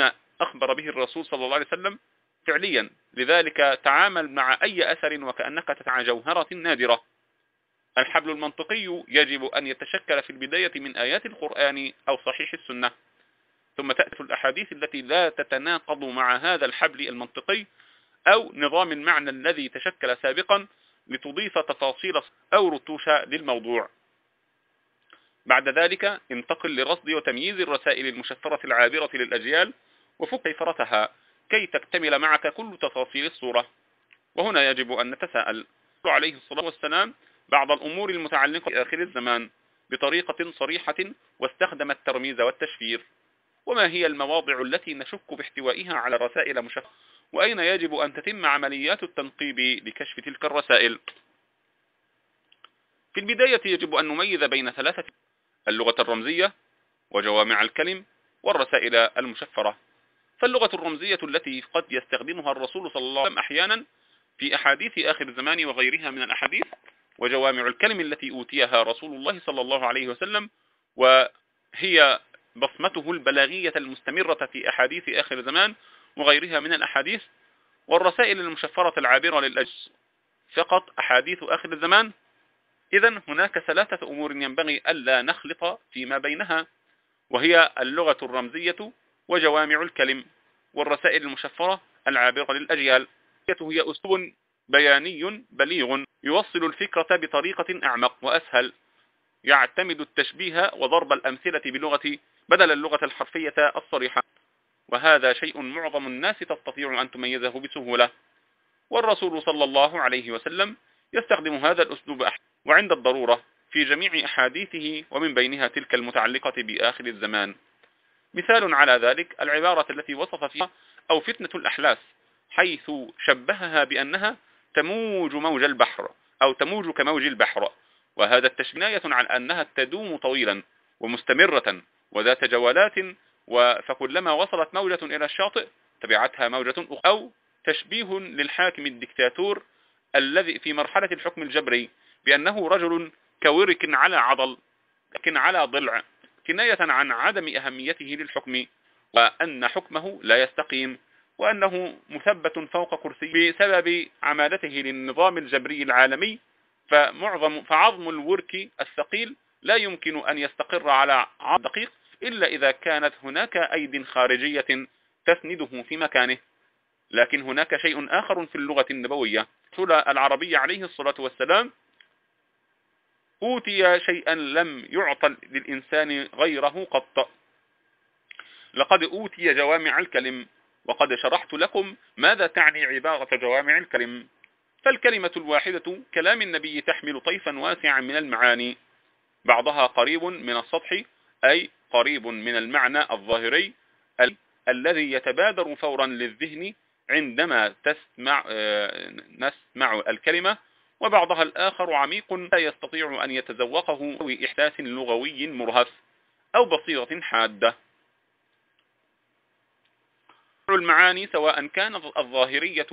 أخبر به الرسول صلى الله عليه وسلم فعليا، لذلك تعامل مع أي أثر وكأنك تتبع جوهرة نادرة. الحبل المنطقي يجب أن يتشكل في البداية من آيات القرآن أو صحيح السنة، ثم تأتي الأحاديث التي لا تتناقض مع هذا الحبل المنطقي أو نظام المعنى الذي تشكل سابقا، لتضيف تفاصيل أو رتوش للموضوع. بعد ذلك انتقل لرصد وتمييز الرسائل المشفرة العابرة للأجيال وفك كيفرتها كي تكتمل معك كل تفاصيل الصورة. وهنا يجب أن نتساءل عليه الصلاة والسلام بعض الأمور المتعلقة بآخر الزمان بطريقة صريحة واستخدم الترميز والتشفير، وما هي المواضع التي نشك باحتوائها على رسائل مشفرة، وأين يجب أن تتم عمليات التنقيب لكشف تلك الرسائل. في البداية يجب أن نميز بين ثلاثة: اللغة الرمزية وجوامع الكلم والرسائل المشفرة. فاللغة الرمزية التي قد يستخدمها الرسول صلى الله عليه وسلم أحيانا في أحاديث آخر الزمان وغيرها من الأحاديث، وجوامع الكلم التي أوتيها رسول الله صلى الله عليه وسلم وهي بصمته البلاغية المستمرة في أحاديث آخر الزمان وغيرها من الأحاديث. والرسائل المشفرة العابرة للأجل فقط أحاديث آخر الزمان. إذن هناك ثلاثة أمور ينبغي ألا نخلط فيما بينها، وهي اللغة الرمزية وجوامع الكلم والرسائل المشفرة العابرة للأجيال. هي أسلوب بياني بليغ يوصل الفكرة بطريقة أعمق وأسهل، يعتمد التشبيه وضرب الأمثلة بلغة بدل اللغة الحرفية الصريحة، وهذا شيء معظم الناس تستطيع أن تميزه بسهولة. والرسول صلى الله عليه وسلم يستخدم هذا الأسلوب وعند الضرورة في جميع أحاديثه، ومن بينها تلك المتعلقة بآخر الزمان. مثال على ذلك العبارة التي وصف فيها أو فتنة الأحلاس، حيث شبهها بأنها تموج موج البحر أو تموج كموج البحر، وهذا التشبيه على أنها تدوم طويلا ومستمرة وذات جولات، فكلما وصلت موجة إلى الشاطئ تبعتها موجة أخرى. أو تشبيه للحاكم الدكتاتور الذي في مرحلة الحكم الجبري بأنه رجل كورك على عضل لكن على ضلع، كناية عن عدم أهميته للحكم، وأن حكمه لا يستقيم، وأنه مثبت فوق كرسي بسبب عمالته للنظام الجبري العالمي. فعظم الورك الثقيل لا يمكن أن يستقر على عظم دقيق إلا إذا كانت هناك أيد خارجية تسنده في مكانه. لكن هناك شيء آخر في اللغة النبوية. الرسول العربي عليه الصلاة والسلام أوتي شيئا لم يعطى للإنسان غيره قط. لقد أوتي جوامع الكلم، وقد شرحت لكم ماذا تعني عبارة جوامع الكلم. فالكلمة الواحدة كلام النبي تحمل طيفا واسعا من المعاني، بعضها قريب من السطح أي قريب من المعنى الظاهري الذي يتبادر فورا للذهن عندما نسمع الكلمة، وبعضها الآخر عميق لا يستطيع أن يتذوقه بإحساس لغوي مرهف أو بصيرة حادة. المعاني سواء كانت الظاهرية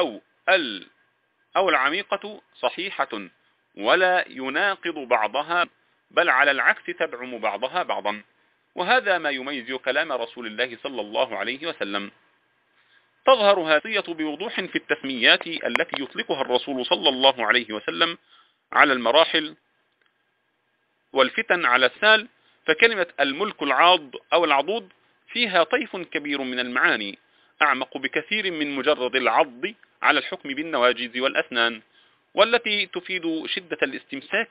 أو العميقة صحيحة ولا يناقض بعضها، بل على العكس تدعم بعضها بعضا، وهذا ما يميز كلام رسول الله صلى الله عليه وسلم. تظهر هذه بوضوح في التسميات التي يطلقها الرسول صلى الله عليه وسلم على المراحل والفتن على السال. فكلمة الملك العاض أو العضوض فيها طيف كبير من المعاني أعمق بكثير من مجرد العض على الحكم بالنواجذ والأسنان، والتي تفيد شدة الاستمساك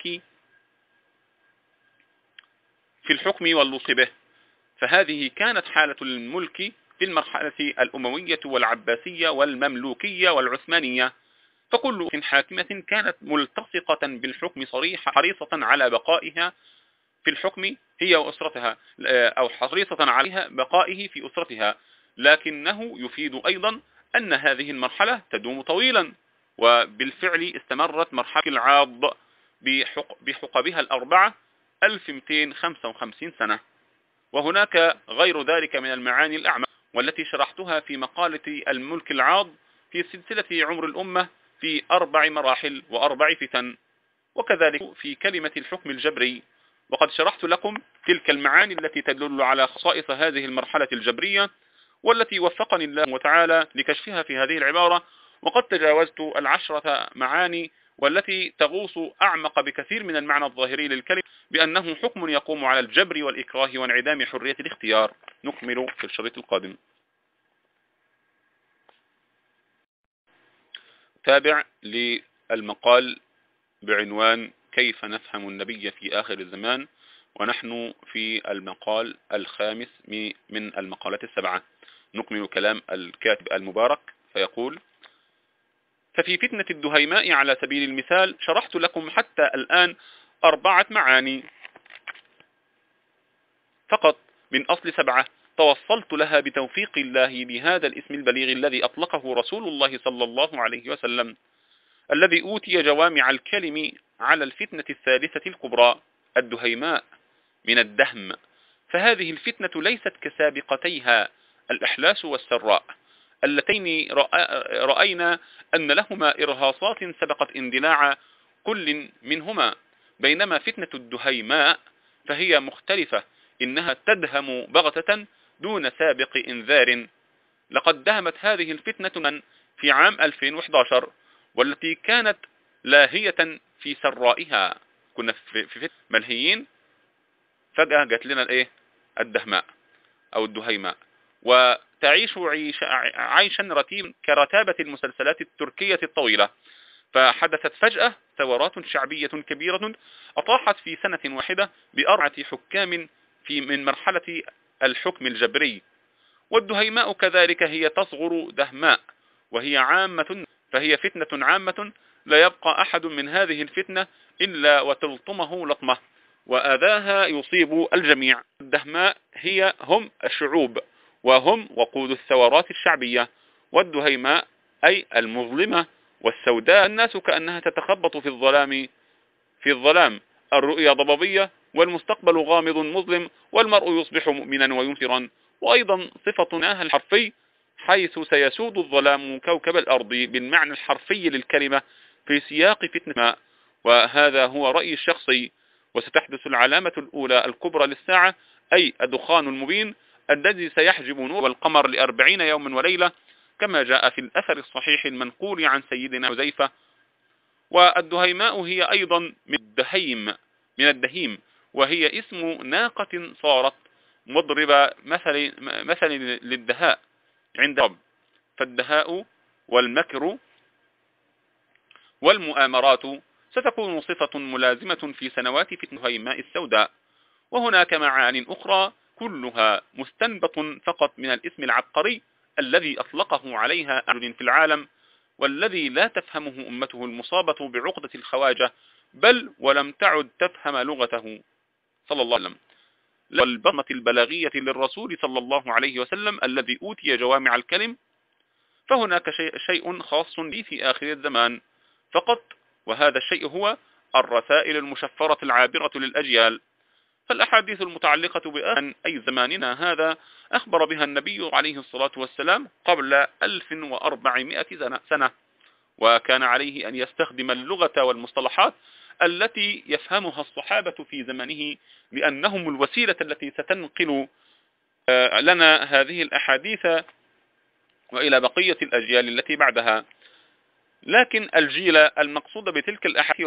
في الحكم واللطف به. فهذه كانت حالة الملك في المرحلة الأموية والعباسية والمملوكية والعثمانية. فكل حاكمة كانت ملتصقة بالحكم صريحة، حريصة على بقائها في الحكم هي وأسرتها، أو حريصة عليها بقائه في أسرتها. لكنه يفيد أيضا أن هذه المرحلة تدوم طويلا، وبالفعل استمرت مرحلة العاض بحقبها الأربعة 1255 سنة. وهناك غير ذلك من المعاني الأعمى والتي شرحتها في مقالة الملك العاض في سلسلة عمر الأمة في 4 مراحل و4 فتن، وكذلك في كلمة الحكم الجبري. وقد شرحت لكم تلك المعاني التي تدل على خصائص هذه المرحلة الجبرية والتي وفقني الله تعالى لكشفها في هذه العبارة، وقد تجاوزت 10 معاني والتي تغوص أعمق بكثير من المعنى الظاهري للكلمة، بأنه حكم يقوم على الجبر والإكراه وانعدام حرية الاختيار. نكمل في الشريط القادم. تابع للمقال بعنوان كيف نفهم النبي في آخر الزمان، ونحن في المقال الخامس من المقالات السبعة. نكمل كلام الكاتب المبارك فيقول: ففي فتنة الدهيماء على سبيل المثال شرحت لكم حتى الآن 4 معاني فقط من أصل 7 توصلت لها بتوفيق الله بهذا الاسم البليغ الذي أطلقه رسول الله صلى الله عليه وسلم، الذي أوتي جوامع الكلم على الفتنة الثالثة الكبرى الدهيماء من الدهم. فهذه الفتنة ليست كسابقتيها الإحلاس والسراء اللتين رأينا أن لهما إرهاصات سبقت اندلاع كل منهما، بينما فتنة الدهيماء فهي مختلفة، إنها تدهم بغتة دون سابق إنذار. لقد دهمت هذه الفتنة في عام 2011، والتي كانت لاهية في سرائها. كنا في ملهيين، فجأة جات لنا الدهماء أو الدهيماء، وتعيش عيشا رتيبا كرتابة المسلسلات التركية الطويلة. فحدثت فجأة ثورات شعبية كبيرة أطاحت في سنة واحدة ب4 حكام من مرحلة الحكم الجبري. والدهيماء كذلك هي تصغر دهماء، وهي عامة، فهي فتنة عامة لا يبقى أحد من هذه الفتنة إلا وتلطمه لطمة، وأذاها يصيب الجميع. الدهماء هم الشعوب، وهم وقود الثورات الشعبية، والدهيماء أي المظلمة والسوداء. الناس كأنها تتخبط في الظلام، الرؤيا ضبابية والمستقبل غامض مظلم، والمرء يصبح مؤمنا وينفرا. وأيضا صفتنا الحرفي، حيث سيسود الظلام كوكب الأرض بالمعنى الحرفي للكلمة في سياق فتنة ماء. وهذا هو رأيي الشخصي. وستحدث العلامة الأولى الكبرى للساعة، أي الدخان المبين الذي سيحجب نور القمر ل40 يوما وليلة، كما جاء في الأثر الصحيح المنقول عن سيدنا حذيفة. والدهيماء هي أيضا من الدهيم، وهي اسم ناقة صارت مضرب مثل للدهاء عند رب. فالدهاء والمكر والمؤامرات ستكون صفة ملازمة في سنوات فتنة الدهيماء السوداء. وهناك معان أخرى كلها مستنبط فقط من الاسم العبقري الذي أطلقه عليها أهل في العالم، والذي لا تفهمه أمته المصابة بعقدة الخواجة، بل ولم تعد تفهم لغته صلى الله عليه وسلم، والبصمة البلاغية للرسول صلى الله عليه وسلم الذي أوتي جوامع الكلم. فهناك شيء خاص بي في آخر الزمان فقط، وهذا الشيء هو الرسائل المشفرة العابرة للأجيال. فالأحاديث المتعلقة بآن أي زماننا هذا أخبر بها النبي عليه الصلاة والسلام قبل 1400 سنة، وكان عليه أن يستخدم اللغة والمصطلحات التي يفهمها الصحابة في زمنه، لأنهم الوسيلة التي ستنقل لنا هذه الأحاديث وإلى بقية الأجيال التي بعدها. لكن الجيل المقصود بتلك الأحاديث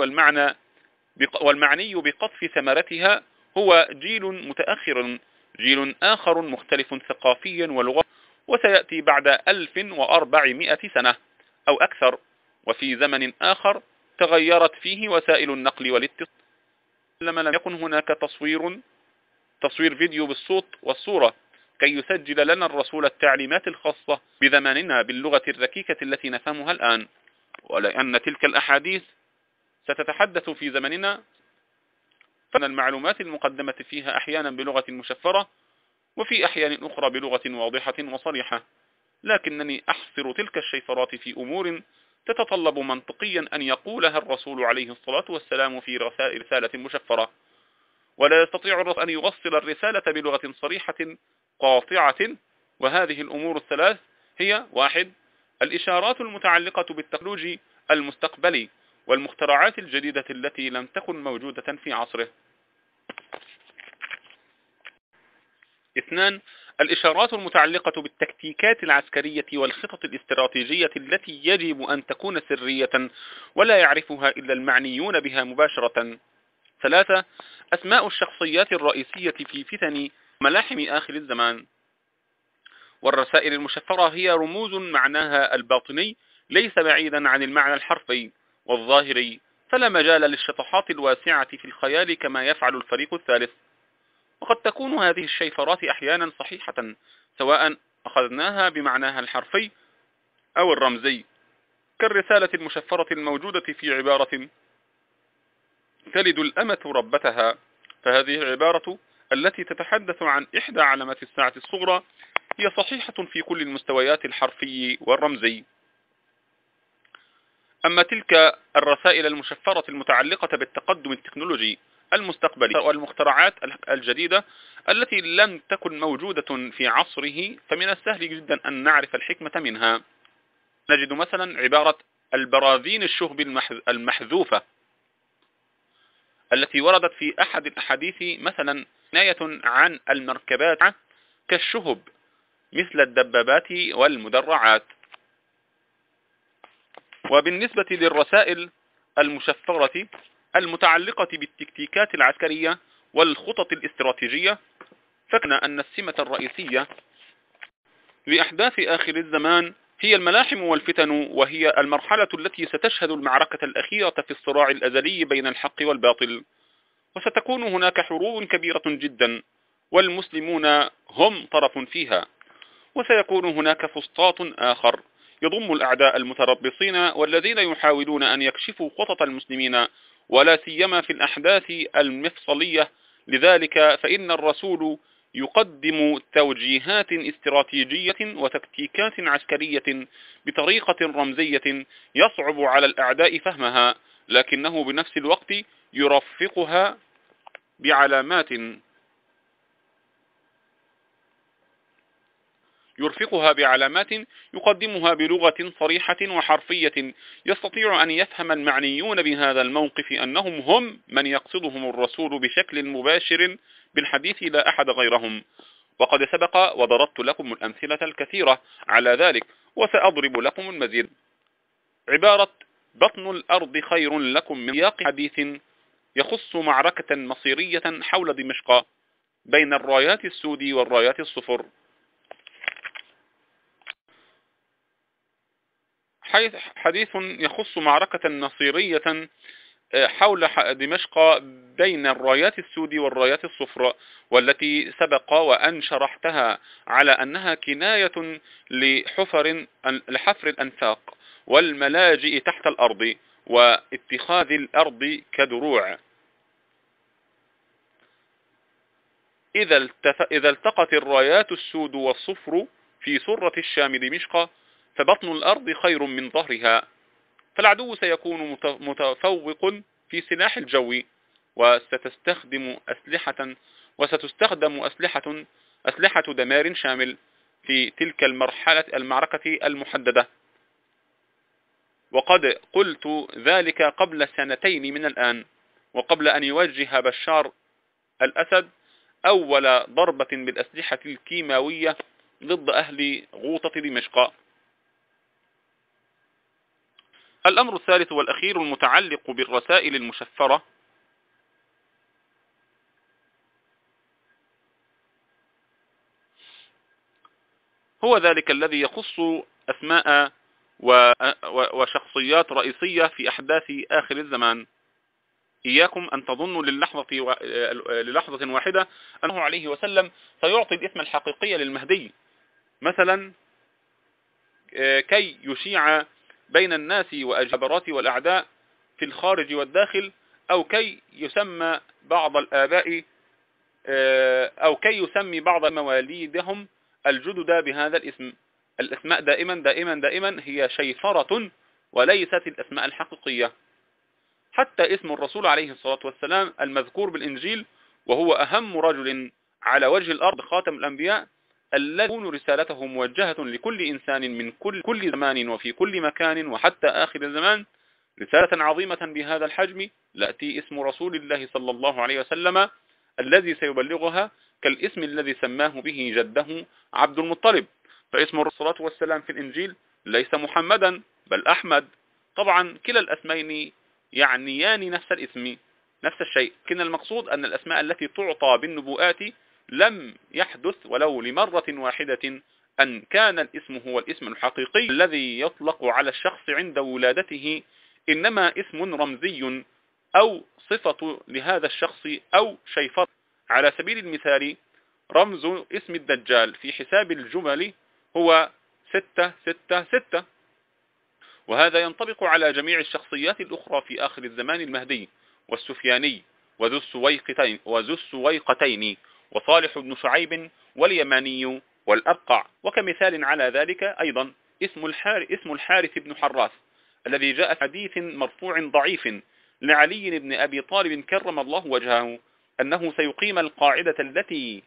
والمعني بقطف ثمرتها هو جيل متأخر، جيل آخر مختلف ثقافيا ولغة، وسيأتي بعد 1400 سنة أو أكثر، وفي زمن آخر تغيرت فيه وسائل النقل والاتصال. لما لم يكن هناك تصوير فيديو بالصوت والصورة كي يسجل لنا الرسول التعليمات الخاصة بزماننا باللغة الركيكة التي نفهمها الآن، ولأن تلك الأحاديث ستتحدث في زمننا، فإن المعلومات المقدمة فيها أحيانا بلغة مشفرة، وفي أحيان أخرى بلغة واضحة وصريحة. لكنني أحصر تلك الشيفرات في أمور تتطلب منطقيا أن يقولها الرسول عليه الصلاة والسلام في رسالة مشفرة، ولا يستطيع الرسول أن يوصل الرسالة بلغة صريحة قاطعة. وهذه الأمور الثلاث هي: 1. الإشارات المتعلقة بالتكنولوجي المستقبلي والمخترعات الجديدة التي لم تكن موجودة في عصره. 2. الإشارات المتعلقة بالتكتيكات العسكرية والخطط الاستراتيجية التي يجب أن تكون سرية ولا يعرفها إلا المعنيون بها مباشرة. 3. أسماء الشخصيات الرئيسية في فتن ملاحم آخر الزمان. والرسائل المشفرة هي رموز معناها الباطني ليس بعيدا عن المعنى الحرفي والظاهري، فلا مجال للشطحات الواسعة في الخيال كما يفعل الفريق الثالث. وقد تكون هذه الشيفرات أحيانا صحيحة سواء أخذناها بمعناها الحرفي أو الرمزي، كالرسالة المشفرة الموجودة في عبارة تلد الأمة ربتها، فهذه العبارة التي تتحدث عن إحدى علامات الساعة الصغرى هي صحيحة في كل المستويات الحرفي والرمزي. أما تلك الرسائل المشفرة المتعلقة بالتقدم التكنولوجي المستقبلي والمخترعات الجديدة التي لم تكن موجودة في عصره، فمن السهل جدا أن نعرف الحكمة منها. نجد مثلا عبارة البراذين الشهب المحذوفة التي وردت في أحد الأحاديث مثلا كناية عن المركبات كالشهب مثل الدبابات والمدرعات. وبالنسبة للرسائل المشفرة المتعلقة بالتكتيكات العسكرية والخطط الاستراتيجية، فكان أن السمة الرئيسية لأحداث آخر الزمان هي الملاحم والفتن، وهي المرحلة التي ستشهد المعركة الأخيرة في الصراع الأزلي بين الحق والباطل، وستكون هناك حروب كبيرة جدا والمسلمون هم طرف فيها، وسيكون هناك فسطاط آخر يضم الأعداء المتربصين والذين يحاولون أن يكشفوا خطط المسلمين ولا سيما في الأحداث المفصلية. لذلك فإن الرسول يقدم توجيهات استراتيجية وتكتيكات عسكرية بطريقة رمزية يصعب على الأعداء فهمها، لكنه بنفس الوقت يرفقها بعلامات يقدمها بلغة صريحة وحرفية يستطيع أن يفهم المعنيون بهذا الموقف أنهم هم من يقصدهم الرسول بشكل مباشر بالحديث لا أحد غيرهم. وقد سبق وضربت لكم الأمثلة الكثيرة على ذلك، وسأضرب لكم المزيد. عبارة بطن الأرض خير لكم من سياق حديث يخص معركة مصيرية حول دمشق بين الرايات السود والرايات الصفر، حديث يخص معركة مصيرية حول دمشق بين الرايات السود والرايات الصفر، والتي سبق وأن شرحتها على أنها كناية لحفر الأنفاق والملاجئ تحت الأرض واتخاذ الأرض كدروع. إذا التقت الرايات السود والصفر في سرة الشام دمشق فبطن الأرض خير من ظهرها، فالعدو سيكون متفوق في سلاح الجو، وستستخدم أسلحة دمار شامل في تلك المعركة المحددة. وقد قلت ذلك قبل 2 من الآن، وقبل أن يوجه بشار الأسد أول ضربة بالأسلحة الكيماوية ضد أهل غوطة دمشق. الأمر الثالث والأخير المتعلق بالرسائل المشفرة هو ذلك الذي يخص أسماء وشخصيات رئيسية في أحداث آخر الزمان. إياكم أن تظنوا للحظة واحدة أنه عليه وسلم سيعطي الاسم الحقيقي للمهدي مثلا كي يشيع بين الناس والجبرات والأعداء في الخارج والداخل، أو كي يسمى بعض الآباء أو كي يسمي بعض مواليدهم الجدد بهذا الاسم. الأسماء دائما هي شيفرة وليست الأسماء الحقيقية. حتى اسم الرسول عليه الصلاة والسلام المذكور بالإنجيل، وهو أهم رجل على وجه الأرض خاتم الأنبياء الذي تكون رسالته موجهة لكل إنسان من كل زمان وفي كل مكان وحتى آخر الزمان، رسالة عظيمة بهذا الحجم، لأتي اسم رسول الله صلى الله عليه وسلم الذي سيبلغها كالاسم الذي سماه به جده عبد المطلب، فاسم الرسول والسلام في الإنجيل ليس محمدا بل أحمد. طبعا كلا الاسمين يعنيان نفس الاسم نفس الشيء، لكن المقصود أن الأسماء التي تعطى بالنبوءات لم يحدث ولو لمرة واحدة أن كان الاسم هو الاسم الحقيقي الذي يطلق على الشخص عند ولادته، إنما اسم رمزي أو صفة لهذا الشخص أو شيء فرق. على سبيل المثال رمز اسم الدجال في حساب الجمل هو 666، وهذا ينطبق على جميع الشخصيات الأخرى في آخر الزمان: المهدي والسفياني وذو السويقتين وصالح بن شعيب واليماني والأبقع. وكمثال على ذلك أيضا اسم الحارث بن حراث الذي جاء في حديث مرفوع ضعيف لعلي بن أبي طالب كرم الله وجهه أنه سيقيم القاعدة التي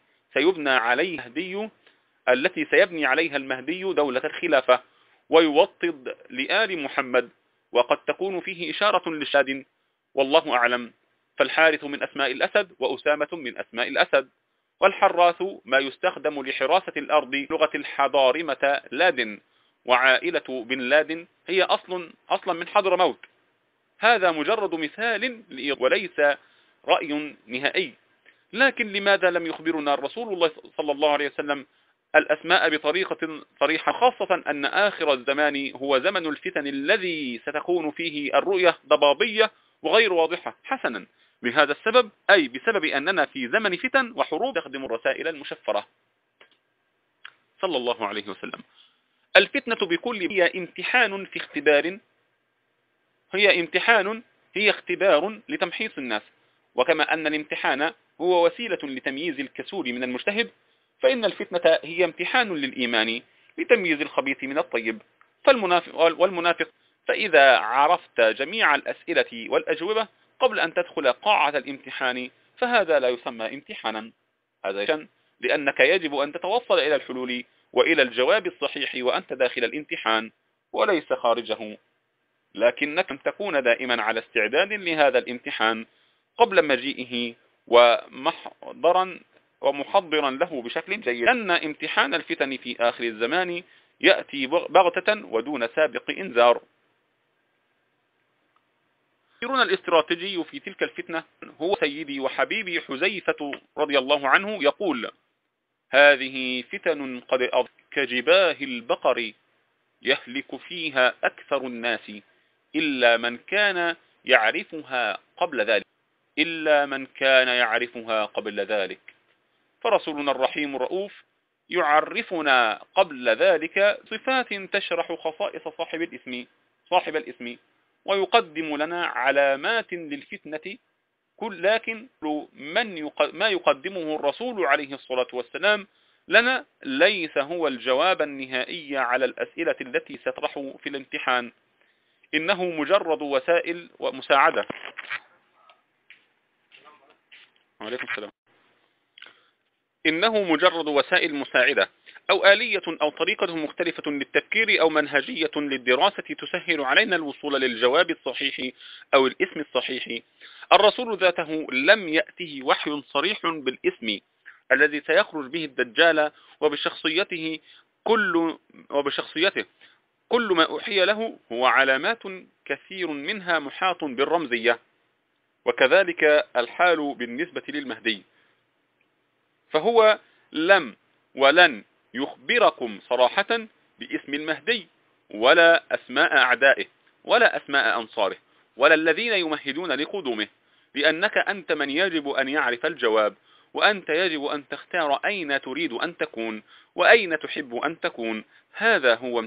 سيبني عليها المهدي دولة الخلافة ويوطد لآل محمد، وقد تكون فيه إشارة للشاد والله أعلم. فالحارث من أسماء الأسد وأسامة من أسماء الأسد، والحراث ما يستخدم لحراسة الأرض لغة الحضارمة لادن، وعائلة بن لادن هي أصلا من حضر موت. هذا مجرد مثال وليس رأي نهائي. لكن لماذا لم يخبرنا الرسول الله صلى الله عليه وسلم الأسماء بطريقة صريحة، خاصة أن آخر الزمان هو زمن الفتن الذي ستكون فيه الرؤية ضبابية وغير واضحة؟ حسنا، بهذا السبب أي بسبب أننا في زمن فتن وحروب تخدم الرسائل المشفرة. صلى الله عليه وسلم. الفتنة بكل هي اختبار لتمحيص الناس، وكما أن الامتحان هو وسيلة لتمييز الكسول من المجتهد، فإن الفتنة هي امتحان للإيمان لتمييز الخبيث من الطيب. والمنافق فإذا عرفت جميع الأسئلة والأجوبة قبل أن تدخل قاعة الامتحان فهذا لا يسمى امتحانا، هذا لأنك يجب أن تتوصل إلى الحلول وإلى الجواب الصحيح وأنت داخل الامتحان وليس خارجه، لكنك أن تكون دائما على استعداد لهذا الامتحان قبل مجيئه ومحضرا له بشكل جيد، لأن امتحان الفتن في آخر الزمان يأتي بغتة ودون سابق إنذار. الاستراتيجي في تلك الفتنة هو سيدي وحبيبي حذيفة رضي الله عنه يقول: هذه فتن قد كجباه البقر يهلك فيها أكثر الناس إلا من كان يعرفها قبل ذلك، فرسولنا الرحيم الرؤوف يعرفنا قبل ذلك صفات تشرح خصائص صاحب الاسم ويقدم لنا علامات للفتنة، لكن ما يقدمه الرسول عليه الصلاة والسلام لنا ليس هو الجواب النهائي على الأسئلة التي ستطرح في الامتحان، إنه مجرد وسائل ومساعدة. وعليكم السلام. إنه مجرد وسائل مساعدة أو آلية أو طريقة مختلفة للتفكير أو منهجية للدراسة تسهل علينا الوصول للجواب الصحيح أو الاسم الصحيح. الرسول ذاته لم يأته وحي صريح بالاسم الذي سيخرج به الدجال وبشخصيته كل ما أوحي له هو علامات كثير منها محاط بالرمزية، وكذلك الحال بالنسبة للمهدي، فهو لم ولن يخبركم صراحة باسم المهدي ولا أسماء أعدائه ولا أسماء أنصاره ولا الذين يمهدون لقدومه، لأنك أنت من يجب أن يعرف الجواب، وأنت يجب أن تختار أين تريد أن تكون وأين تحب أن تكون. هذا هو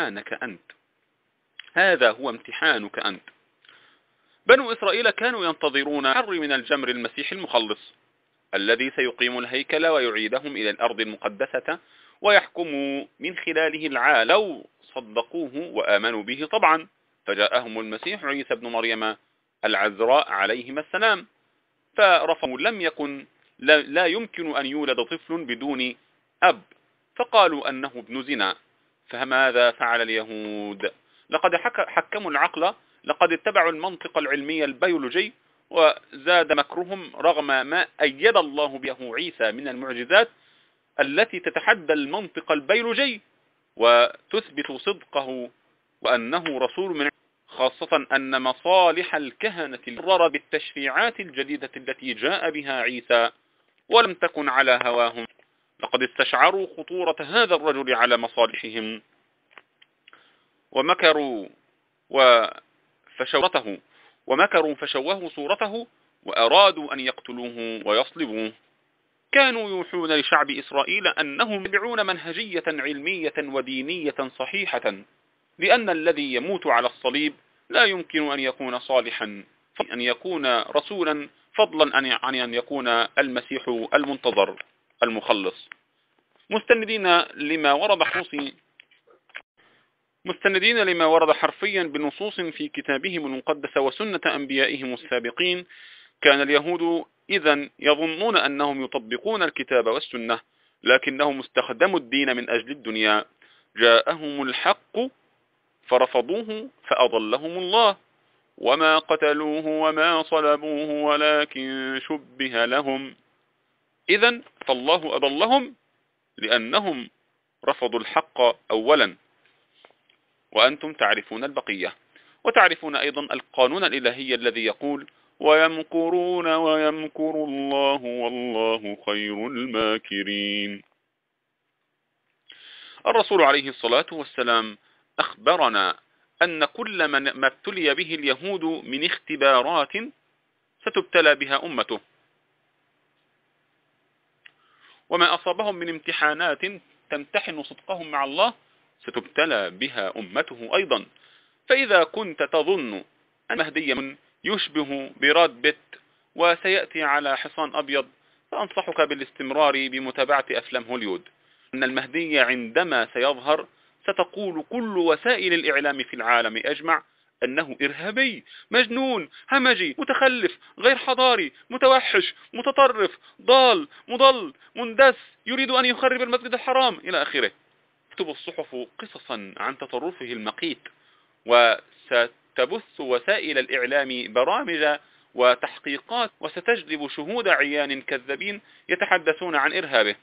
امتحانك أنت. بنو إسرائيل كانوا ينتظرون حر من الجمر المسيح المخلص الذي سيقيم الهيكل ويعيدهم إلى الأرض المقدسة ويحكم من خلاله العالم، لو صدقوه وآمنوا به طبعا. فجاءهم المسيح عيسى بن مريم العذراء عليهما السلام فرفضوا، لا يمكن أن يولد طفل بدون أب، فقالوا أنه ابن زنا. فماذا فعل اليهود؟ لقد حكموا العقل، لقد اتبعوا المنطق العلمي البيولوجي وزاد مكرهم رغم ما أيد الله به عيسى من المعجزات التي تتحدى المنطق البيولوجي وتثبت صدقه وأنه رسول من، خاصة أن مصالح الكهنة مرر بالتشريعات الجديدة التي جاء بها عيسى ولم تكن على هواهم. لقد استشعروا خطورة هذا الرجل على مصالحهم ومكروا فشوهوا صورته وأرادوا أن يقتلوه ويصلبوه. كانوا يوحون لشعب إسرائيل أنهم يتبعون منهجية علمية ودينية صحيحة، لأن الذي يموت على الصليب لا يمكن أن يكون صالحا، أن يكون رسولا، فضلا عن أن يكون المسيح المنتظر المخلص. مستندين لما ورد حرفيا بنصوص في كتابهم المقدس وسنة أنبيائهم السابقين، كان اليهود إذن يظنون أنهم يطبقون الكتاب والسنة، لكنهم استخدموا الدين من أجل الدنيا. جاءهم الحق فرفضوه فأضلهم الله، وما قتلوه وما صلبوه ولكن شبه لهم. إذن فالله أضلهم لأنهم رفضوا الحق أولا، وأنتم تعرفون البقية. وتعرفون أيضا القانون الإلهي الذي يقول: ويمكرون ويمكر الله والله خير الماكرين. الرسول عليه الصلاة والسلام أخبرنا أن كل ما ابتلي به اليهود من اختبارات ستبتلى بها أمته، وما أصابهم من امتحانات تمتحن صدقهم مع الله ستبتلى بها أمته أيضا. فإذا كنت تظن أن المهدي يشبه براد بيت وسيأتي على حصان أبيض، فأنصحك بالاستمرار بمتابعة أفلام هوليوود. أن المهدي عندما سيظهر ستقول كل وسائل الإعلام في العالم أجمع أنه إرهابي، مجنون، همجي، متخلف، غير حضاري، متوحش، متطرف، ضال، مضل، مندس، يريد أن يخرب المسجد الحرام إلى آخره. تكتب الصحف قصصا عن تطرفه المقيت، وستبث وسائل الإعلام برامج وتحقيقات، وستجلب شهود عيان كذابين يتحدثون عن إرهابه.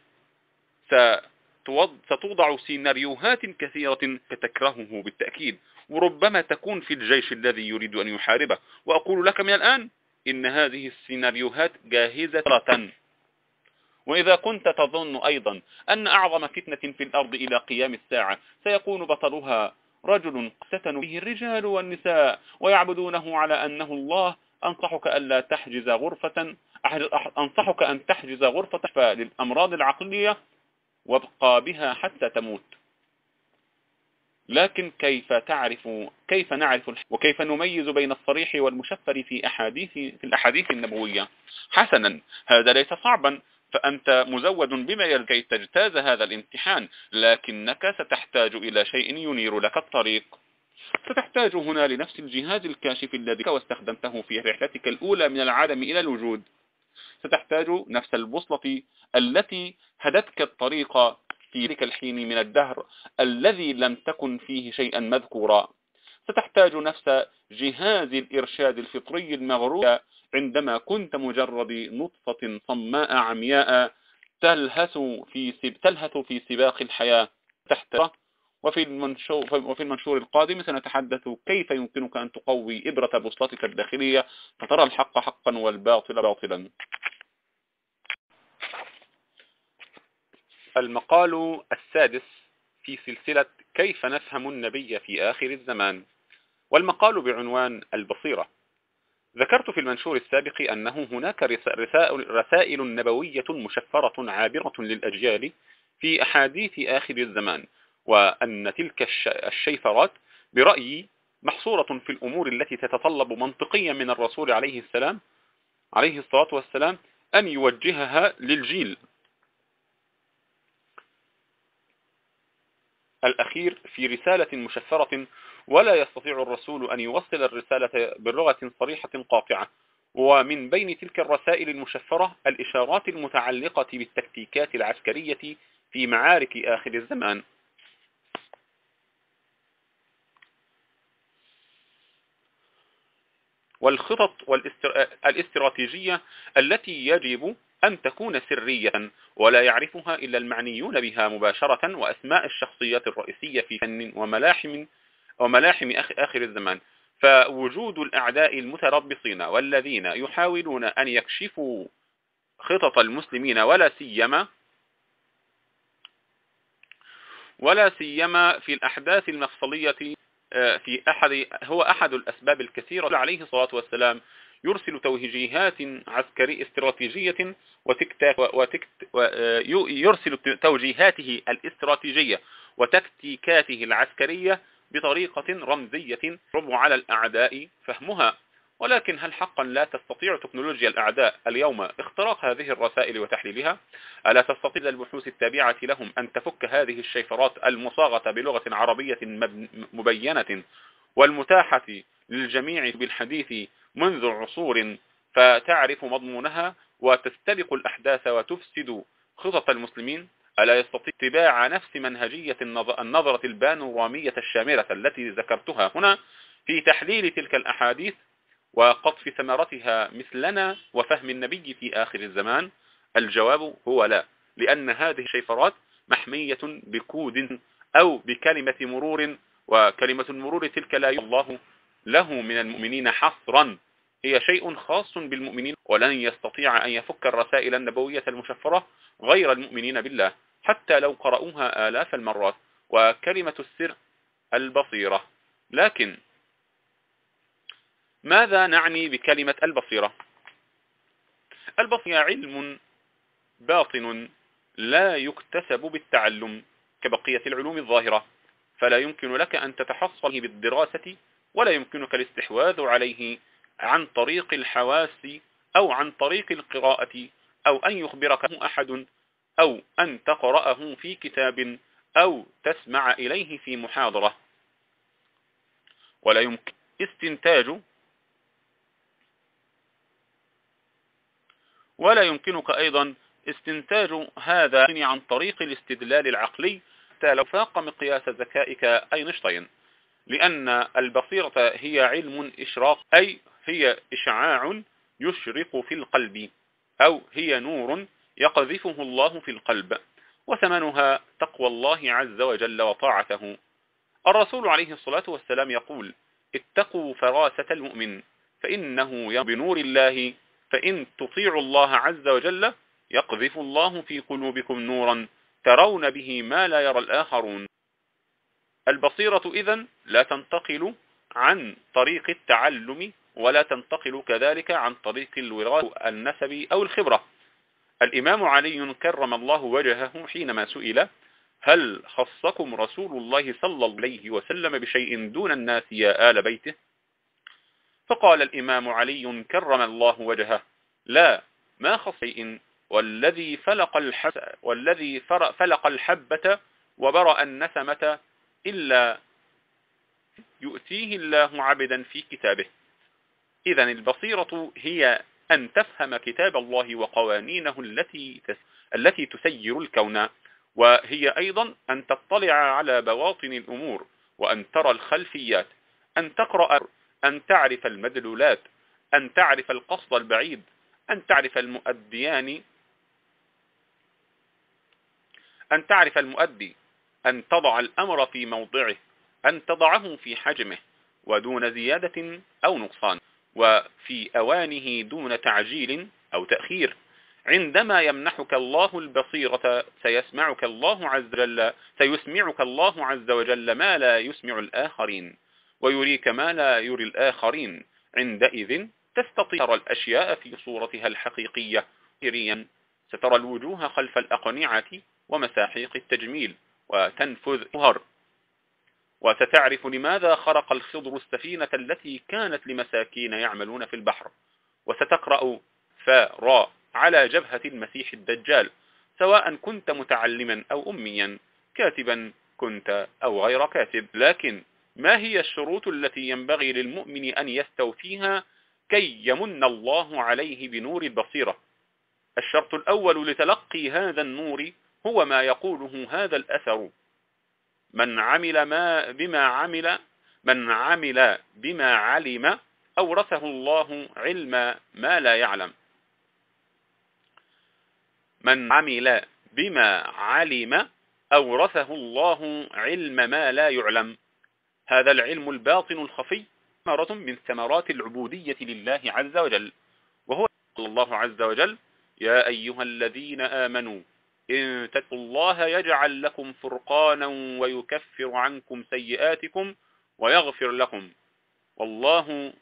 ستوضع سيناريوهات كثيرة تكرهه بالتأكيد، وربما تكون في الجيش الذي يريد أن يحاربه. وأقول لك من الآن إن هذه السيناريوهات جاهزة. وإذا كنت تظن أيضا أن أعظم فتنة في الأرض إلى قيام الساعة سيكون بطلها رجل اقتتن به الرجال والنساء ويعبدونه على أنه الله، أنصحك أن تحجز غرفة للأمراض العقلية وابقى بها حتى تموت. لكن كيف نعرف وكيف نميز بين الصريح والمشفر في الأحاديث النبوية؟ حسنا، هذا ليس صعبا، فأنت مزود بما لكي تجتاز هذا الامتحان، لكنك ستحتاج إلى شيء ينير لك الطريق. ستحتاج هنا لنفس الجهاز الكاشف الذي واستخدمته في رحلتك الأولى من العدم إلى الوجود. ستحتاج نفس البوصلة التي هدتك الطريق في ذلك الحين من الدهر الذي لم تكن فيه شيئا مذكورا. ستحتاج نفس جهاز الإرشاد الفطري المغرور عندما كنت مجرد نطفة صماء عمياء تلهث في سباق الحياة. وفي المنشور القادم سنتحدث كيف يمكنك أن تقوي إبرة بوصلتك الداخلية فترى الحق حقا والباطل باطلا. المقال السادس في سلسلة كيف نفهم النبي في آخر الزمان، والمقال بعنوان البصيرة. ذكرت في المنشور السابق أنه هناك رسائل نبوية مشفرة عابرة للأجيال في أحاديث آخر الزمان، وأن تلك الشيفرات برأيي محصورة في الأمور التي تتطلب منطقيا من الرسول عليه الصلاة والسلام أن يوجهها للجيل الأخير في رسالة مشفرة، ولا يستطيع الرسول أن يوصل الرسالة بلغة صريحة قاطعة. ومن بين تلك الرسائل المشفرة الإشارات المتعلقة بالتكتيكات العسكرية في معارك آخر الزمان. والخطط الاستراتيجية التي يجب أن تكون سرية ولا يعرفها إلا المعنيون بها مباشرة، وأسماء الشخصيات الرئيسية في فن وملاحم آخر الزمان. فوجود الأعداء المتربصين والذين يحاولون أن يكشفوا خطط المسلمين ولا سيما في الأحداث المفصلية هو أحد الأسباب الكثيرة. عليه الصلاة والسلام يرسل توجيهات عسكرية استراتيجية يرسل توجيهاته الاستراتيجية وتكتيكاته العسكرية بطريقة رمزية يصعب على الأعداء فهمها. ولكن هل حقا لا تستطيع تكنولوجيا الأعداء اليوم اختراق هذه الرسائل وتحليلها؟ ألا تستطيع البحوث التابعة لهم أن تفك هذه الشفرات المصاغة بلغة عربية مبينة والمتاحة للجميع بالحديث منذ عصور، فتعرف مضمونها وتستبق الأحداث وتفسد خطط المسلمين؟ ألا يستطيع اتباع نفس منهجية النظرة البانورامية الشاملة التي ذكرتها هنا في تحليل تلك الأحاديث وقطف ثمرتها مثلنا وفهم النبي في آخر الزمان؟ الجواب هو لا، لأن هذه الشفرات محمية بكود أو بكلمة مرور، وكلمة المرور تلك لا الله له من المؤمنين حصرا، هي شيء خاص بالمؤمنين، ولن يستطيع أن يفك الرسائل النبوية المشفرة غير المؤمنين بالله حتى لو قرأوها آلاف المرات. وكلمة السر البصيرة. لكن ماذا نعني بكلمة البصيرة؟ البصيرة علم باطن لا يكتسب بالتعلم كبقية العلوم الظاهرة، فلا يمكن لك أن تتحصل بالدراسة، ولا يمكنك الاستحواذ عليه عن طريق الحواس أو عن طريق القراءة أو أن يخبرك أحد أو أن تقرأه في كتاب أو تسمع إليه في محاضرة. ولا يمكن ولا يمكنك أيضا استنتاج هذا عن طريق الاستدلال العقلي حتى لو فاق مقياس ذكائك أينشتاين، لأن البصيرة هي علم إشراق، أي هي إشعاع يشرق في القلب، أو هي نور يقذفه الله في القلب، وثمنها تقوى الله عز وجل وطاعته. الرسول عليه الصلاة والسلام يقول: اتقوا فراسة المؤمن فإنه بنور الله، فإن تطيعوا الله عز وجل يقذف الله في قلوبكم نورا ترون به ما لا يرى الآخرون. البصيرة إذن لا تنتقل عن طريق التعلم، ولا تنتقل كذلك عن طريق الوراثة النسب أو الخبرة. الإمام علي كرم الله وجهه حينما سئل: هل خصكم رسول الله صلى الله عليه وسلم بشيء دون الناس يا آل بيته؟ فقال الإمام علي كرم الله وجهه: لا، ما خص شيء، والذي فلق الحبة وبرأ النسمة إلا يؤتيه الله عبدا في كتابه. إذن البصيرة هي أن تفهم كتاب الله وقوانينه التي تسير الكون، وهي أيضا أن تطلع على بواطن الأمور، وأن ترى الخلفيات، أن تقرأ، أن تعرف المدلولات، أن تعرف القصد البعيد، أن تعرف المؤدي، أن تضع الأمر في موضعه، أن تضعه في حجمه ودون زيادة أو نقصان، وفي أوانه دون تعجيل أو تأخير. عندما يمنحك الله البصيرة سيسمعك الله عز وجل ما لا يسمع الآخرين، ويريك ما لا يري الآخرين. عندئذ تستطيع ترى الأشياء في صورتها الحقيقية. سترى الوجوه خلف الأقنعة ومساحيق التجميل وتنفذ ظهر، وستعرف لماذا خرق الخضر السفينة التي كانت لمساكين يعملون في البحر، وستقرأ فراء على جبهة المسيح الدجال، سواء كنت متعلما أو أميا، كاتبا كنت أو غير كاتب. لكن ما هي الشروط التي ينبغي للمؤمن أن يستوفيها كي يمن الله عليه بنور البصيرة؟ الشرط الأول لتلقي هذا النور هو ما يقوله هذا الأثر: من عمل بما علم أورثه الله علم ما لا يعلم. من عمل بما علم أورثه الله علم ما لا يعلم. هذا العلم الباطن الخفي ثمرة من ثمرات العبودية لله عز وجل، وهو قال الله عز وجل: يا أيها الذين آمنوا إن تتقوا الله يجعل لكم فرقانا ويكفر عنكم سيئاتكم ويغفر لكم والله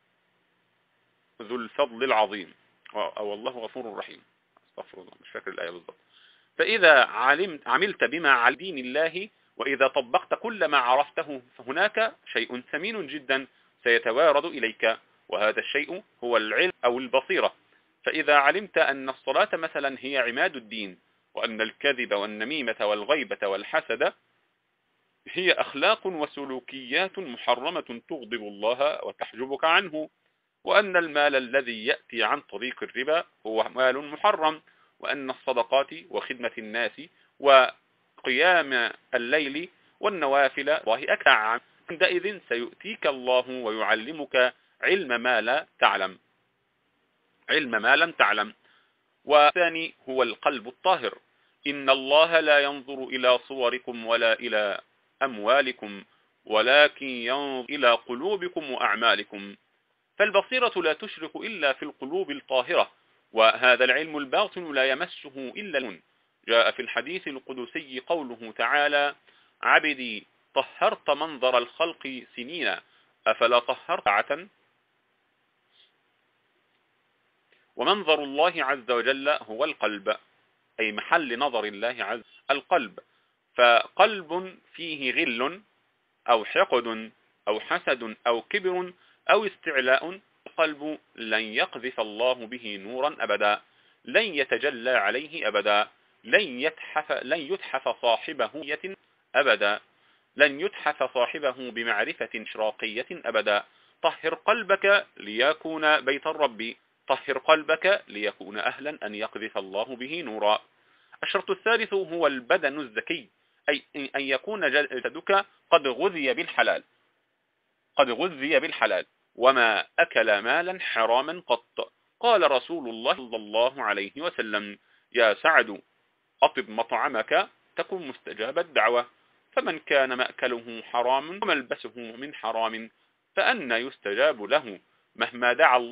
ذو الفضل العظيم، أو الله غفور رحيم. استغفر الله، مش فاكر الآية بالضبط. فإذا عملت بما على دين الله، وإذا طبقت كل ما عرفته، فهناك شيء ثمين جدا سيتوارد إليك، وهذا الشيء هو العلم أو البصيرة. فإذا علمت أن الصلاة مثلا هي عماد الدين، وأن الكذب والنميمة والغيبة والحسد هي أخلاق وسلوكيات محرمة تغضب الله وتحجبك عنه، وأن المال الذي يأتي عن طريق الربا هو مال محرم، وأن الصدقات وخدمة الناس وقيام الليل والنوافل الله أكثر، عندئذ سيؤتيك الله ويعلمك علم ما لا تعلم، علم ما لم تعلم. والثاني هو القلب الطاهر. إن الله لا ينظر إلى صوركم ولا إلى أموالكم ولكن ينظر إلى قلوبكم وأعمالكم. فالبصيرة لا تشرك إلا في القلوب الطاهرة، وهذا العلم الباطن لا يمسه إلا الون. جاء في الحديث القدسي قوله تعالى: عبدي طهرت منظر الخلق سنين أفلا طهرت ساعة. ومنظر الله عز وجل هو القلب، أي محل نظر الله عز وجل القلب. فقلب فيه غل أو حقد أو حسد أو كبر أو استعلاء، القلب لن يقذف الله به نورا أبدا، لن يتجلى عليه أبدا، لن يتحف صاحبه أبدا، لن يتحف صاحبه بمعرفة إشراقية أبدا. طهر قلبك ليكون بيت الرب، طهر قلبك ليكون أهلا أن يقذف الله به نورا. الشرط الثالث هو البدن الزكي، أي أن يكون جسدك قد غذي بالحلال، قد غذي بالحلال، وما أكل مالا حراما قط. قال رسول الله صلى الله عليه وسلم: يا سعد أطب مطعمك تكن مستجاب الدعوة، فمن كان مأكله حرام وملبسه من حرام فأنى يستجاب له. مهما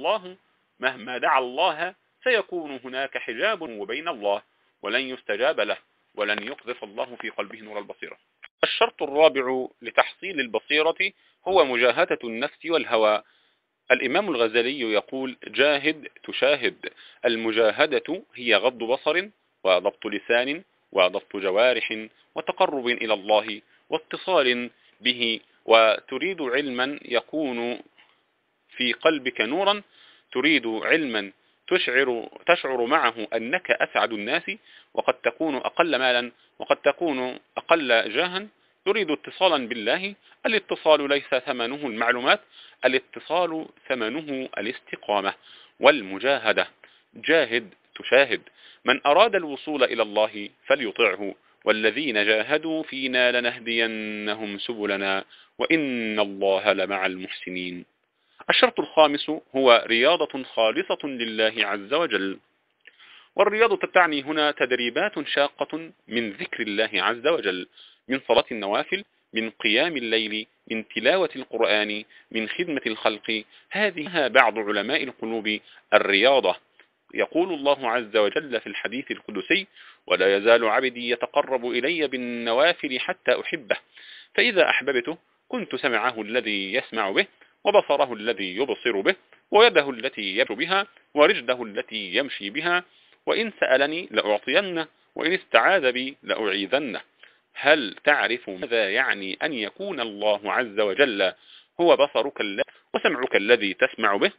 دعا الله سيكون هناك حجاب وبين الله، ولن يستجاب له، ولن يقذف الله في قلبه نور البصيرة. الشرط الرابع لتحصيل البصيرة هو مجاهدة النفس والهوى. الإمام الغزالي يقول: جاهد تشاهد. المجاهدة هي غض بصر وضبط لسان وضبط جوارح وتقرب إلى الله واتصال به، وتريد علما يكون في قلبك نورا، تريد علما تشعر معه أنك أسعد الناس، وقد تكون أقل مالا وقد تكون أقل جاها. تريد اتصالا بالله. الاتصال ليس ثمنه المعلومات، الاتصال ثمنه الاستقامة والمجاهدة. جاهد تشاهد. من أراد الوصول إلى الله فليطعه، والذين جاهدوا فينا لنهدينهم سبلنا وإن الله لمع المحسنين. الشرط الخامس هو رياضة خالصة لله عز وجل. والرياضة تعني هنا تدريبات شاقة من ذكر الله عز وجل، من صلاة النوافل، من قيام الليل، من تلاوة القرآن، من خدمة الخلق. هذه بعض علماء القلوب الرياضة. يقول الله عز وجل في الحديث القدسي: ولا يزال عبدي يتقرب إلي بالنوافل حتى أحبه، فإذا أحببته كنت سمعه الذي يسمع به، وبصره الذي يبصر به، ويده التي يبطش بها، ورجله التي يمشي بها، وإن سألني لأعطينه، وإن استعاذ بي لأعيذنه. هل تعرف ماذا يعني أن يكون الله عز وجل هو بصرك وسمعك الذي تسمع به؟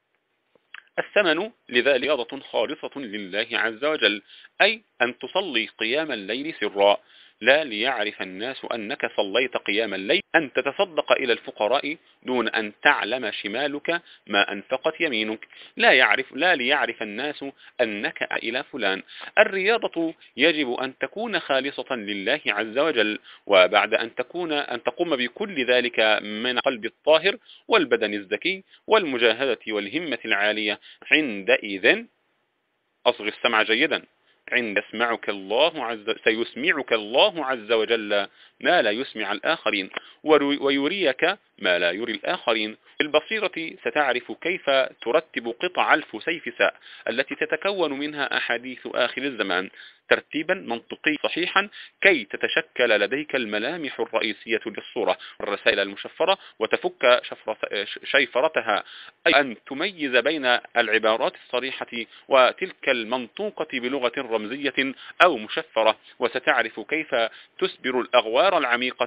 الثمن لذلك رياضة خالصة لله عز وجل، أي أن تصلي قيام الليل سرا، لا ليعرف الناس أنك صليت قيام الليل أن تتصدق إلى الفقراء دون أن تعلم شمالك ما أنفقت يمينك، لا ليعرف الناس أنك إلى فلان. الرياضة يجب أن تكون خالصة لله عز وجل، وبعد أن تقوم بكل ذلك من قلب الطاهر والبدن الذكي والمجاهدة والهمة العالية، عندئذ أصغ السمع جيدا، سيسمعك الله عز وجل ما لا يسمع الآخرين، ويريك ما لا يري الآخرين. بالبصيرة ستعرف كيف ترتب قطع الفسيفساء التي تتكون منها أحاديث آخر الزمان ترتيبا منطقي صحيحا، كي تتشكل لديك الملامح الرئيسية للصورة، الرسائل المشفرة، وتفك شيفرتها، أي أن تميز بين العبارات الصريحة وتلك المنطوقة بلغة رمزية أو مشفرة، وستعرف كيف تسبر الأغوار العميقة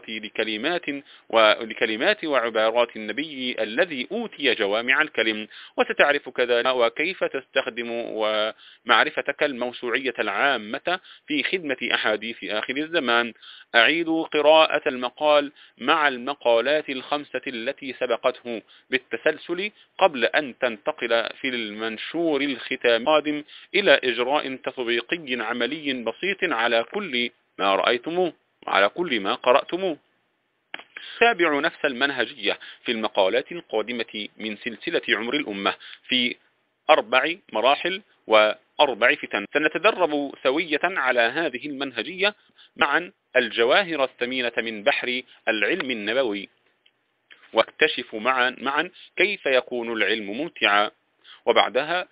لكلمات وعبارات النبي الذي أوتي جوامع الكلم، وستعرف كذلك وكيف تستخدم ومعرفتك الموسوعية العامة في خدمة أحاديث آخر الزمان. أعيد قراءة المقال مع المقالات الخمسة التي سبقته بالتسلسل قبل أن تنتقل في المنشور الختام القادم إلى إجراء تطبيقي عملي بسيط على كل ما رأيتموه وعلى كل ما قرأتموه. تابعوا نفس المنهجية في المقالات القادمة من سلسلة عمر الأمة في 4 مراحل و4 فتن. سنتدرب سوية على هذه المنهجية معا الجواهر الثمينة من بحر العلم النبوي، واكتشف معا كيف يكون العلم ممتعا. وبعدها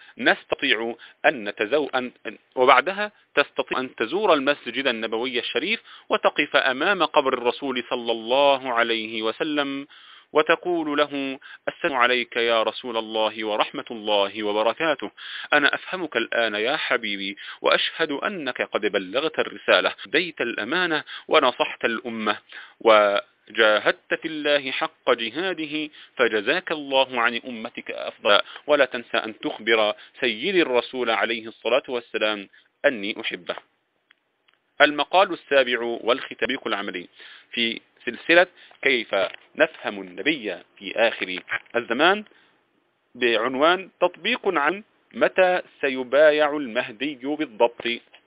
تستطيع أن تزور المسجد النبوي الشريف وتقف أمام قبر الرسول صلى الله عليه وسلم وتقول له: السلام عليك يا رسول الله ورحمة الله وبركاته، أنا أفهمك الآن يا حبيبي، وأشهد أنك قد بلغت الرسالة، أديت الأمانة، ونصحت الأمة، وجاهدت في الله حق جهاده، فجزاك الله عن أمتك أفضل. ولا تنسى أن تخبر سيدي الرسول عليه الصلاة والسلام أني أحبه. المقال السابع والختام العملي في سلسلة كيف نفهم النبي في آخر الزمان، بعنوان تطبيق عن متى سيبايع المهدي بالضبط.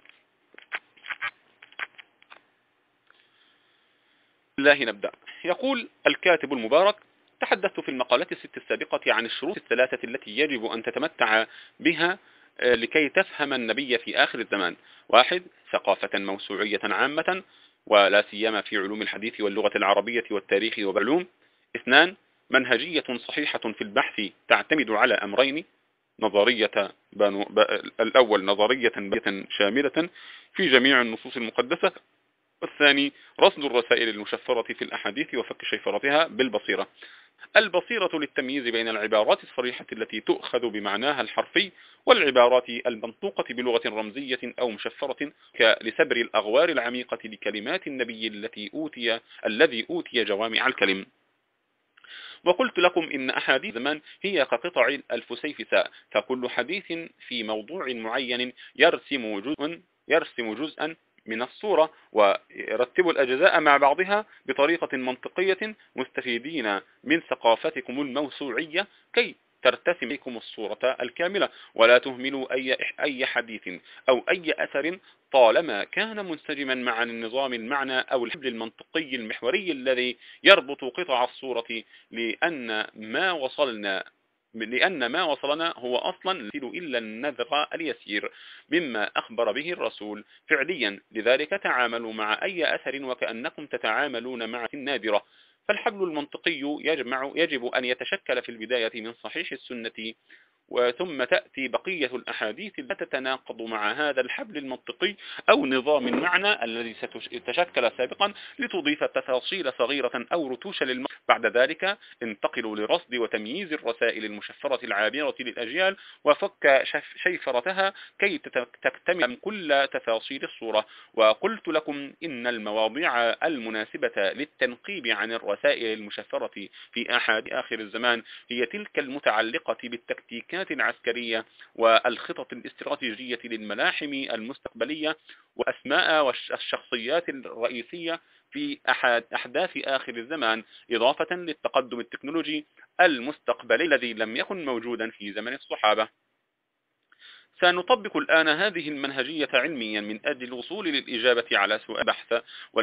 الله نبدأ. يقول الكاتب المبارك: تحدثت في المقالات 6 السابقة عن الشروط 3 التي يجب أن تتمتع بها لكي تفهم النبي في آخر الزمان. 1. ثقافة موسوعية عامة، ولا سيما في علوم الحديث واللغة العربية والتاريخ وبعلوم. 2. منهجية صحيحة في البحث تعتمد على أمرين: الأول نظرية شاملة في جميع النصوص المقدسة، والثاني رصد الرسائل المشفرة في الأحاديث وفك شيفرتها بالبصيرة. البصيرة للتمييز بين العبارات الصريحة التي تؤخذ بمعناها الحرفي والعبارات المنطوقة بلغة رمزية أو مشفرة، لسبر الأغوار العميقة لكلمات النبي الذي أوتي جوامع الكلم. وقلت لكم إن أحاديث الزمان هي كقطع الفسيفساء، فكل حديث في موضوع معين يرسم جزءا من الصورة، ويرتب الأجزاء مع بعضها بطريقة منطقية، مستفيدين من ثقافتكم الموسوعية كي ترتسم لكم الصورة الكاملة، ولا تهملوا أي حديث أو أي أثر طالما كان منسجما مع النظام المعنى أو الحبل المنطقي المحوري الذي يربط قطع الصورة، لأن ما وصلنا هو أصلا إلا النذر اليسير مما أخبر به الرسول فعليا. لذلك تعاملوا مع أي أثر وكأنكم تتعاملون مع النادرة. فالحبل المنطقي يجب أن يتشكل في البداية من صحيح السنة، وثم تأتي بقية الأحاديث التي تتناقض مع هذا الحبل المنطقي أو نظام المعنى الذي تشكل سابقا، لتضيف تفاصيل صغيرة أو رتوش بعد ذلك انتقلوا لرصد وتمييز الرسائل المشفرة العابرة للأجيال وفك شيفرتها كي تكتمل كل تفاصيل الصورة. وقلت لكم إن المواضيع المناسبة للتنقيب عن الرسائل المشفرة في أحد آخر الزمان هي تلك المتعلقة بالتكتيكات التكتيكات العسكرية والخطط الاستراتيجية للملاحم المستقبلية وأسماء والشخصيات الرئيسية في أحداث آخر الزمان، إضافة للتقدم التكنولوجي المستقبلي الذي لم يكن موجودا في زمن الصحابة. سنطبق الآن هذه المنهجية علميا من أجل الوصول للإجابة على سؤال البحث،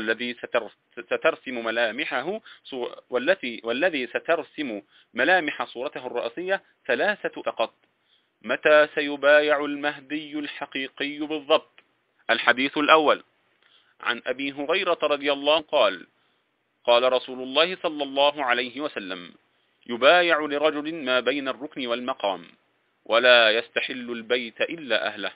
والذي سترسم ملامح صورته الرئيسية ثلاثة فقط. متى سيبايع المهدي الحقيقي بالضبط؟ الحديث الأول عن أبي هريرة رضي الله عنه قال: قال رسول الله صلى الله عليه وسلم: يبايع لرجل ما بين الركن والمقام، ولا يستحل البيت إلا أهله،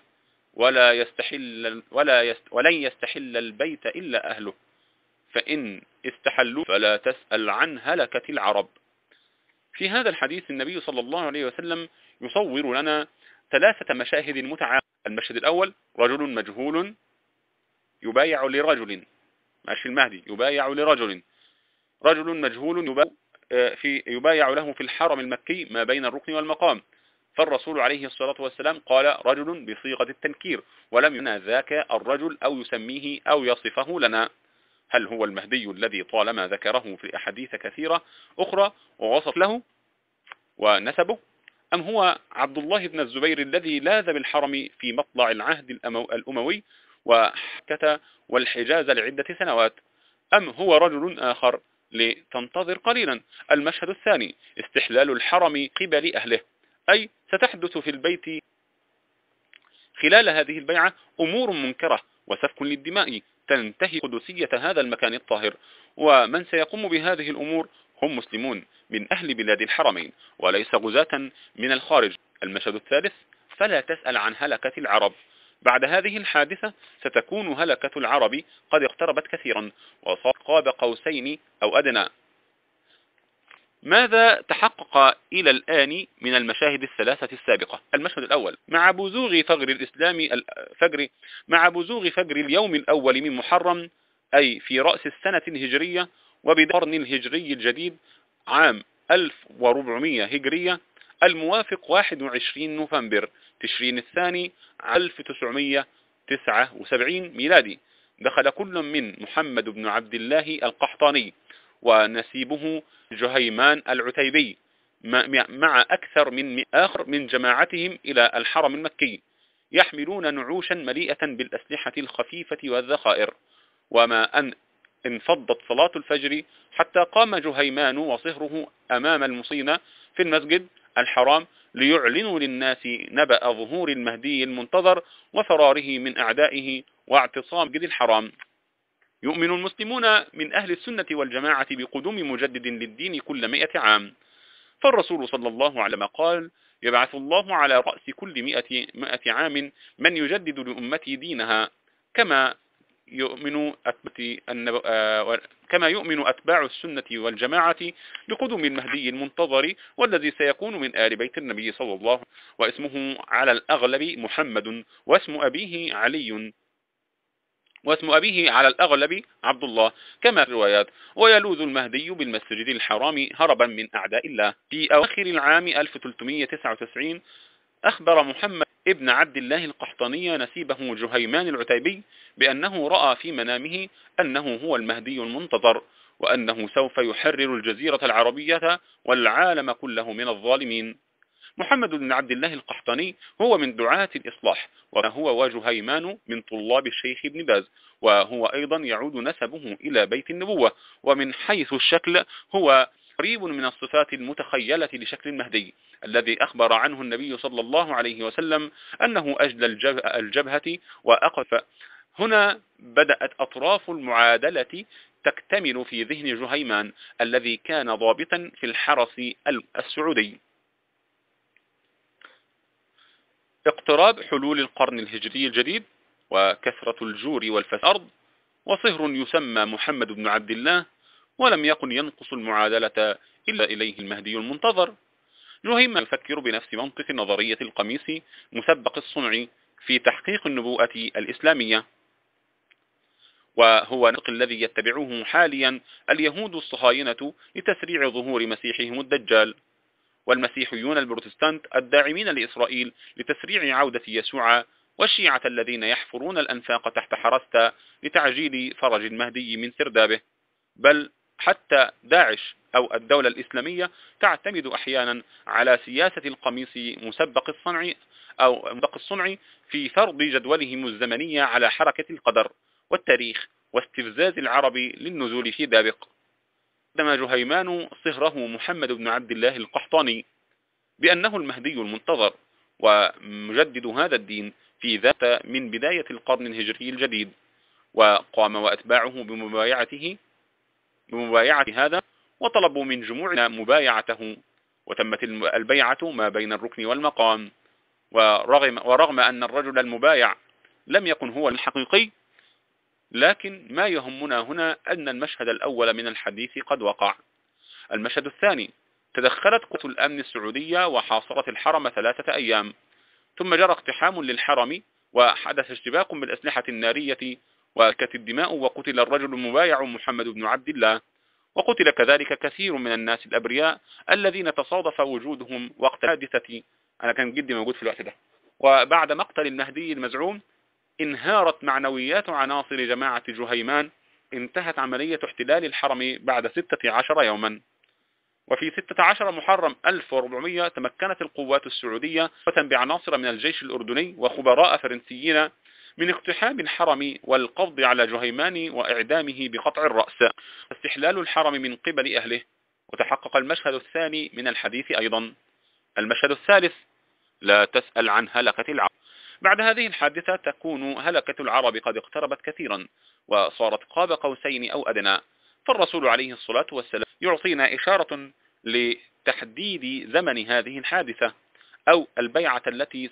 ولن يستحل البيت إلا أهله، فإن استحلوا فلا تسأل عن هلكة العرب. في هذا الحديث النبي صلى الله عليه وسلم يصور لنا ثلاثة مشاهد متعاقبة. المشهد الأول: رجل مجهول يبايع لرجل، ماشي المهدي يبايع لرجل، رجل مجهول يبايع له في الحرم المكي ما بين الركن والمقام. فالرسول عليه الصلاة والسلام قال رجل بصيغة التنكير، ولم ينى ذاك الرجل أو يسميه أو يصفه لنا. هل هو المهدي الذي طالما ذكره في أحاديث كثيرة أخرى ووصف له ونسبه، أم هو عبد الله بن الزبير الذي لاذ بالحرم في مطلع العهد الأموي وحكة والحجاز لعدة سنوات، أم هو رجل آخر؟ لتنتظر قليلا. المشهد الثاني: استحلال الحرم قبل أهله، أي ستحدث في البيت خلال هذه البيعة أمور منكرة وسفك للدماء تنتهي قدسية هذا المكان الطاهر، ومن سيقوم بهذه الأمور هم مسلمون من أهل بلاد الحرمين وليس غزاة من الخارج. المشهد الثالث: فلا تسأل عن هلكة العرب. بعد هذه الحادثة ستكون هلكة العرب قد اقتربت كثيرا وصار قاب قوسين أو أدنى. ماذا تحقق إلى الآن من المشاهد الثلاثة السابقة؟ المشهد الأول: مع بزوغ فجر اليوم الأول من محرم، أي في رأس السنة الهجرية وبالقرن الهجري الجديد عام 1400 هجرية، الموافق 21 نوفمبر تشرين الثاني 1979 ميلادي، دخل كل من محمد بن عبد الله القحطاني ونسيبه جهيمان العتيبي مع أكثر من آخر من جماعتهم إلى الحرم المكي، يحملون نعوشا مليئة بالأسلحة الخفيفة والذخائر. وما أن انفضت صلاة الفجر حتى قام جهيمان وصهره أمام المصينة في المسجد الحرام ليعلنوا للناس نبأ ظهور المهدي المنتظر وفراره من أعدائه واعتصام مسجد الحرام. يؤمن المسلمون من أهل السنة والجماعة بقدوم مجدد للدين كل 100 عام، فالرسول صلى الله عليه وسلم قال: يبعث الله على رأس كل 100 عام من يجدد لأمتي دينها، كما يؤمن أتباع السنة والجماعة بقدوم المهدي المنتظر والذي سيكون من آل بيت النبي صلى الله عليه وسلم، واسمه على الأغلب محمد، واسم أبيه على الأغلب عبد الله كما في الروايات. ويلوذ المهدي بالمسجد الحرام هربا من أعداء الله. في أواخر العام 1399 أخبر محمد ابن عبد الله القحطاني نسيبه جهيمان العتيبي بأنه رأى في منامه أنه هو المهدي المنتظر، وأنه سوف يحرر الجزيرة العربية والعالم كله من الظالمين. محمد بن عبد الله القحطاني هو من دعاة الإصلاح، وهو وجهيمان من طلاب الشيخ ابن باز، وهو أيضا يعود نسبه إلى بيت النبوة، ومن حيث الشكل هو قريب من الصفات المتخيلة لشكل المهدي الذي أخبر عنه النبي صلى الله عليه وسلم أنه أجلى الجبهة وأقف. هنا بدأت أطراف المعادلة تكتمل في ذهن جهيمان الذي كان ضابطا في الحرس السعودي. اقتراب حلول القرن الهجري الجديد وكثرة الجور والفساد، وصهر يسمى محمد بن عبد الله، ولم يكن ينقص المعادلة إلا إليه المهدي المنتظر. جهيمان يفكر بنفس منطق نظرية القميص مسبق الصنع في تحقيق النبوءة الإسلامية، وهو النطق الذي يتبعه حاليا اليهود الصهاينة لتسريع ظهور مسيحهم الدجال. والمسيحيون البروتستانت الداعمين لإسرائيل لتسريع عودة يسوع، والشيعة الذين يحفرون الأنفاق تحت حراسته لتعجيل فرج المهدي من سردابه. بل حتى داعش أو الدولة الإسلامية تعتمد أحيانا على سياسة القميص مسبق الصنع في فرض جدولهم الزمنية على حركة القدر والتاريخ واستفزاز العرب للنزول في دابق. قدم جهيمان صهره محمد بن عبد الله القحطاني بأنه المهدي المنتظر ومجدد هذا الدين في ذات من بداية القرن الهجري الجديد، وقام وأتباعه بمبايعة هذا، وطلبوا من جموعنا مبايعته، وتمت البيعة ما بين الركن والمقام. ورغم أن الرجل المبايع لم يكن هو الحقيقي، لكن ما يهمنا هنا أن المشهد الأول من الحديث قد وقع. المشهد الثاني: تدخلت قوات الأمن السعودية وحاصرت الحرم 3 أيام، ثم جرى اقتحام للحرم وحدث اشتباك بالأسلحة النارية وسكت الدماء، وقتل الرجل المبايع محمد بن عبد الله، وقتل كذلك كثير من الناس الأبرياء الذين تصادف وجودهم وقت الحادثة. أنا كان جدي موجود في الوقت ده. وبعد مقتل المهدي المزعوم انهارت معنويات عناصر جماعة جهيمان. انتهت عملية احتلال الحرم بعد 16 يوما. وفي 16 محرم 1400 تمكنت القوات السعودية بعناصر من الجيش الأردني وخبراء فرنسيين من اقتحام الحرم والقبض على جهيمان وإعدامه بقطع الرأس، استحلال الحرم من قبل أهله. وتحقق المشهد الثاني من الحديث أيضا. المشهد الثالث: لا تسأل عن هلكة العرب. بعد هذه الحادثة تكون هلكة العرب قد اقتربت كثيرا وصارت قاب قوسين أو أدنى، فالرسول عليه الصلاة والسلام يعطينا إشارة لتحديد زمن هذه الحادثة، أو البيعة التي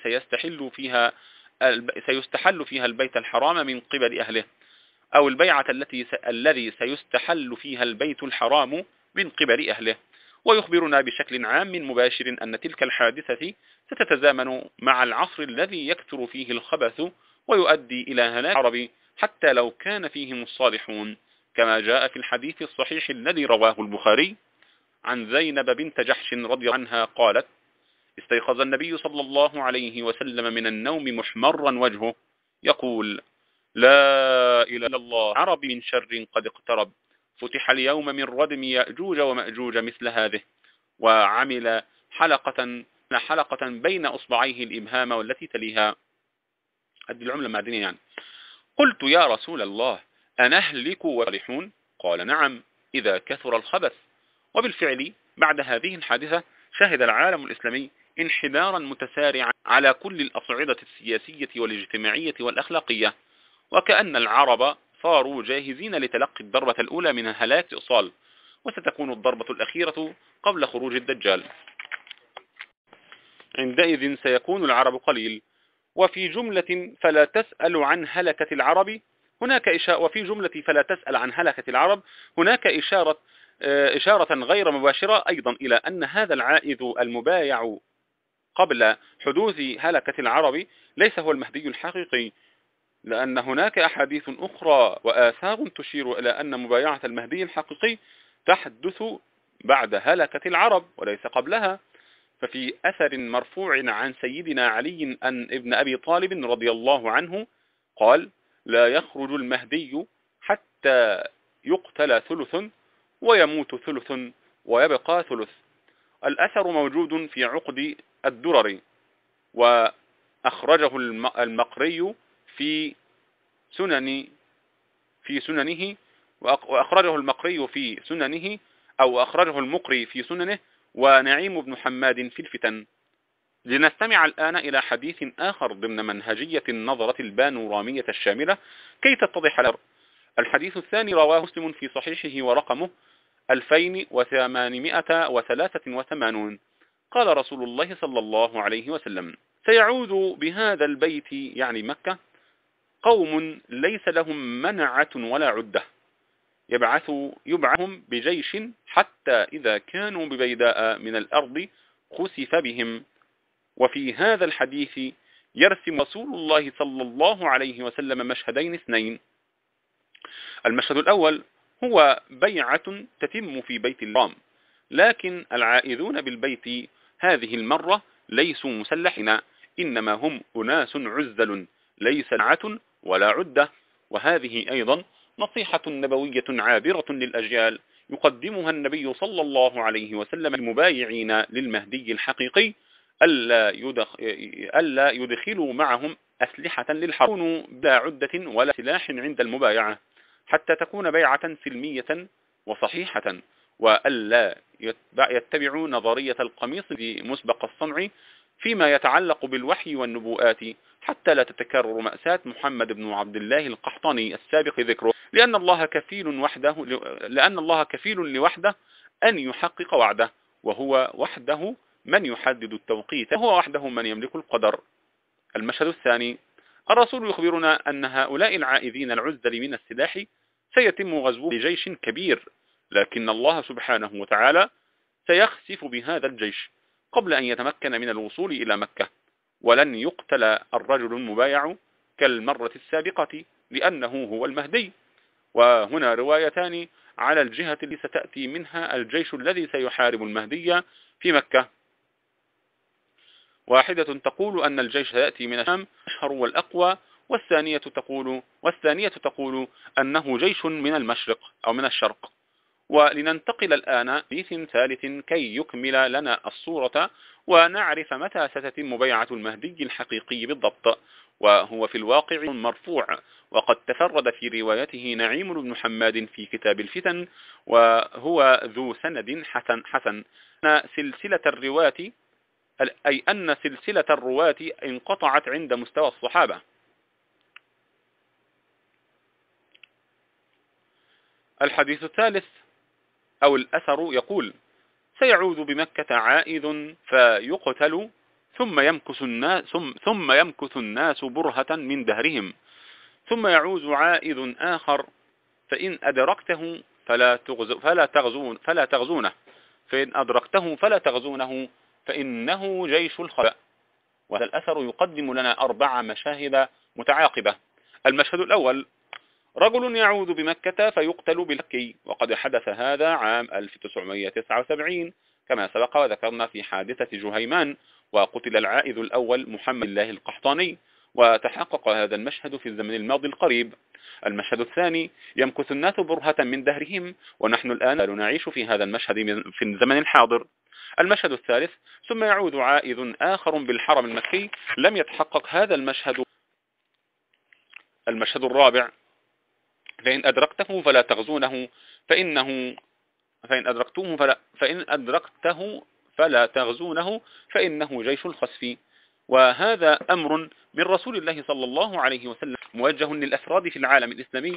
سيستحل فيها البيت الحرام من قبل أهله، أو البيعة الذي سيستحل فيها البيت الحرام من قبل أهله. ويخبرنا بشكل عام مباشر أن تلك الحادثة ستتزامن مع العصر الذي يكثر فيه الخبث ويؤدي إلى هلاك العرب حتى لو كان فيهم الصالحون، كما جاء في الحديث الصحيح الذي رواه البخاري عن زينب بنت جحش رضي عنها قالت: استيقظ النبي صلى الله عليه وسلم من النوم محمرا وجهه يقول: لا إله إلا الله، عرب من شر قد اقترب، فتح اليوم من ردم يأجوج ومأجوج مثل هذه، وعمل حلقة بين أصبعيه الإبهام والتي تليها. هذه العملة المعدنية يعني. قلت: يا رسول الله، أنهلك والصالحون؟ قال: نعم، إذا كثر الخبث. وبالفعل بعد هذه الحادثة شهد العالم الإسلامي انحدارا متسارعا على كل الأصعدة السياسية والاجتماعية والأخلاقية، وكأن العرب صاروا جاهزين لتلقي الضربة الأولى من هلاك إصال، وستكون الضربة الأخيرة قبل خروج الدجال. عندئذ سيكون العرب قليل. وفي جملة فلا تسأل عن هلكة العرب هناك هناك إشارة غير مباشرة أيضا إلى أن هذا العائذ المبايع قبل حدوث هلكة العرب ليس هو المهدي الحقيقي، لأن هناك أحاديث أخرى وآثار تشير إلى أن مبايعة المهدي الحقيقي تحدث بعد هلكة العرب وليس قبلها. ففي أثر مرفوع عن سيدنا علي ابن أبي طالب رضي الله عنه قال: لا يخرج المهدي حتى يقتل ثلث ويموت ثلث ويبقى ثلث. الأثر موجود في عقد الدرر، وأخرجه المقري في سننه، وأخرجه المقري في سننه، أو أخرجه المقري في سننه، ونعيم بن حماد في الفتن. لنستمع الآن إلى حديث آخر ضمن منهجية النظرة البانورامية الشاملة كي تتضح الأمر. الحديث الثاني رواه مسلم في صحيحه ورقمه 2883. قال رسول الله صلى الله عليه وسلم: سيعود بهذا البيت، يعني مكة، قوم ليس لهم منعة ولا عدة، يبعثهم بجيش حتى إذا كانوا ببيداء من الأرض خسف بهم. وفي هذا الحديث يرسم رسول الله صلى الله عليه وسلم مشهدين اثنين. المشهد الأول هو بيعة تتم في بيت الحرام، لكن العائذون بالبيت هذه المرة ليسوا مسلحين، إنما هم أناس عزل، ليس نعة ولا عدة. وهذه أيضا نصيحة نبوية عابرة للأجيال يقدمها النبي صلى الله عليه وسلم المبايعين للمهدي الحقيقي، ألا يدخلوا معهم أسلحة للحرب، يكونوا بلا عدة ولا سلاح عند المبايعة، حتى تكون بيعة سلمية وصحيحة، وألا يتبعوا نظرية القميص مسبق الصنع فيما يتعلق بالوحي والنبوءات، حتى لا تتكرر مأساة محمد بن عبد الله القحطاني السابق ذكره، لأن الله كفيل لوحده أن يحقق وعده، وهو وحده من يحدد التوقيت، وهو وحده من يملك القدر. المشهد الثاني: الرسول يخبرنا أن هؤلاء العائذين العزل من السلاح سيتم غزوه بجيش كبير، لكن الله سبحانه وتعالى سيخسف بهذا الجيش قبل أن يتمكن من الوصول إلى مكة، ولن يقتل الرجل المبايع كالمرة السابقة لأنه هو المهدي. وهنا روايتان على الجهة التي ستأتي منها الجيش الذي سيحارب المهدي في مكة. واحدة تقول أن الجيش سيأتي من الشام أشهر والأقوى، والثانية تقول أنه جيش من المشرق أو من الشرق. ولننتقل الآن لحديث ثالث كي يكمل لنا الصورة ونعرف متى ستتم بيعة المهدي الحقيقي بالضبط، وهو في الواقع مرفوع، وقد تفرد في روايته نعيم بن حماد في كتاب الفتن، وهو ذو سند حسن. أن سلسلة الرواة انقطعت عند مستوى الصحابة. الحديث الثالث أو الأثر يقول: سيعود بمكة عائذ فيقتل ثم يمكث الناس برهة من دهرهم، ثم يعود عائذ آخر فإن أدركته فلا تغزونه، فإن أدركته فلا تغزونه فإنه جيش الخبأ. وهذا الأثر يقدم لنا 4 مشاهد متعاقبة. المشهد الأول: رجل يعود بمكة فيقتل بالمكي، وقد حدث هذا عام 1979 كما سبق وذكرنا في حادثة جهيمان، وقتل العائذ الأول محمد الله القحطاني، وتحقق هذا المشهد في الزمن الماضي القريب. المشهد الثاني: يمكث الناس برهة من دهرهم، ونحن الآن نعيش في هذا المشهد في الزمن الحاضر. المشهد الثالث: ثم يعود عائذ آخر بالحرم المكي، لم يتحقق هذا المشهد. المشهد الرابع: فإن أدركته فلا تغزونه فإن أدركته فلا تغزونه فإنه جيش الخسف. وهذا أمر من رسول الله صلى الله عليه وسلم موجه للأفراد في العالم الإسلامي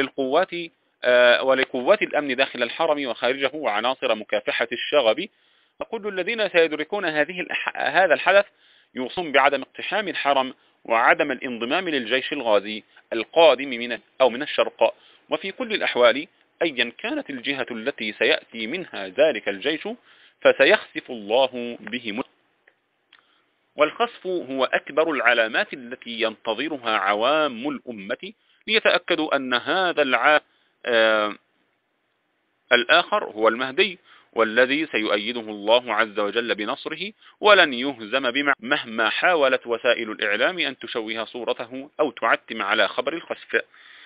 ولقوات الأمن داخل الحرم وخارجه وعناصر مكافحة الشغب. وكل الذين سيدركون هذا الحدث يوصون بعدم اقتحام الحرم وعدم الانضمام للجيش الغازي القادم من الشرق. وفي كل الأحوال أيا كانت الجهة التي سيأتي منها ذلك الجيش فسيخسف الله بهم. والخسف هو أكبر العلامات التي ينتظرها عوام الأمة ليتأكدوا أن هذا الآخر هو المهدي، والذي سيؤيده الله عز وجل بنصره، ولن يهزم مهما حاولت وسائل الإعلام أن تشوه صورته أو تعتم على خبر الخسف.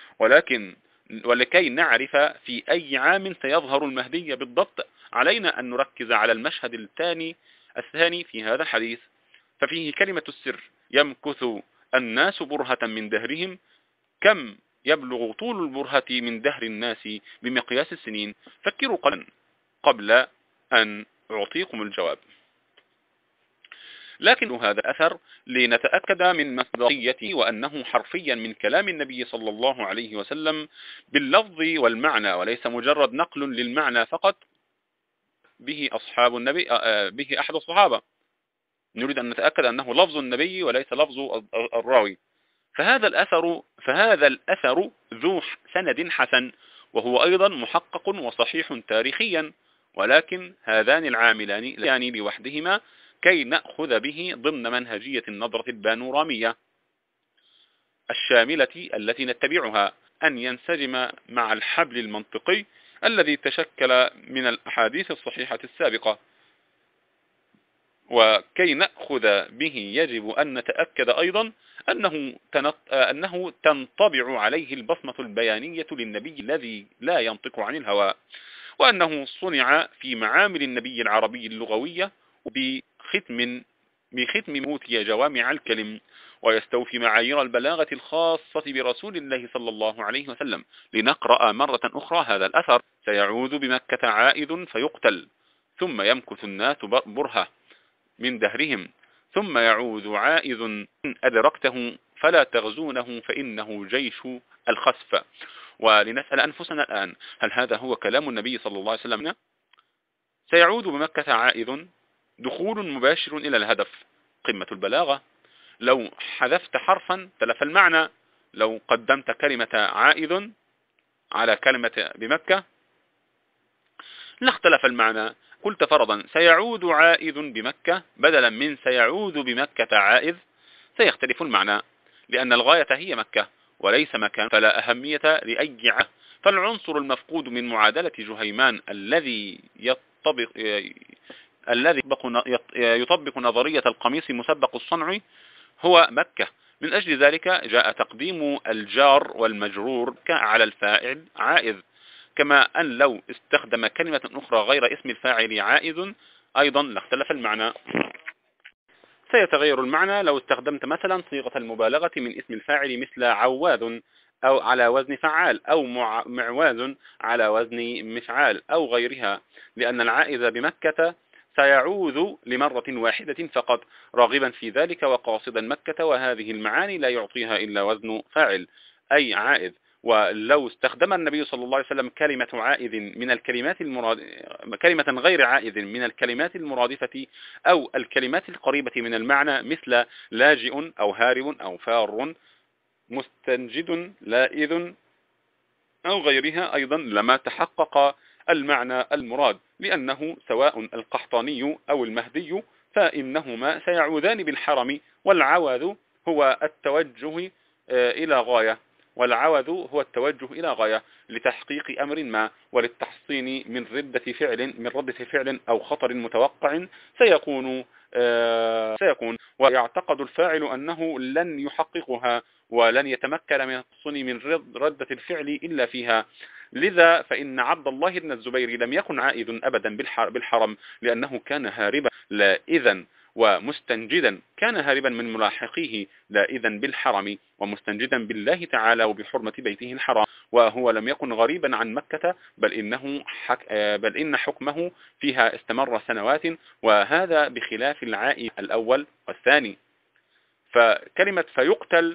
ولكي نعرف في أي عام سيظهر المهدي بالضبط، علينا أن نركز على المشهد الثاني في هذا الحديث، ففيه كلمة السر: يمكث الناس برهة من دهرهم. كم يبلغ طول البرهة من دهر الناس بمقياس السنين؟ فكروا قبل أن أعطيكم الجواب. لكن هذا الأثر لنتأكد من مصداقيته وأنه حرفيا من كلام النبي صلى الله عليه وسلم باللفظ والمعنى، وليس مجرد نقل للمعنى فقط به أحد الصحابة. نريد أن نتأكد أنه لفظ النبي وليس لفظ الراوي. فهذا الأثر ذو سند حسن، وهو أيضا محقق وصحيح تاريخيا، ولكن هذان العاملان يعني لوحدهما كي نأخذ به ضمن منهجية النظرة البانورامية الشاملة التي نتبعها، أن ينسجم مع الحبل المنطقي الذي تشكل من الأحاديث الصحيحة السابقة. وكي نأخذ به يجب أن نتأكد أيضا أنه تنطبع عليه البصمة البيانية للنبي الذي لا ينطق عن الهوى، وأنه صنع في معامل النبي العربي اللغوية بختم موتي جوامع الكلم، ويستوفي معايير البلاغة الخاصة برسول الله صلى الله عليه وسلم. لنقرأ مرة أخرى هذا الأثر: سيعود بمكة عائد فيقتل، ثم يمكث الناس برهة من دهرهم، ثم يعود عائد إن أدركته فلا تغزونه فإنه جيش الخسف. ولنسأل أنفسنا الآن، هل هذا هو كلام النبي صلى الله عليه وسلم؟ سيعود بمكة عائد، دخول مباشر إلى الهدف، قمة البلاغة. لو حذفت حرفا تلف المعنى. لو قدمت كلمة عائد على كلمة بمكة لاختلف المعنى. قلت فرضا سيعود عائد بمكة بدلا من سيعود بمكة عائد، سيختلف المعنى، لأن الغاية هي مكة وليس مكان، فلا أهمية لأي عائد. فالعنصر المفقود من معادلة جهيمان الذي يطبق نظرية القميص مسبق الصنع هو مكة. من أجل ذلك جاء تقديم الجار والمجرور على الفاعل عائد، كما أن لو استخدم كلمة أخرى غير اسم الفاعل عائد أيضا لاختلف المعنى. سيتغير المعنى لو استخدمت مثلا صيغة المبالغة من اسم الفاعل مثل عواذ أو على وزن فعال، أو معواز على وزن مفعال أو غيرها، لأن العائد بمكة سيعود لمرة واحدة فقط، راغبا في ذلك وقاصدا مكة، وهذه المعاني لا يعطيها إلا وزن فاعل أي عائد. ولو استخدم النبي صلى الله عليه وسلم كلمة عائد من الكلمات كلمة غير عائد من الكلمات المرادفة أو الكلمات القريبة من المعنى مثل لاجئ أو هارب أو فار، مستنجد لائذ أو غيرها، أيضا لما تحقق المعنى المراد، لأنه سواء القحطاني أو المهدي فإنهما سيعودان بالحرم، والعوذ هو التوجه إلى غاية لتحقيق أمر ما وللتحصين من ردة فعل أو خطر متوقع سيكون ويعتقد الفاعل أنه لن يحققها ولن يتمكن من التحصن من ردة الفعل إلا فيها. لذا فإن عبد الله بن الزبير لم يكن عائد أبدا بالحرم، لأنه كان هاربا لائذا ومستنجدا، كان هاربا من ملاحقيه لائذا بالحرم ومستنجدا بالله تعالى وبحرمة بيته الحرام، وهو لم يكن غريبا عن مكة، بل إن حكمه فيها استمر سنوات، وهذا بخلاف العائد الأول والثاني. فكلمة فيقتل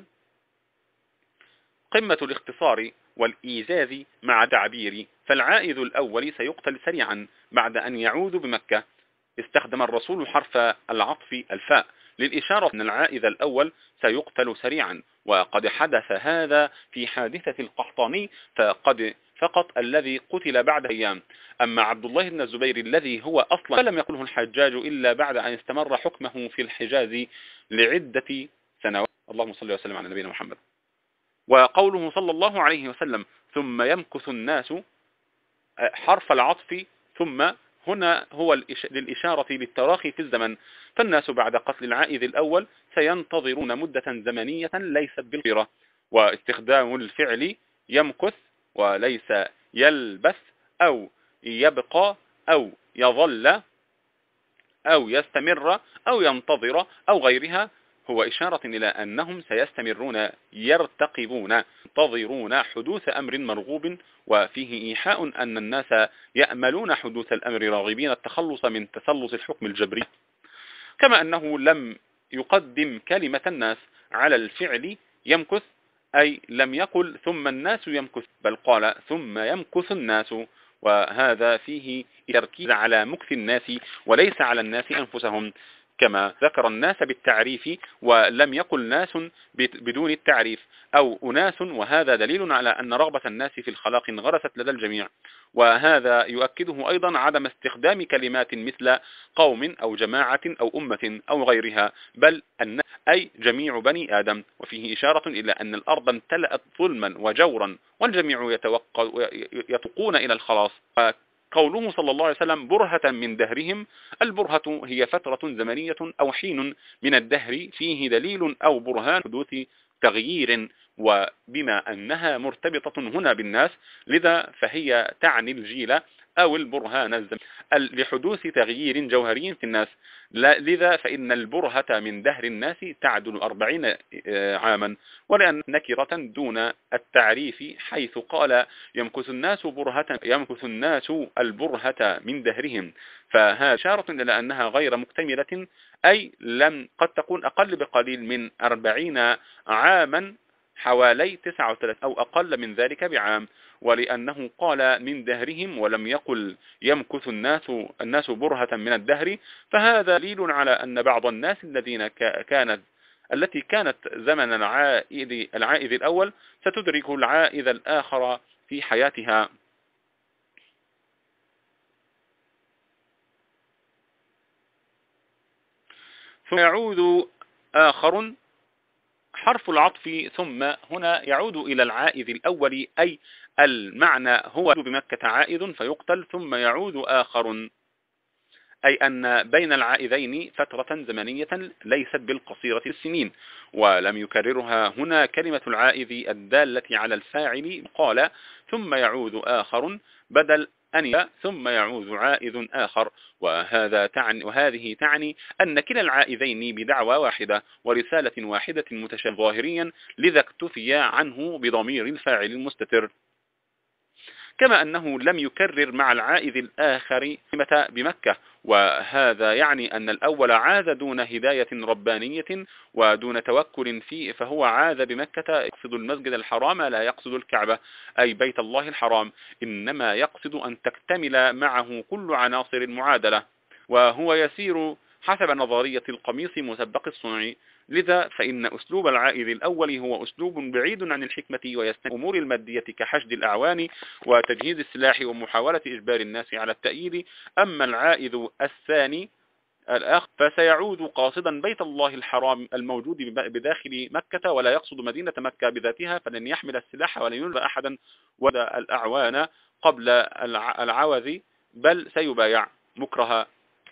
قمة الاختصار والإيجاز مع تعبير، فالعائد الأول سيقتل سريعا بعد أن يعود بمكة. استخدم الرسول حرف العطف الفاء للإشارة أن العائد الأول سيقتل سريعا، وقد حدث هذا في حادثة القحطاني فقط الذي قتل بعد أيام. أما عبد الله بن الزبير الذي هو أصلا لم يقله الحجاج إلا بعد أن استمر حكمه في الحجاز لعدة سنوات. اللهم صل وسلم على نبينا محمد. وقوله صلى الله عليه وسلم ثم يمكث الناس، حرف العطف ثم هنا هو للإشارة للتراخي في الزمن، فالناس بعد قتل العائد الأول سينتظرون مدة زمنية ليست بالقصيرة. واستخدام الفعل يمكث وليس يلبث أو يبقى أو يظل أو يستمر أو ينتظر أو غيرها هو إشارة إلى أنهم سيستمرون يرتقبون ينتظرون حدوث أمر مرغوب، وفيه إيحاء أن الناس يأملون حدوث الأمر راغبين التخلص من تسلط الحكم الجبري. كما أنه لم يقدم كلمة الناس على الفعل يمكث، أي لم يقل ثم الناس يمكث، بل قال ثم يمكث الناس، وهذا فيه تركيز على مكث الناس وليس على الناس أنفسهم، كما ذكر الناس بالتعريف ولم يقل ناس بدون التعريف أو أناس، وهذا دليل على أن رغبة الناس في الخلاق انغرست لدى الجميع. وهذا يؤكده أيضا عدم استخدام كلمات مثل قوم أو جماعة أو أمة أو غيرها، بل الناس أي جميع بني آدم، وفيه إشارة إلى أن الأرض امتلأت ظلما وجورا والجميع يتوقون إلى الخلاص. قوله صلى الله عليه وسلم برهة من دهرهم، البرهة هي فترة زمنية أو حين من الدهر فيه دليل أو برهان حدوث تغيير، وبما أنها مرتبطة هنا بالناس لذا فهي تعني الجيل أو البرهان الزمني لحدوث تغيير جوهري في الناس. لذا فإن البرهة من دهر الناس تعدل 40 عاما، ولأن نكرة دون التعريف حيث قال يمكث الناس البرهة من دهرهم، فهذا إشارة إلى أنها غير مكتملة، أي قد تكون أقل بقليل من 40 عاما، حوالي 39 أو أقل من ذلك بعام. ولأنه قال من دهرهم ولم يقل يمكث الناس برهة من الدهر، فهذا دليل على أن بعض الناس التي كانت زمن العائد الأول ستدرك العائد الآخر في حياتها. ثم يعود آخر، حرف العطف ثم هنا يعود إلى العائد الأول، أي المعنى هو بمكة عائد فيقتل، ثم يعود آخر أي أن بين العائدين فترة زمنية ليست بالقصيرة السنين، ولم يكررها هنا كلمة العائد الدالة على الفاعل، قال ثم يعود آخر بدل أن ثم يعود عائد آخر، وهذه تعني أن كلا العائدين بدعوى واحدة ورسالة واحدة متشابه ظاهريا، لذا اكتفي عنه بضمير الفاعل المستتر. كما أنه لم يكرر مع العائد الآخر كلمة بمكة، وهذا يعني أن الأول عاذ دون هداية ربانية ودون توكل فيه، فهو عاذ بمكة يقصد المسجد الحرام لا يقصد الكعبة أي بيت الله الحرام، إنما يقصد أن تكتمل معه كل عناصر المعادلة، وهو يسير حسب نظرية القميص مسبق الصنع. لذا فإن أسلوب العائد الأول هو أسلوب بعيد عن الحكمة ويستند أمور المادية كحشد الأعوان وتجهيز السلاح ومحاولة إجبار الناس على التأييد. أما العائد الثاني الآخر فسيعود قاصدا بيت الله الحرام الموجود بداخل مكة، ولا يقصد مدينة مكة بذاتها، فلن يحمل السلاح ولن يلبى أحدا ولا الأعوان قبل العوذ، بل سيبايع مكرها.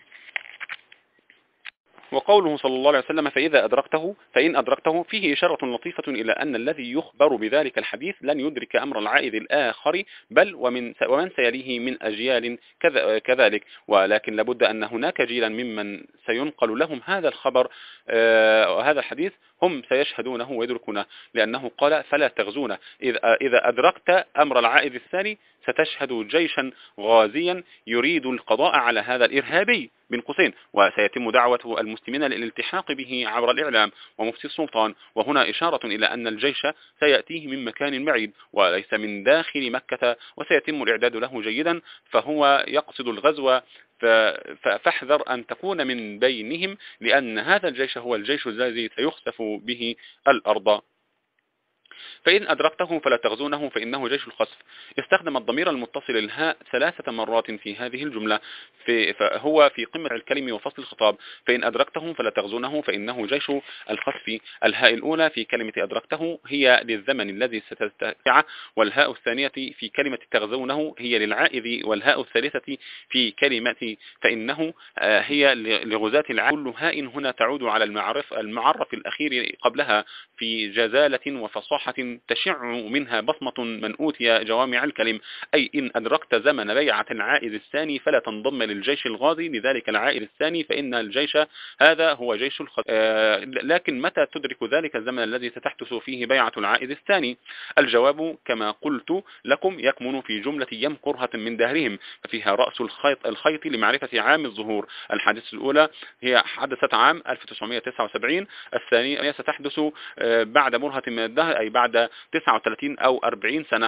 وقوله صلى الله عليه وسلم فإن أدركته فيه إشارة لطيفة إلى أن الذي يخبر بذلك الحديث لن يدرك أمر العائد الآخر، بل ومن سيليه من أجيال كذلك، ولكن لابد أن هناك جيلا ممن سينقل لهم هذا الخبر وهذا الحديث هم سيشهدونه ويدركونه، لأنه قال فلا تغزونه. إذا أدركت أمر العائد الثاني ستشهد جيشا غازيا يريد القضاء على هذا الإرهابي من قوسين، وسيتم دعوة المسلمين للالتحاق به عبر الإعلام ومفتي السلطان، وهنا إشارة إلى أن الجيش سيأتيه من مكان بعيد وليس من داخل مكة، وسيتم الإعداد له جيدا، فهو يقصد الغزو، فاحذر أن تكون من بينهم، لأن هذا الجيش هو الجيش الذي سيخسف به الأرض. فإن أدركته فلا تغزونه فإنه جيش الخسف. استخدم الضمير المتصل الهاء 3 مرات في هذه الجملة، فهو في قمة الكلم وفصل الخطاب. فإن أدركته فلا تغزونه فإنه جيش الخسف. الهاء الأولى في كلمة أدركته هي للزمن الذي ستتبعه، والهاء الثانية في كلمة تغزونه هي للعائد، والهاء الثالثة في كلمة فإنه هي لغزاة العائد. كل هاء هنا تعود على المعرف الأخير قبلها في جزالة وفصاحة تشع منها بصمة من أوتي جوامع الكلم، أي إن أدركت زمن بيعة العائد الثاني فلا تنضم للجيش الغازي لذلك العائد الثاني، فإن الجيش هذا هو جيش لكن متى تدرك ذلك الزمن الذي ستحدث فيه بيعة العائد الثاني؟ الجواب كما قلت لكم يكمن في جملة يم كرهة من دهرهم، ففيها رأس الخيط لمعرفة عام الظهور. الحادثة الأولى هي حدثت عام 1979، الثانية ستحدث بعد برهة من الدهر أي بعد 39 أو 40 سنة.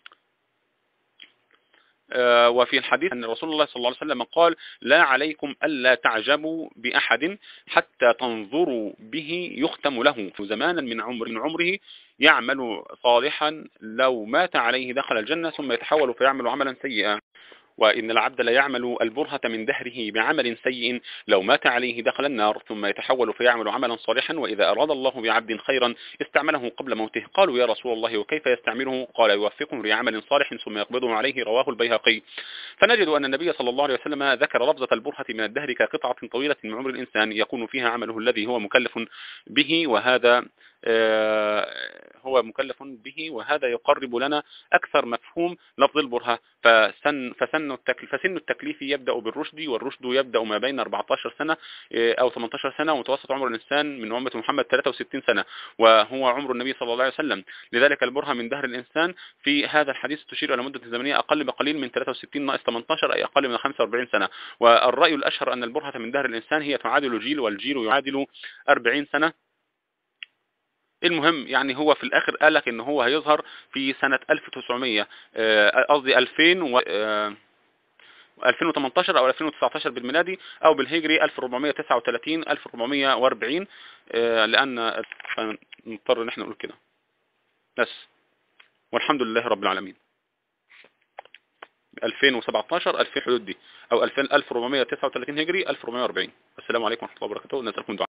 وفي الحديث أن رسول الله صلى الله عليه وسلم قال لا عليكم ألا تعجبوا بأحد حتى تنظروا به يختم له زمانا من عمره يعمل صالحا لو مات عليه دخل الجنة ثم يتحول فيعمل عملا سيئا. وإن العبد لا يعمل البرهة من دهره بعمل سيء لو مات عليه دخل النار، ثم يتحول فيعمل عملا صالحا، وإذا أراد الله بعبد خيرا استعمله قبل موته. قالوا يا رسول الله وكيف يستعمله؟ قال يوفقه لعمل صالح ثم يقبضه عليه، رواه البيهقي. فنجد أن النبي صلى الله عليه وسلم ذكر لفظة البرهة من الدهر كقطعة طويلة من عمر الإنسان يكون فيها عمله الذي هو مكلف به، وهذا وهذا يقرب لنا أكثر مفهوم لفظ البرهة. فسن التكليف يبدأ بالرشد، والرشد يبدأ ما بين 14 سنة أو 18 سنة، ومتوسط عمر الإنسان من أمة محمد 63 سنة، وهو عمر النبي صلى الله عليه وسلم. لذلك البرهة من دهر الإنسان في هذا الحديث تشير إلى مدة زمنية أقل بقليل من 63 ناقص 18، أي أقل من 45 سنة. والرأي الأشهر أن البرهة من دهر الإنسان هي تعادل جيل، والجيل يعادل 40 سنة. المهم يعني هو في الآخر قالك إن هو هيظهر في سنة 2018 أو 2019 بالميلادي، أو بالهجري 1439 1440، لأن نضطر إن احنا نقول كده بس. والحمد لله رب العالمين. 2017 2000 حدود دي، أو 1439 هجري 1440. السلام عليكم ورحمة الله وبركاته. نسألكم دعاء.